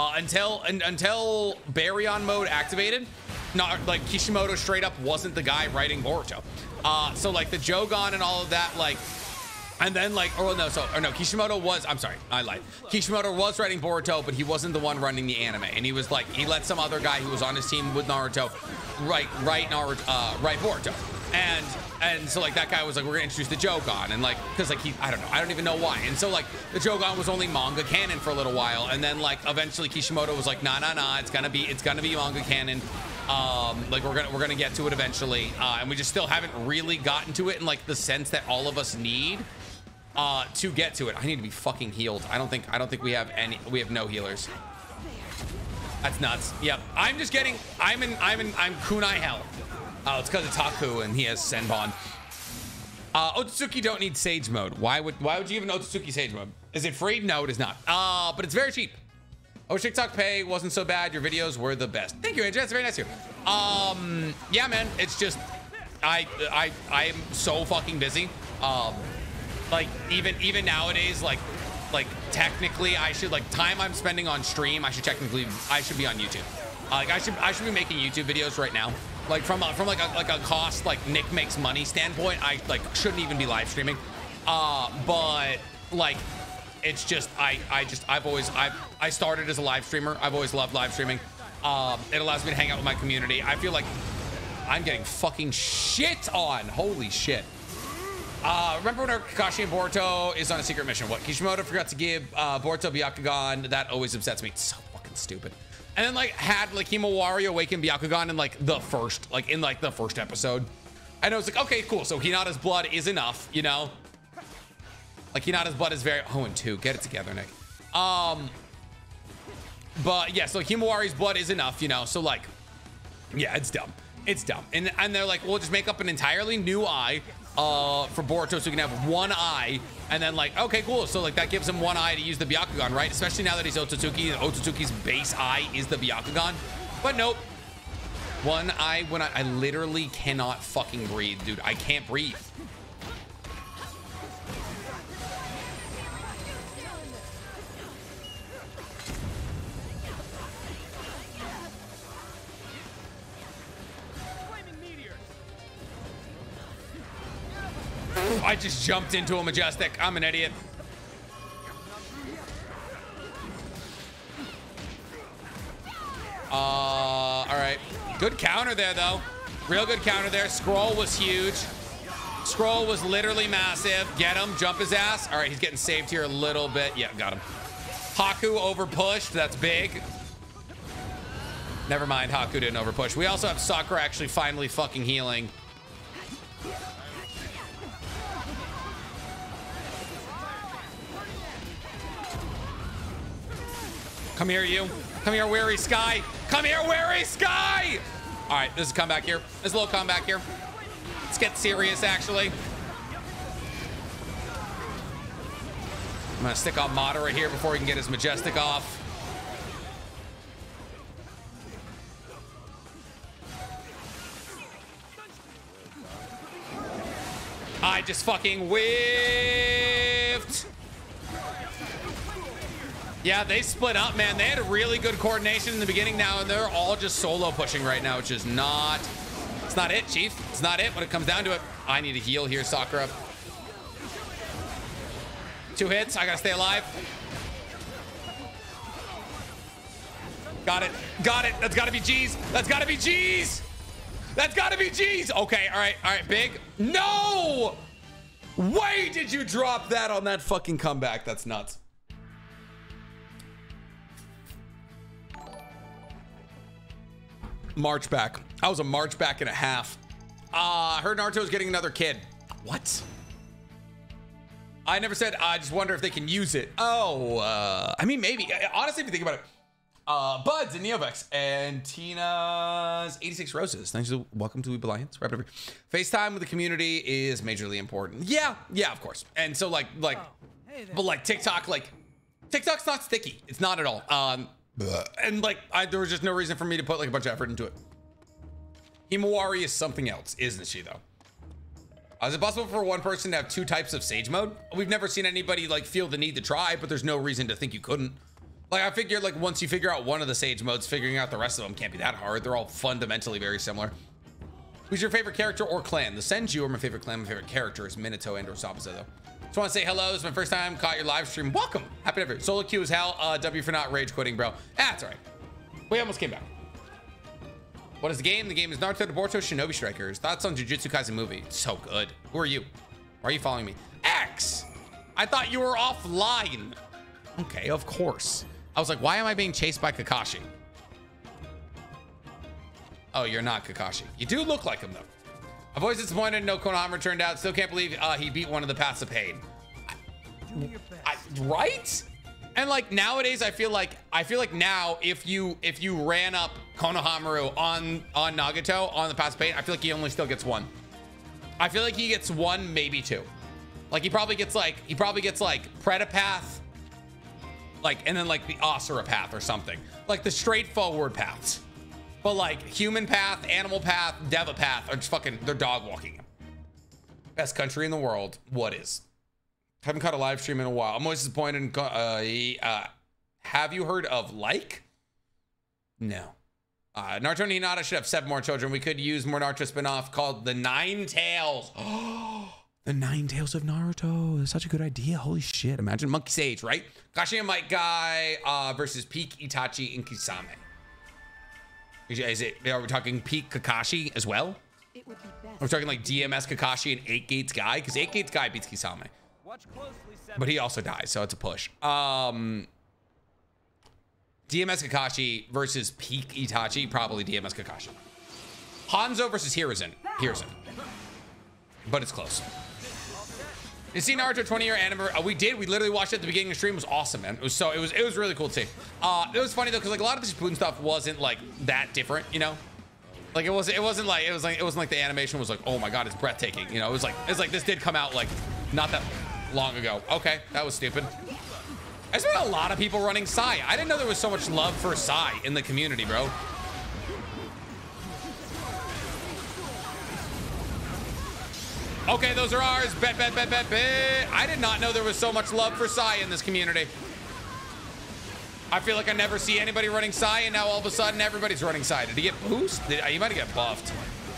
Until Baryon mode activated, not like Kishimoto straight up wasn't the guy writing Boruto. So like the Jogan and all of that, like, and then like, Kishimoto was, I'm sorry, I lied. Kishimoto was writing Boruto, but he wasn't the one running the anime. And he was like, he let some other guy who was on his team with Naruto write Boruto. And so like that guy was like, we're gonna introduce the Jogan, and like, cause like I don't even know why. And so like the Jogan was only manga canon for a little while, and then like eventually Kishimoto was like, nah, it's gonna be manga canon. Like we're gonna get to it eventually, and we just still haven't really gotten to it in like the sense that all of us need to get to it. I need to be fucking healed. I don't think we have no healers. That's nuts. Yep. I'm kunai hell. It's because it's Haku and he has Senbon. Otsutsuki don't need Sage mode. Why would you even Otsutsuki Sage mode? Is it free? No, it is not. But it's very cheap. Oh, TikTok pay wasn't so bad. Your videos were the best. Thank you, Andrew. That's very nice of you. Yeah, man. It's just I am so fucking busy. Like even nowadays, like technically I should, like, time I'm spending on stream, I should be on YouTube. Like I should be making YouTube videos right now. Like from like a cost, like Nick makes money standpoint, I like shouldn't even be live streaming. But like it's just I started as a live streamer. I've always loved live streaming. It allows me to hang out with my community. I feel like I'm getting fucking shit on. Holy shit. Remember when Kakashi and Boruto is on a secret mission? What, Kishimoto forgot to give Boruto Byakugan? That always upsets me. It's so fucking stupid. And then like had like Himawari awaken Byakugan in like the first episode. And I was like, okay, cool. So Hinata's blood is enough, you know? Like Hinata's blood is very, and 2, get it together, Nick. But yeah, so Himawari's blood is enough, you know? So like, yeah, it's dumb. It's dumb. And they're like, we'll just make up an entirely new eye for Boruto so he can have one eye. And then like, okay, cool. So like that gives him one eye to use the Byakugan, right? Especially now that he's Otsutsuki. Otsutsuki's base eye is the Byakugan. But nope. One eye when I literally cannot fucking breathe, dude. I can't breathe. I just jumped into a Majestic. I'm an idiot. Good counter there, though. Real good counter there. Scroll was huge. Scroll was literally massive. Get him. Jump his ass. All right, he's getting saved here a little bit. Yeah, got him. Haku over pushed. That's big. Never mind. Haku didn't over push. We also have Sakura actually finally fucking healing. Come here, you. Come here, Weary Sky. Come here, Weary Sky. All right, this is a comeback here. This is a little comeback here. Let's get serious, actually. I'm gonna stick on Madara here before he can get his Majestic off. I just fucking whiffed. Yeah, they split up, man. They had a really good coordination in the beginning now, and they're all just solo pushing right now, which is not... It's not it, Chief. It's not it when it comes down to it. I need to heal here, Sakura. 2 hits. I gotta stay alive. Got it. Got it. That's gotta be G's. That's gotta be G's. That's gotta be G's. Okay, all right. All right, big. No! Why did you drop that on that fucking comeback? That's nuts. March back. I was a March back and a half. Heard Naruto's getting another kid. What? I never said. I just wonder if they can use it. Oh, I mean, maybe. Honestly, if you think about it, Buds and Neovex and Tina's 86 Roses. Thanks. Welcome to Weeb Alliance. Wrap it over. FaceTime with the community is majorly important. Yeah, of course. And so like, but like TikTok, like TikTok's not sticky. It's not at all. And like, there was just no reason for me to put like a bunch of effort into it. Himawari is something else, isn't she though? Is it possible for one person to have 2 types of Sage mode? We've never seen anybody like feel the need to try, but there's no reason to think you couldn't. Like I figured like once you figure out one of the Sage modes, figuring out the rest of them can't be that hard. They're all fundamentally very similar. Who's your favorite character or clan? The Senju are my favorite clan. My favorite character is Minato and or Sabusa though. Just want to say hello. It's my first time caught your live stream. Welcome. Happy to have you. Solo queue is hell. W for not rage quitting, bro. That's all right. We almost came back. What is the game? The game is Naruto Naboruto Shinobi Strikers. Thoughts on Jujutsu Kaisen movie? So good. Who are you? Why are you following me? X! I thought you were offline. Okay, of course. I was like, why am I being chased by Kakashi? Oh, you're not Kakashi. You do look like him though. I've always disappointed no Konohama turned out. Still can't believe he beat one of the Paths of Pain. Right? And like nowadays, I feel like now if you ran up Konohamaru on Nagato on the Paths of Pain, I feel like he only still gets 1. I feel like he gets 1, maybe 2. Like he probably gets like Predapath, like, and then like the Asura path or something, like the straightforward paths. But like human path, animal path, Deva path are just fucking, they're dog walking him. Best country in the world. What is? Haven't caught a live stream in a while. I'm always disappointed in, have you heard of like? No. Naruto and Hinata should have 7 more children. We could use more Naruto spinoff called The Nine Tails. Oh, The Nine Tails of Naruto. That's such a good idea. Holy shit. Imagine Monkey Sage, right? Kashima Might Guy versus Peak Itachi and Kisame. Are we talking Peak Kakashi as well? It would be best. We're talking like DMS Kakashi and 8 Gates Guy, because 8 Gates Guy beats Kisame. Watch closely, Seven. But he also dies, so it's a push. DMS Kakashi versus Peak Itachi, probably DMS Kakashi. Hanzo versus Hiruzen. But it's close. You see Naruto 20-year anniversary? We did. We literally watched it at the beginning of the stream. It was awesome, man. It was really cool to see. It was funny though, because like a lot of the Shippuden stuff wasn't like that different, you know? Like it wasn't like the animation was like, oh my god, it's breathtaking. You know, it's like this did come out like not that long ago. Okay, that was stupid. There's been a lot of people running Sai. I didn't know there was so much love for Sai in the community, bro. Okay, those are ours. Bet. I did not know there was so much love for Sai in this community. I feel like I never see anybody running Sai, and now all of a sudden everybody's running Sai. Did he get boosted? He might have got buffed.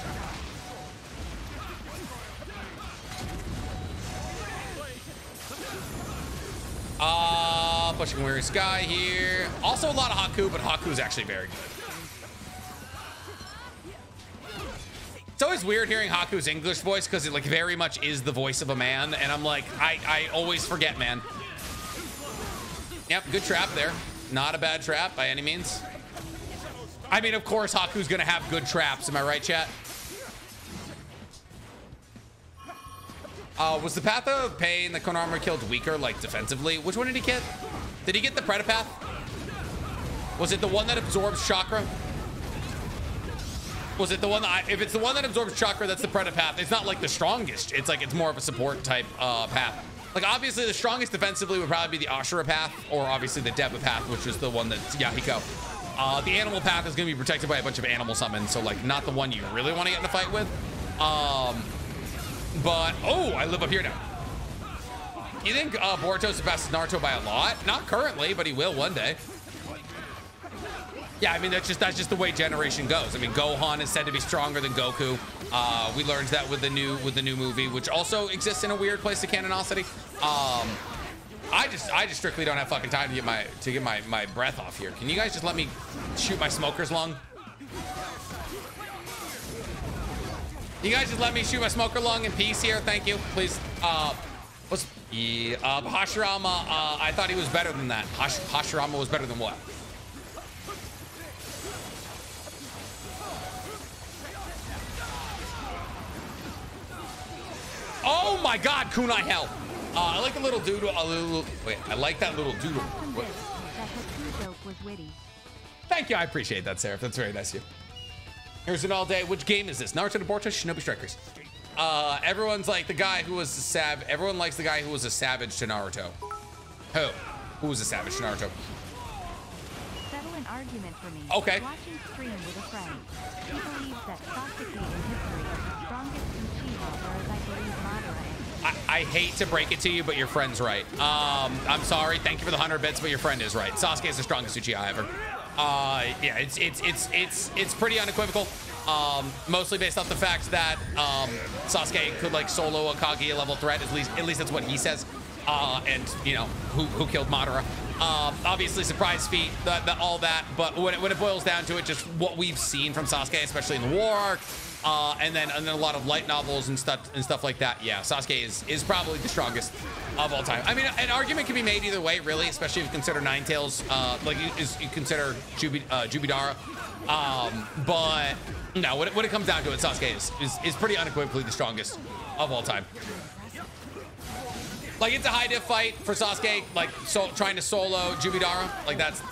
Pushing Weary Sky here. Also a lot of Haku, but Haku is actually very good. always weird hearing Haku's English voice because it like very much is the voice of a man, and I'm like, I always forget, man. Yep, good trap there. Not a bad trap by any means. I mean, of course, Haku's gonna have good traps. Am I right, chat? Was the Path of Pain that Konohamaru killed weaker, like defensively? Which one did he get? Did he get the Predapath? Was it the one that absorbs chakra? Was it the one that, if it's the one that absorbs chakra, that's the Predapath. It's not like the strongest. It's like, it's more of a support type path. Like obviously the strongest defensively would probably be the Ashura path, or obviously the Deba path, which is the one that's Yahiko. The animal path is gonna be protected by a bunch of animal summons, so like not the one you really want to get in a fight with. But, oh, I live up here now. You think Boruto surpasses Naruto by a lot? Not currently, but he will one day. Yeah, I mean, that's just the way generation goes. I mean, Gohan is said to be stronger than Goku. We learned that with the new movie, which also exists in a weird place of canonicity. I just strictly don't have fucking time to get my breath off here. Can you guys just let me shoot my smoker's lung? You guys just let me shoot my smoker lung in peace here. Thank you, please. Hashirama, I thought he was better than that. Hashirama was better than what? Oh my God, Kunai Hell. I like the little doodle. Wait, I like that little doodle. What? That Haku joke was witty. Thank you, I appreciate that, Seraph. That's very nice of you. Here's an all day. Which game is this? Naruto to Boruto, Shinobi Strikers. Everyone's like the guy who was a everyone likes the guy who was a savage to Naruto. Who was a savage to Naruto? Settle an argument for me. Okay. Watching stream with a friend. He believes that Sasuke in history is the strongest Uchiha, whereas I believe Madara is. I hate to break it to you, but your friend's right. I'm sorry. Thank you for the 100 bits, but your friend is right. Sasuke is the strongest Uchiha ever. Yeah, it's pretty unequivocal. Mostly based off the fact that Sasuke could like solo a Kaguya level threat. At least that's what he says. And you know who killed Madara. Obviously surprise feat, all that. But when it boils down to it, just what we've seen from Sasuke, especially in the war arc, and then a lot of light novels and stuff like that. Yeah, Sasuke is probably the strongest of all time. I mean, an argument can be made either way, really, especially if you consider Nine Tails, like you consider Jubidara. But no, when it comes down to it, Sasuke is pretty unequivocally the strongest of all time. Like, it's a high diff fight for Sasuke, like trying to solo Jubidara. Like, that's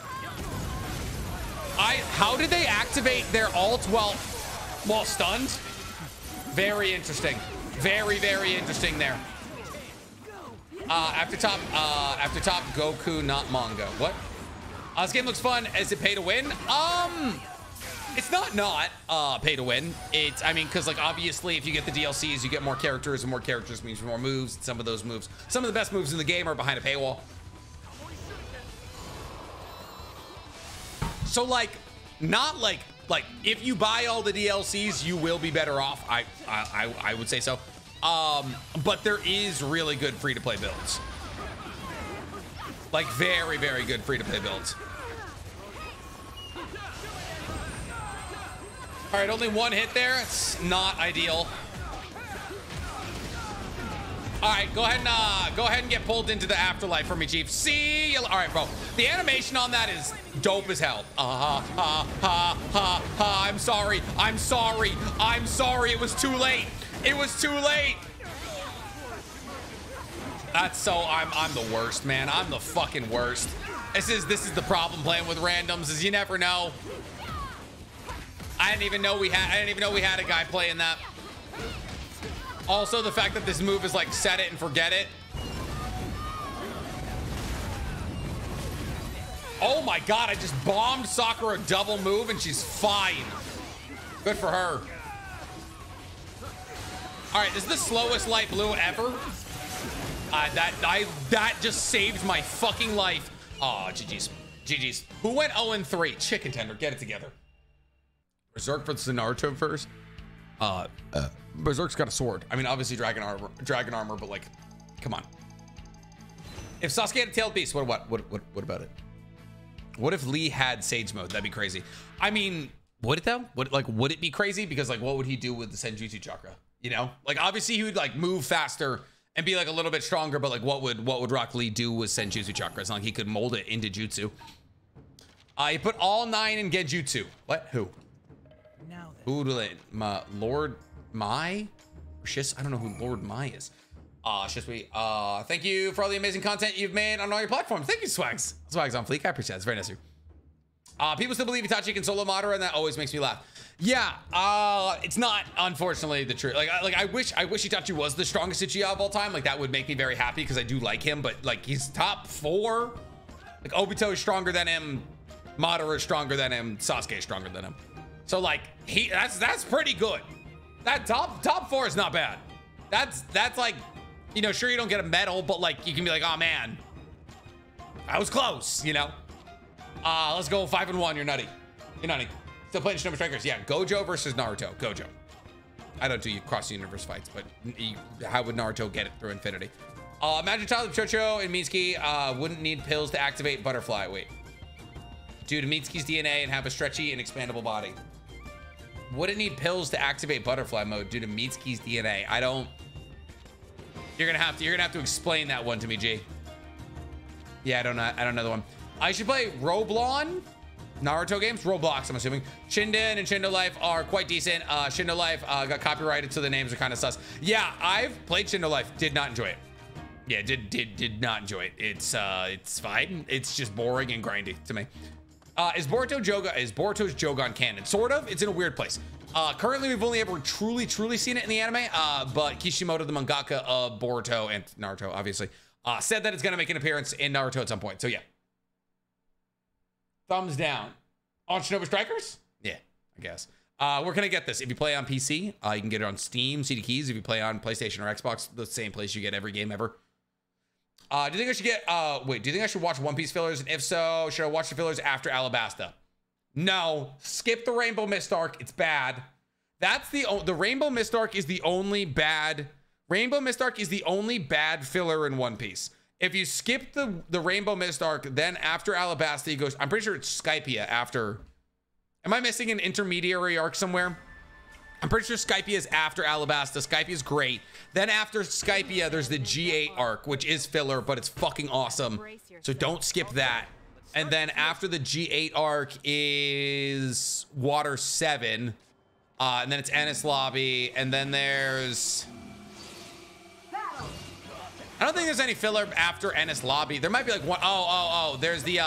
how did they activate their ult while stunned? Very interesting. Very, very interesting there. After top Goku, not manga. What? This game looks fun. Is it pay to win? It's not pay to win. I mean, because like obviously if you get the DLCs, you get more characters, and more characters means more moves. And some of those moves, some of the best moves in the game are behind a paywall. So like, not like if you buy all the DLCs, you will be better off. I would say so. But there is really good free-to-play builds. Like very, very good free-to-play builds. All right, only one hit there. It's not ideal. All right, go ahead and get pulled into the afterlife for me, Chief. See you. All right, bro. The animation on that is dope as hell. I'm sorry. It was too late. It was too late. That's so. I'm the worst, man. I'm the fucking worst. This is the problem playing with randoms, is you never know. I didn't even know we had a guy playing that. Also, the fact that this move is like set it and forget it. Oh my God, I just bombed Sakura double move and she's fine. Good for her. All right, this is the slowest light blue ever. That just saved my fucking life. Oh, GG's. Who went 0-3? Chicken tender, get it together. Berserk for the Naruto first. Berserk's got a sword. I mean, obviously dragon armor, but like, come on. If Sasuke had a tailed beast, what about it? What if Lee had Sage mode? That'd be crazy. I mean, Would it though? Would it be crazy? Because like, what would he do with the Senjutsu chakra? You know, like obviously he would like move faster and be like a little bit stronger, but like what would Rock Lee do with Senjutsu chakra? It's not like he could mold it into jutsu. He put all 9 in Genjutsu. What? Who? Now then. Lord Mai? I don't know who Lord Mai is. Shisui, thank you for all the amazing content you've made on all your platforms. Thank you, Swags. Swags on fleek. I appreciate it. It's very nice of you. People still believe Itachi can solo Madara, and that always makes me laugh. Yeah, it's not, unfortunately, the truth. Like I wish Itachi was the strongest Uchiha of all time. Like, that would make me very happy because I do like him, but like, he's top 4. Like, Obito is stronger than him, Madara is stronger than him, Sasuke is stronger than him. So like, that's pretty good. That top 4 is not bad. That's like, you know, sure you don't get a medal, but like, you can be like, oh man, I was close, you know? Let's go 5-1. You're nutty. You're nutty. Still playing Shinobi Strikers. Yeah, Gojo versus Naruto. Gojo. I don't do cross-universe fights, but how would Naruto get it through infinity? Imagine child of Chocho and Mitsuki wouldn't need pills to activate Butterfly. Wait. Due to Mitsuki's DNA and have a stretchy and expandable body. Wouldn't need pills to activate Butterfly mode due to Mitsuki's DNA. I don't. You're gonna have to explain that one to me, G. Yeah, I don't know the one. I should play Roblox Naruto games. Roblox, I'm assuming. Shinden and Shindo Life are quite decent. Shindo Life got copyrighted, so the names are kind of sus. Yeah, I've played Shindo Life. Did not enjoy it. Yeah, did not enjoy it. It's fine. It's just boring and grindy to me. Is Boruto's Jogan canon? Sort of. It's in a weird place. Currently, we've only ever truly seen it in the anime. But Kishimoto, the mangaka of Boruto and Naruto, obviously, said that it's gonna make an appearance in Naruto at some point. So yeah. Thumbs down. On Shinobi Strikers? Yeah, I guess. Where can I get this? If you play on PC, you can get it on Steam, CD Keys. If you play on PlayStation or Xbox, the same place you get every game ever. Do you think I should get, do you think I should watch One Piece fillers? And if so, should I watch the fillers after Alabasta? No, skip the Rainbow Mist arc. It's bad. That's the Rainbow Mist arc is the only bad, Rainbow Mist arc is the only bad filler in One Piece. If you skip the Rainbow Mist arc, then after Alabasta, he goes, I'm pretty sure it's Skypia after. Am I missing an intermediary arc somewhere? I'm pretty sure Skypia is after Alabasta. Skypia is great. Then after Skypia, there's the G8 arc, which is filler, but it's fucking awesome. So don't skip that. And then after the G8 arc is Water 7. And then it's Enies Lobby. And then there's... I don't think there's any filler after Enies Lobby. There might be like one. There's the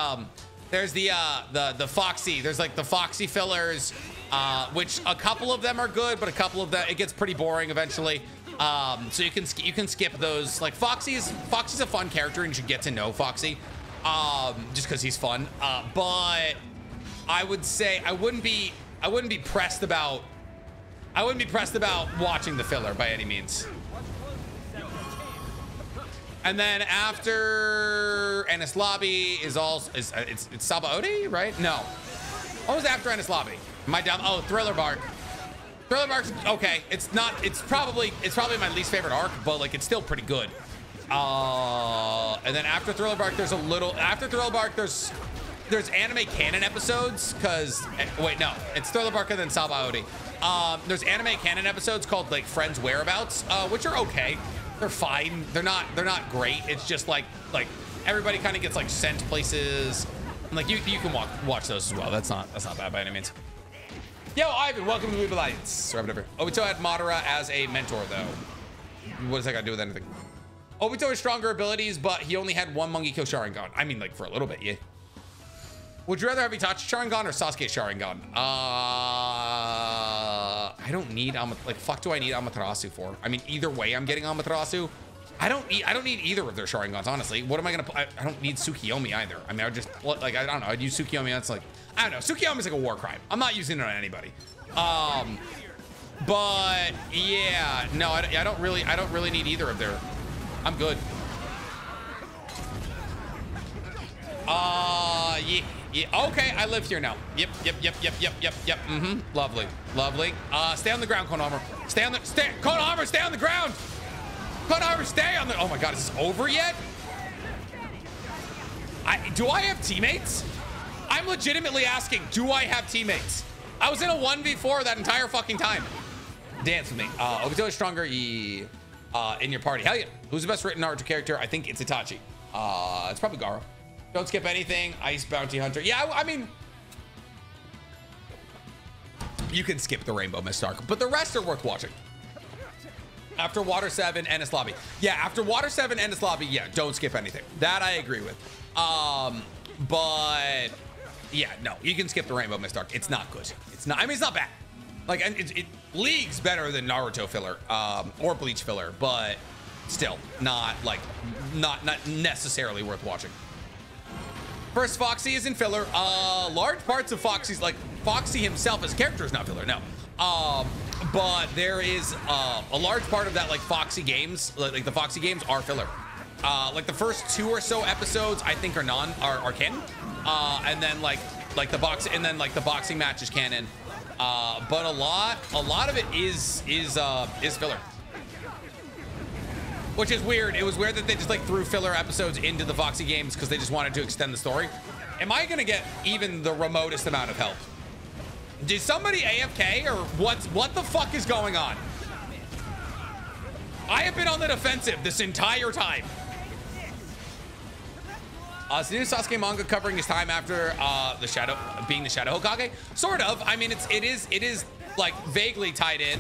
Foxy. There's like the Foxy fillers, which a couple of them are good, but a couple of them it gets pretty boring eventually. So you can skip those. Like Foxy's a fun character, and you should get to know Foxy, just because he's fun. But I would say I wouldn't be pressed about watching the filler by any means. And then after Enies Lobby is it's Sabaody, right? No. What was after Enies Lobby? Am I dumb? Oh, Thriller Bark. Thriller Bark's okay. It's probably my least favorite arc, but like it's still pretty good. And then after Thriller Bark, there's anime canon episodes, cause wait, no, it's Thriller Bark and then Sabaody. There's anime canon episodes called like Friends Whereabouts, which are okay. They're fine. They're not great. It's just like everybody kind of gets like sent places. And like you can watch those as well. That's not bad by any means. Yo, Ivan, welcome to Weeb Alliance. Or whatever. Obito had Madara as a mentor though. What does that got to do with anything? Obito has stronger abilities, but he only had one Mangekyo Sharingan. I mean, like for a little bit, yeah. Would you rather have Itachi Sharingan or Sasuke Sharingan? I don't need fuck do I need Amaterasu for? I mean, either way, I'm getting Amaterasu. I don't need either of their Sharingans, honestly. What am I gonna? I don't need Tsukiyomi either. I mean, I would just like I don't know. I'd use Tsukiyomi. That's like I don't know. Tsukiyomi's like a war crime. I'm not using it on anybody. But yeah, no, I don't really need either of their. I'm good. Yeah, okay, I live here now. Yep. Lovely. Stay on the ground, Konohamaru. Konohamaru, stay on the ground. Konohamaru, stay on the. Oh my God, is this over yet? Do I have teammates? I'm legitimately asking, do I have teammates? I was in a 1v4 that entire fucking time. Dance with me. Obito is stronger in your party. Hell yeah. Who's the best written Naruto character? I think it's Itachi. It's probably Gaara. Don't skip anything. Ice Bounty Hunter. Yeah, I mean, you can skip the Rainbow Mist arc, but the rest are worth watching. After Water 7, Enies Lobby. Yeah, after Water 7, Enies Lobby, yeah, don't skip anything. That I agree with. But yeah, no, you can skip the Rainbow Mist arc. It's not good. It's not, I mean, it's not bad. Like, and it leagues better than Naruto filler, or Bleach filler, but still not necessarily worth watching. First, Foxy is in filler. Large parts of Foxy's, like, Foxy himself as a character is not filler, no. But there is a large part of that, like, Foxy games, like the Foxy games are filler. Like the first 2 or so episodes, I think are canon. And then like the boxing match is canon. But a lot of it is filler. Which is weird. It was weird that they just like threw filler episodes into the Foxy games because they just wanted to extend the story. Am I gonna get even the remotest amount of help? Did somebody AFK or what the fuck is going on? I have been on the defensive this entire time. Is the new Sasuke manga covering his time after being the Shadow Hokage? Sort of. I mean, it is like vaguely tied in.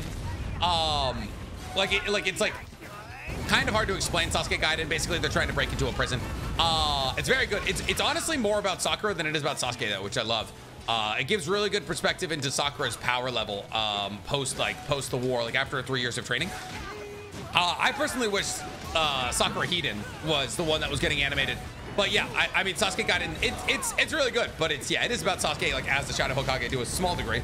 It's like kind of hard to explain. Sasuke Gaiden, basically they're trying to break into a prison. It's very good. It's honestly more about Sakura than it is about Sasuke though, which I love. It gives really good perspective into Sakura's power level post the war, like after 3 years of training. I personally wish Sakura Hiden was the one that was getting animated. But yeah, I mean, Sasuke Gaiden, it's really good, but it is about Sasuke, like, as the Shadow Hokage to a small degree.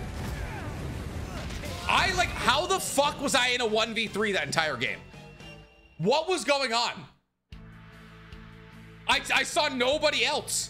How the fuck was I in a 1v3 that entire game? What was going on? I saw nobody else.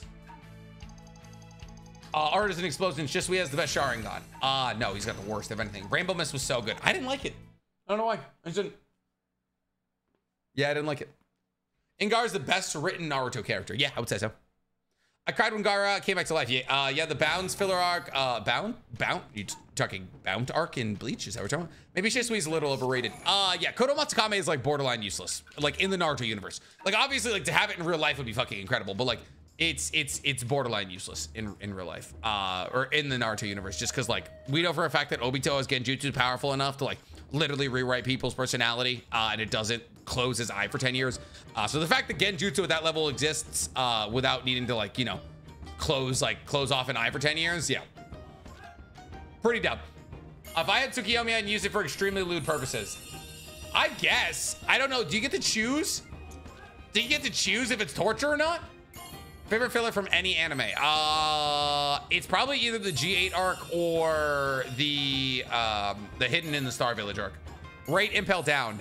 Artisan Explosion, Shisui has the best Sharingan. No, he's got the worst of anything. Rainbow Mist was so good. I didn't like it. I don't know why. I just didn't. Yeah, I didn't like it. Gaara is the best written Naruto character. Yeah, I would say so. I cried when Gaara came back to life. Yeah, the Bounds filler arc. Bound? You talking Bound arc in Bleach? Is that what you're talking about? Maybe Shisui's a little overrated. Yeah, Kodo Matsukame is like borderline useless. Like in the Naruto universe. Like obviously, like to have it in real life would be fucking incredible. But like it's borderline useless in real life. Or in the Naruto universe. Just because like we know for a fact that Obito is Genjutsu powerful enough to like literally rewrite people's personality, and it doesn't close his eye for 10 years. So the fact that Genjutsu at that level exists without needing to like, you know, close off an eye for 10 years, yeah, pretty dumb. If I had Tsukiyomi, I'd use it for extremely lewd purposes. I guess. I don't know. Do you get to choose? Do you get to choose if it's torture or not? Favorite filler from any anime? It's probably either the G8 arc or the Hidden in the Star Village arc. Rate Impel Down.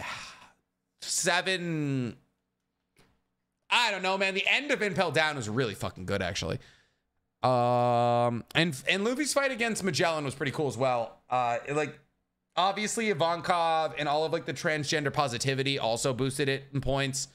7. I don't know, man. The end of Impel Down was really fucking good, actually. And Luffy's fight against Magellan was pretty cool as well. Like obviously Ivankov and all of like the transgender positivity also boosted it in points.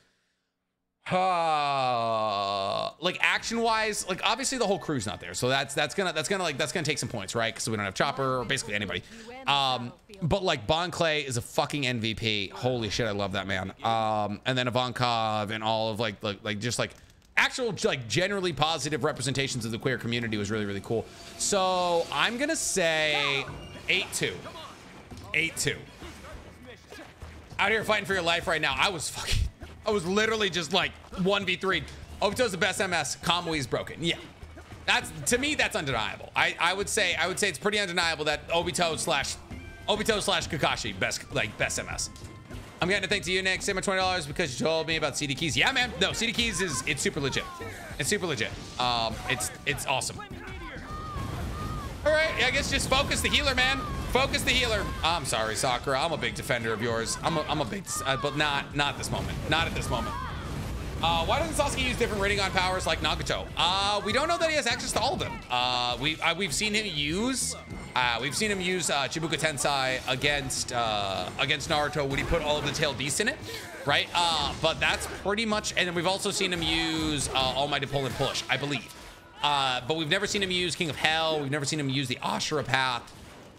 Like action wise, like obviously the whole crew's not there, so that's gonna take some points, right? Because we don't have Chopper or basically anybody. But like Bon Clay is a fucking MVP. Holy shit, I love that man. And then Ivankov and all of like just like actual like generally positive representations of the queer community was really, really cool. So I'm gonna say 8-2. 8-2. Out here fighting for your life right now. I was literally just like 1v3. Obito's the best MS. Kamui's broken. Yeah, that's, to me, that's undeniable. I would say it's pretty undeniable that Obito slash Kakashi best MS. I'm getting a thank to you, Nick. Save my $20 because you told me about CD keys. Yeah, man. No, CD keys it's super legit. It's super legit. It's awesome. All right, I guess just focus the healer, man. Focus the healer. I'm sorry, Sakura. I'm a big defender of yours. I'm a big, but not at this moment. Not at this moment. Why doesn't Sasuke use different Rinnegan powers like Nagato? We don't know that he has access to all of them. We've seen him use Chibuka Tensei against Naruto when he put all of the tail beasts in it, right? But that's pretty much, and then we've also seen him use All Might Pull and Push, I believe. But we've never seen him use King of Hell. We've never seen him use the Ashura Path.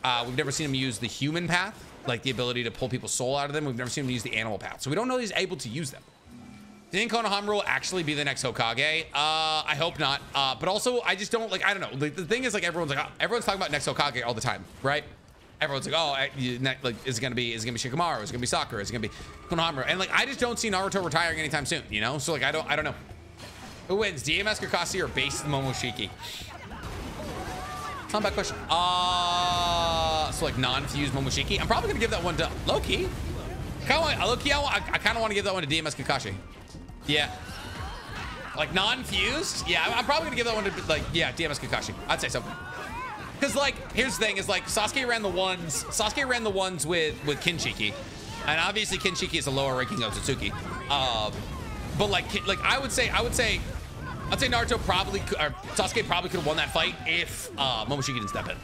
We've never seen him use the human path, like the ability to pull people's soul out of them. We've never seen him use the animal path. So we don't know he's able to use them. Do you think Konohamaru will actually be the next Hokage? I hope not. But also, I just don't, like, I don't know. Like, the thing is, like, everyone's talking about next Hokage all the time, right? Everyone's like, oh, like, is it gonna be Shikamaru? Is it gonna be Sakura? Is it gonna be Konohamaru? And like, I just don't see Naruto retiring anytime soon, you know? So like, I don't know. Who wins, DMS Kakashi or base Momoshiki? Not a bad question. So like non-fused Momoshiki. I'm probably gonna give that one to Loki. I kind of want to give that one to DMS Kakashi. Yeah. Like non-fused? Yeah, I'm probably gonna give that one to like, yeah, DMS Kakashi. I'd say so. Because like, here's the thing, is like Sasuke ran the ones with Kinshiki, and obviously Kinshiki is a lower ranking Otsutsuki. But like I would say Naruto probably or Sasuke probably could have won that fight if Momoshiki didn't step in.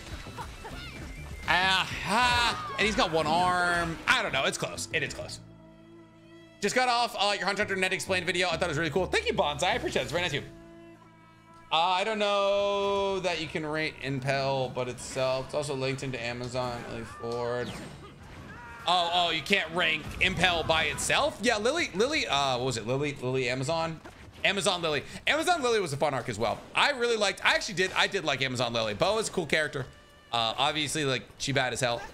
And he's got one arm. I don't know. It's close. It is close. Just got off your Hunter x Hunter Net Explained video. I thought it was really cool. Thank you, Bonsai. I appreciate it. It's very nice of you. I don't know that you can rate Impel, but it's also linked into Amazon. Lily Ford. Oh, you can't rank Impel by itself? Yeah, Lily, what was it? Lily Amazon? Amazon Lily. Amazon Lily was a fun arc as well. I did like Amazon Lily. Bo is a cool character. Obviously, like, she bad as hell.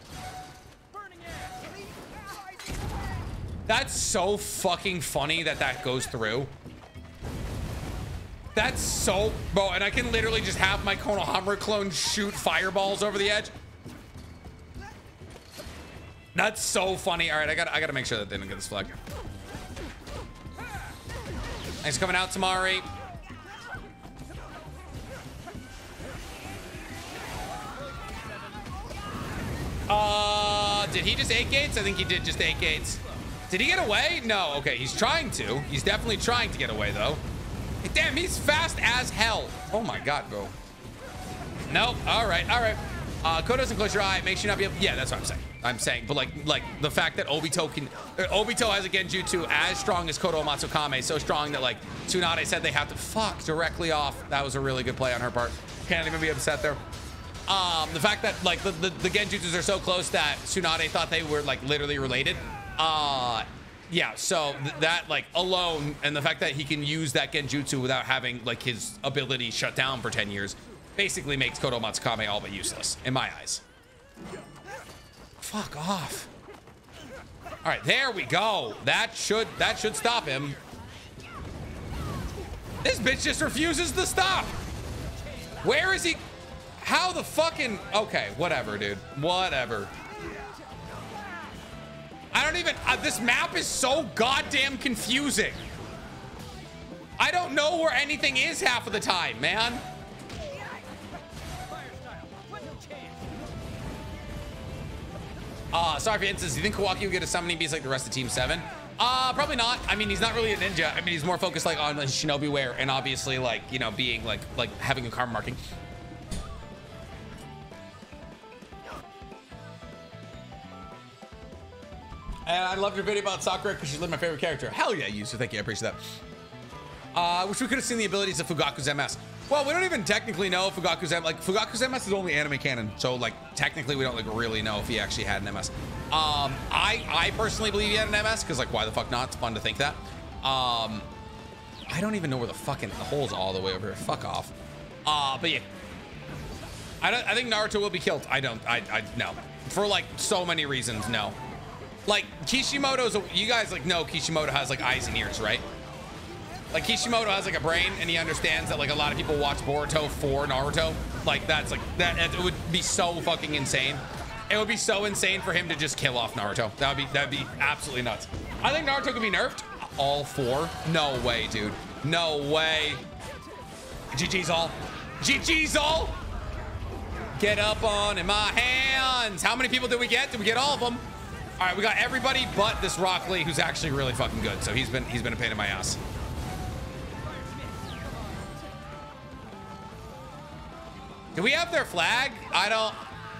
That's so fucking funny that goes through. That's so, bro, and I can literally just have my Konohamaru clone shoot fireballs over the edge. That's so funny. All right, I gotta make sure that they don't get this flag. Thanks for coming out, Tamari. Did he just 8 gates? I think he did just 8 gates. Did he get away? No, okay, he's trying to. He's definitely trying to get away though. Damn, he's fast as hell. Oh my God, bro. Nope, all right. Kodo doesn't close your eye, makes you not be able, yeah, that's what I'm saying. But like the fact that Obito has a Genjutsu as strong as Kodo Matsukame, so strong that like Tsunade said they have to fuck directly off. That was a really good play on her part. Can't even be upset there. The fact that like the Genjutsus are so close that Tsunade thought they were like literally related. Yeah, so that like alone, and the fact that he can use that Genjutsu without having like his ability shut down for 10 years basically makes Kodo Matsukame all but useless in my eyes. Fuck off. All right, there we go. That should stop him. This bitch just refuses to stop. Where is he? How the fucking, okay, whatever, dude, whatever. I don't even, this map is so goddamn confusing. I don't know where anything is half of the time, man. Sorry for instance, do you think Kawaki will get a summoning beast like the rest of Team 7? Probably not. I mean, he's not really a ninja. I mean, he's more focused like on his shinobi wear and obviously like, you know, being like having a karma marking. And I loved your video about Sakura because she's my favorite character. Hell yeah, Yusu. Thank you. I appreciate that. I wish we could have seen the abilities of Fugaku's MS. Well, we don't even technically know if Fugaku's MS is only anime canon. So like technically we don't like really know if he actually had an MS. I personally believe he had an MS because like why the fuck not? It's fun to think that. I don't even know where the fucking hole's all the way over here. Fuck off. But yeah. I think Naruto will be killed. No. For like so many reasons, no. Like Kishimoto's, you guys like know Kishimoto has like eyes and ears, right? Like Kishimoto has like a brain and he understands that like a lot of people watch Boruto for Naruto. Like that's like, it would be so fucking insane. It would be so insane for him to just kill off Naruto. That'd be absolutely nuts. I think Naruto could be nerfed. All 4? No way, dude. No way. GG's all. GG's all. Get up on in my hands. How many people did we get? Did we get all of them? All right, we got everybody but this Rock Lee, who's actually really fucking good. So he's been a pain in my ass. Do we have their flag? I don't.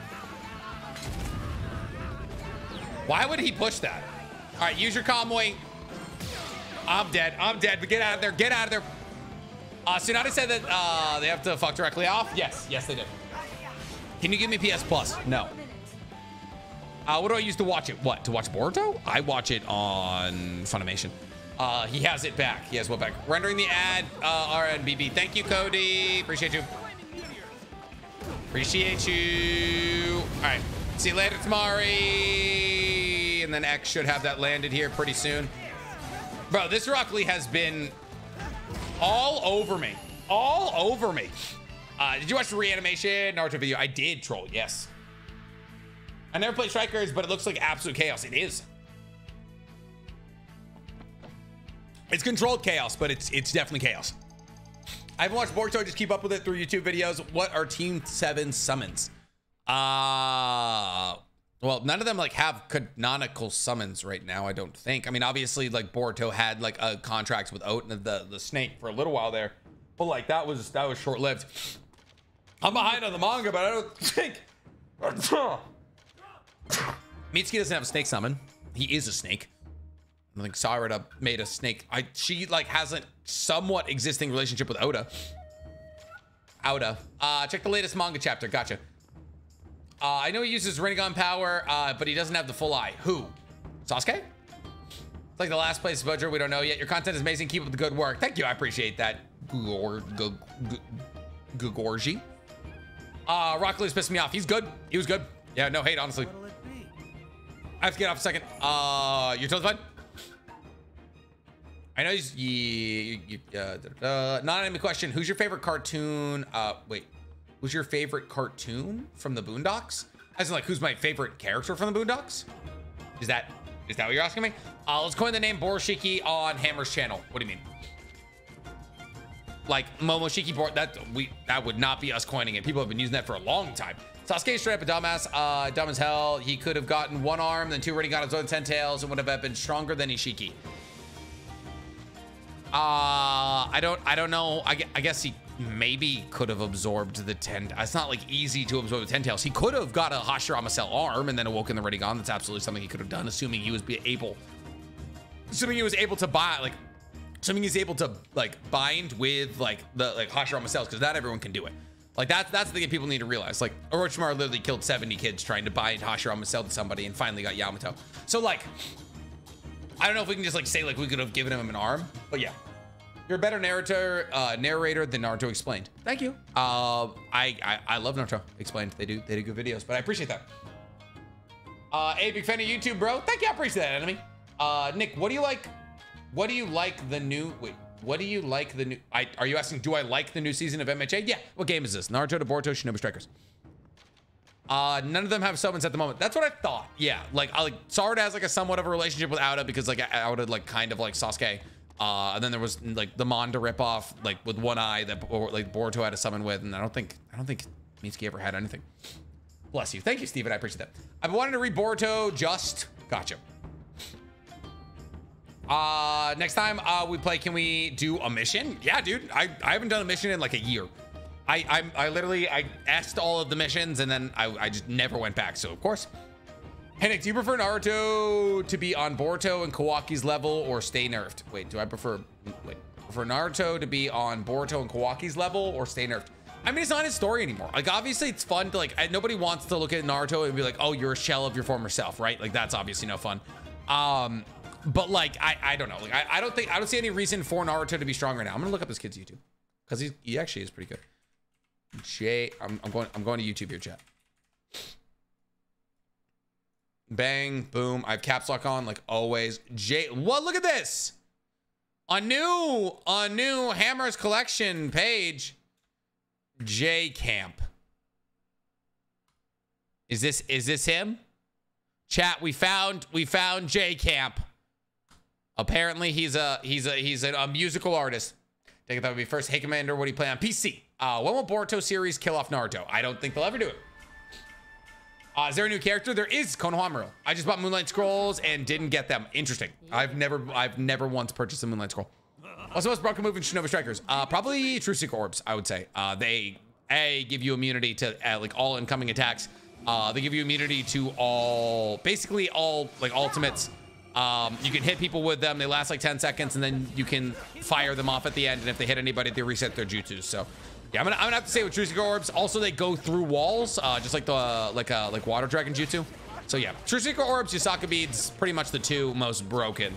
Why would he push that? All right, use your convoy. I'm dead. But get out of there. Get out of there. Tsunade said that they have to fuck directly off. Yes, they did. Can you give me PS Plus? No. What do I use to watch it? What, to watch Boruto? I watch it on Funimation. He has it back. He has what back? Rendering the ad, RNBB. Thank you, Cody. Appreciate you. Appreciate you. All right. See you later, Tamari. And then X should have that landed here pretty soon. Bro, this Rock Lee has been all over me. All over me. Did you watch the reanimation Naruto video? I did, troll, yes. I never played Strikers, but it looks like absolute chaos. It is. It's controlled chaos, but it's definitely chaos. I haven't watched Boruto, just keep up with it through YouTube videos. What are Team 7 summons? Well, none of them like have canonical summons right now, I don't think. I mean, obviously, like Boruto had like a contract with Oat and the snake for a little while there, but like that was short-lived. I'm behind on the manga, but I don't think Mitsuki doesn't have a snake summon. He is a snake. I think Sarada made a snake. She like has a somewhat existing relationship with Oda. Check the latest manga chapter. Gotcha. I know he uses Rinnegan power, but he doesn't have the full eye. Who? Sasuke? It's like the last place Bojo. We don't know yet. Your content is amazing. Keep up the good work. Thank you. I appreciate that. Gugorji. Rock Lee's pissed me off. He's good. He was good. Yeah, no hate, honestly. I have to get off a second. Your toes fine? I know he's non-enemy question. Who's your favorite cartoon? Wait, who's your favorite cartoon from the Boondocks? As in, like, who's my favorite character from the Boondocks? Is that what you're asking me? Let's coin the name Boroshiki on Hammer's channel. What do you mean? Like Momoshiki that would not be us coining it. People have been using that for a long time. Sasuke straight up a dumbass, dumb as hell. He could have gotten one arm, then two Rinnegan, on 10 tails, and would have been stronger than Ishiki. I don't know. I guess he maybe could have absorbed the 10. It's not like easy to absorb the 10 tails. He could have got a Hashirama Cell arm and then awoken the Rinnegan. That's absolutely something he could have done, assuming he was able to buy, like, assuming he's able to like bind with like the Hashirama cells, because not everyone can do it. Like that's the thing that people need to realize. Like Orochimaru literally killed 70 kids trying to bind Hashirama cell to somebody and finally got Yamato. So like, I don't know if we can just like say like we could have given him an arm, but yeah. You're a better narrator than Naruto Explained. Thank you. I love Naruto Explained. They do good videos, but I appreciate that. Hey, big fan of YouTube, bro. Thank you. I appreciate that, enemy. Nick, what do you like? What do you like the new? Wait, what do you like the new? Are you asking? Do I like the new season of MHA? Yeah. What game is this? Naruto to Boruto Shinobi Strikers. None of them have summons at the moment. That's what I thought. Yeah, like Sarada has like a somewhat of a relationship with Aoda because like Aoda like kind of like Sasuke. And then there was like the Manda ripoff like with one eye that like Boruto had a summon with, and I don't think Mitsuki ever had anything. Bless you. Thank you, Steven. I appreciate that. I've been wanting to read Boruto. Just gotcha. Next time we play, can we do a mission? Yeah, dude. I haven't done a mission in like a year. I literally asked all of the missions and then I just never went back. So of course. Hey Nick, do you prefer Naruto to be on Boruto and Kawaki's level or stay nerfed? Wait, do I prefer Naruto to be on Boruto and Kawaki's level or stay nerfed? I mean, it's not his story anymore. Like, obviously it's fun to like, nobody wants to look at Naruto and be like, oh, you're a shell of your former self, right? Like that's obviously no fun. But like, I don't know. Like, I don't see any reason for Naruto to be strong right now. I'm gonna look up this kid's YouTube because he actually is pretty good. I'm going to YouTube here, chat. Bang, boom. I have caps lock on like always. What? Look at this. A new Hammers collection page. J Camp. Is this him? Chat, we found J Camp. Apparently he's a musical artist. I think that would be first. Hey Commander, what do you play on PC? When will Boruto series kill off Naruto? I don't think they'll ever do it. Is there a new character? There is Konohamaru. I just bought Moonlight Scrolls and didn't get them. Interesting. I've never once purchased a Moonlight Scroll. What's the most broken move in Shinobi Strikers? Probably True Secret Orbs, I would say. They give you immunity to like all incoming attacks. They give you immunity to basically all like ultimates. You can hit people with them. They last like 10 seconds and then you can fire them off at the end. And if they hit anybody, they reset their jutsus. So Yeah, I'm gonna have to say with True Seeker Orbs, also they go through walls, just like the like Water Dragon Jutsu. So yeah, True Seeker Orbs, Yusaka Beads, pretty much the two most broken.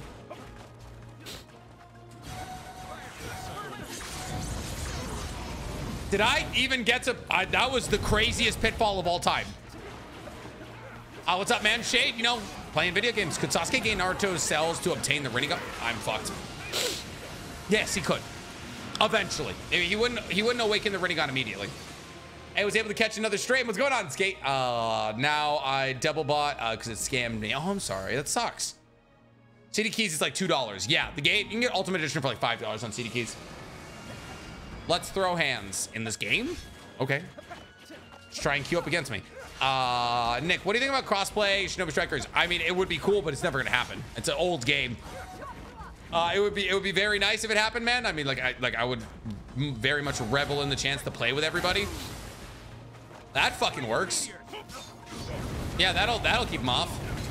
Did I even get to? That was the craziest pitfall of all time. What's up, man? Shade, you know, playing video games. Could Sasuke gain Naruto's cells to obtain the Rinnegan? I'm fucked. Yes, he could. Eventually. He wouldn't awaken the Rinnegan immediately. I was able to catch another stream. What's going on, Skate? Now I double bought because it scammed me. Oh, I'm sorry. That sucks. CD Keys is like $2. Yeah, the game, you can get Ultimate Edition for like $5 on CD Keys. Let's throw hands in this game. Okay. Let's try and queue up against me. Nick, what do you think about crossplay Shinobi Strikers? I mean, it would be cool, but it's never gonna happen. It's an old game. It would be very nice if it happened, man. I mean, I would very much revel in the chance to play with everybody. That fucking works. Yeah, that'll keep them off.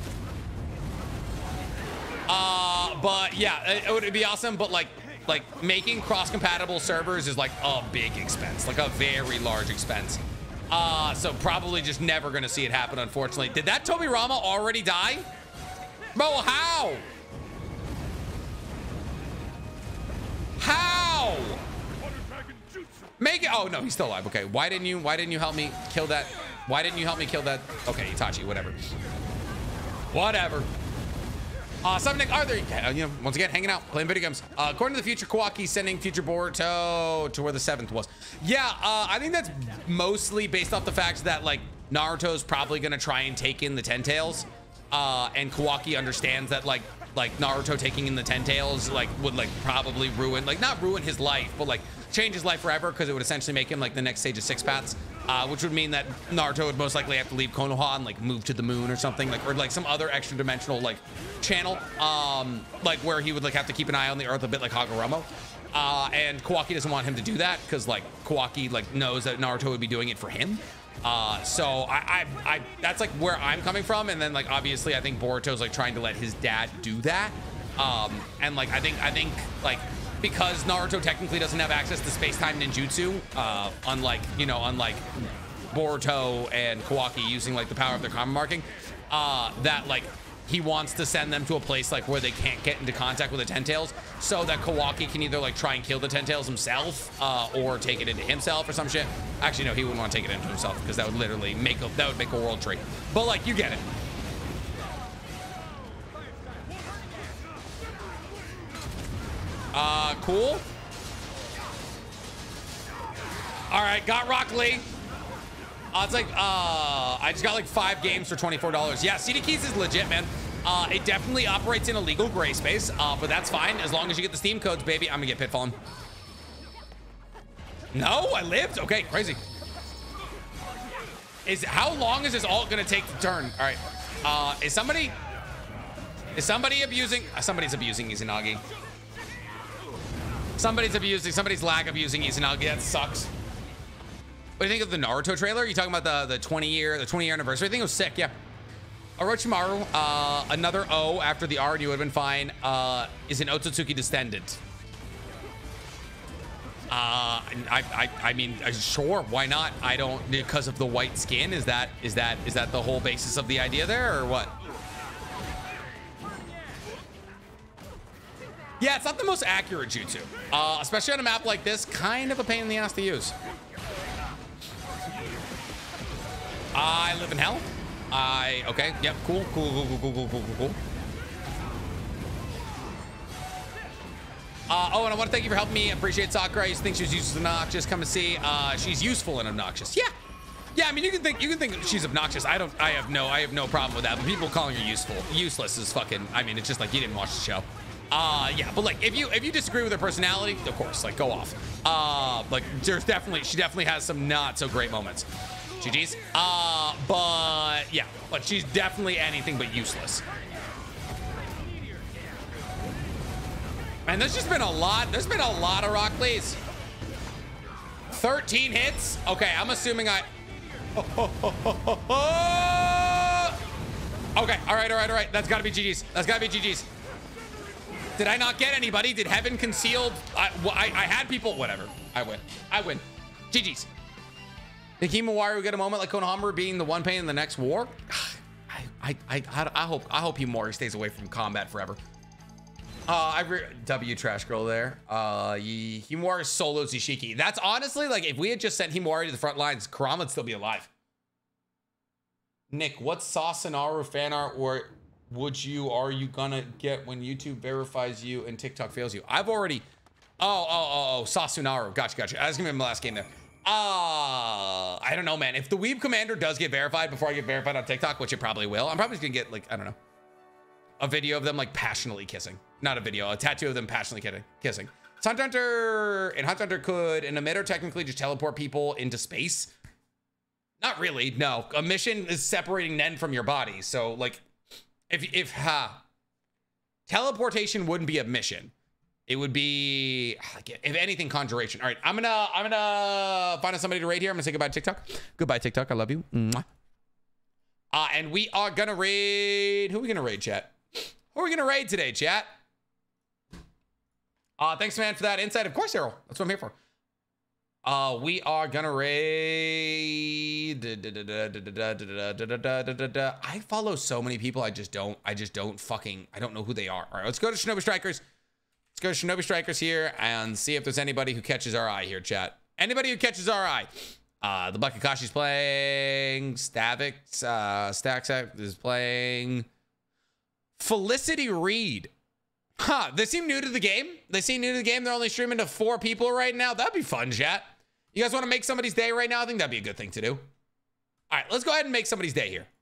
But yeah, it would be awesome. But like making cross-compatible servers is like a big expense, like a very large expense. So probably just never gonna see it happen, unfortunately. Did that Tobirama already die? Bro, how? How? Make it. Oh no, he's still alive. Okay, why didn't you help me kill that? Why didn't you help me kill that? Okay, Itachi, whatever. Sup, Nick Arthur, you know, once again, hanging out, playing video games. According to the future, Kawaki sending future Boruto to where the 7th was. Yeah, I think that's mostly based off the fact that like Naruto's probably gonna try and take in the Ten Tails, and Kawaki understands that like Naruto taking in the Ten Tails like would like probably ruin, like not ruin his life, but like change his life forever, because it would essentially make him like the next stage of Six Paths, which would mean that Naruto would most likely have to leave Konoha and like move to the moon or something, like, or like some other extra dimensional like channel, like where he would like have to keep an eye on the earth a bit like Hagoromo. And Kawaki doesn't want him to do that because like Kawaki like knows that Naruto would be doing it for him. So I that's like where I'm coming from. And then like obviously I think Boruto's like trying to let his dad do that. And like I think like because Naruto technically doesn't have access to space-time ninjutsu, unlike Boruto and Kawaki using like the power of their common marking, that like he wants to send them to a place like where they can't get into contact with the Ten Tails, so that Kawaki can either like try and kill the Ten Tails himself, or take it into himself or some shit. Actually, no, he wouldn't want to take it into himself because that would literally make a world tree. But like, you get it. Cool. All right, got Rock Lee. It's like, I just got like 5 games for $24. Yeah, CD Keys is legit, man. It definitely operates in a legal gray space, but that's fine as long as you get the Steam codes, baby. I'm gonna get pitfallen. No, I lived. Okay, crazy. How long is this all gonna take to turn? All right, is somebody abusing? Somebody's abusing Izanagi. Somebody's lag abusing Izanagi. That sucks. What do you think of the Naruto trailer? You talking about the 20 year anniversary? I think it was sick. Yeah. Orochimaru, another O after the R, and you would have been fine. Is an Otsutsuki descendant. I mean, sure, why not? I don't, because of the white skin. Is that the whole basis of the idea there, or what? Yeah, it's not the most accurate jutsu, especially on a map like this. Kind of a pain in the ass to use. I live in hell. Okay, yep, cool. Oh, and I want to thank you for helping me. Appreciate Sakura. I used to think she was useless and obnoxious. Come to see, she's useful and obnoxious. Yeah. I mean, you can think she's obnoxious. I have no problem with that. But people calling her useless is fucking. I mean, it's just like you didn't watch the show. Yeah, but like if you disagree with her personality, of course, like go off. Like she definitely has some not so great moments. GG's. But yeah, but she's definitely anything but useless. And there's just been a lot. There's been a lot of Rock Lees. 13 hits. Okay, I'm assuming I. Okay, all right. That's gotta be GG's. Did I not get anybody? Did heaven concealed? I had people. Whatever. I win. GG's. Think Himawari will get a moment like Konohamaru being the one pain in the next war? I hope Himawari stays away from combat forever. W trash girl there. Himawari solos Ishiki. That's honestly, like, if we had just sent Himawari to the front lines, Kurama would still be alive. Nick, what Sasanaru fan art are you gonna get when YouTube verifies you and TikTok fails you? I've already. Oh, Sasunaru. Gotcha. I was gonna be my last game there. I don't know, man. If the Weeb Commander does get verified before I get verified on TikTok, which it probably will, I'm probably just gonna get, like, I don't know, a video of them, like, passionately kissing. Not a video, a tattoo of them passionately kissing. Hunter Hunter could an emitter technically just teleport people into space? Not really, no. A mission is separating Nen from your body. So, like, if teleportation wouldn't be a mission. It would be, if anything, conjuration. All right, I'm gonna find somebody to raid here. I'm gonna say goodbye to TikTok. Goodbye, TikTok. I love you. Mwah. And we are gonna raid. Who are we gonna raid, chat? Who are we gonna raid today, chat? Thanks, man, for that insight. Of course, Errol. That's what I'm here for. We are gonna raid. I follow so many people. I don't know who they are. All right, let's go to Shinobi Strikers. Let's go to Shinobi Strikers here and see if there's anybody who catches our eye here, chat. Anybody who catches our eye. The Bakakashi's playing. Staxac is playing. Felicity Reed. They seem new to the game. They're only streaming to 4 people right now. That'd be fun, chat. You guys want to make somebody's day right now? I think that'd be a good thing to do. All right, let's go ahead and make somebody's day here.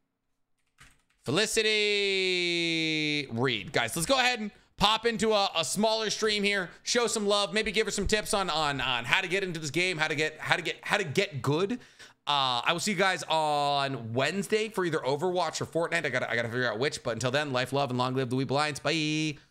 Felicity Reed. Guys, let's go ahead and pop into a smaller stream here. Show some love. Maybe give her some tips on how to get into this game, how to get good. I will see you guys on Wednesday for either Overwatch or Fortnite. I gotta figure out which. But until then, life, love, and long live the Weeb Alliance. Bye.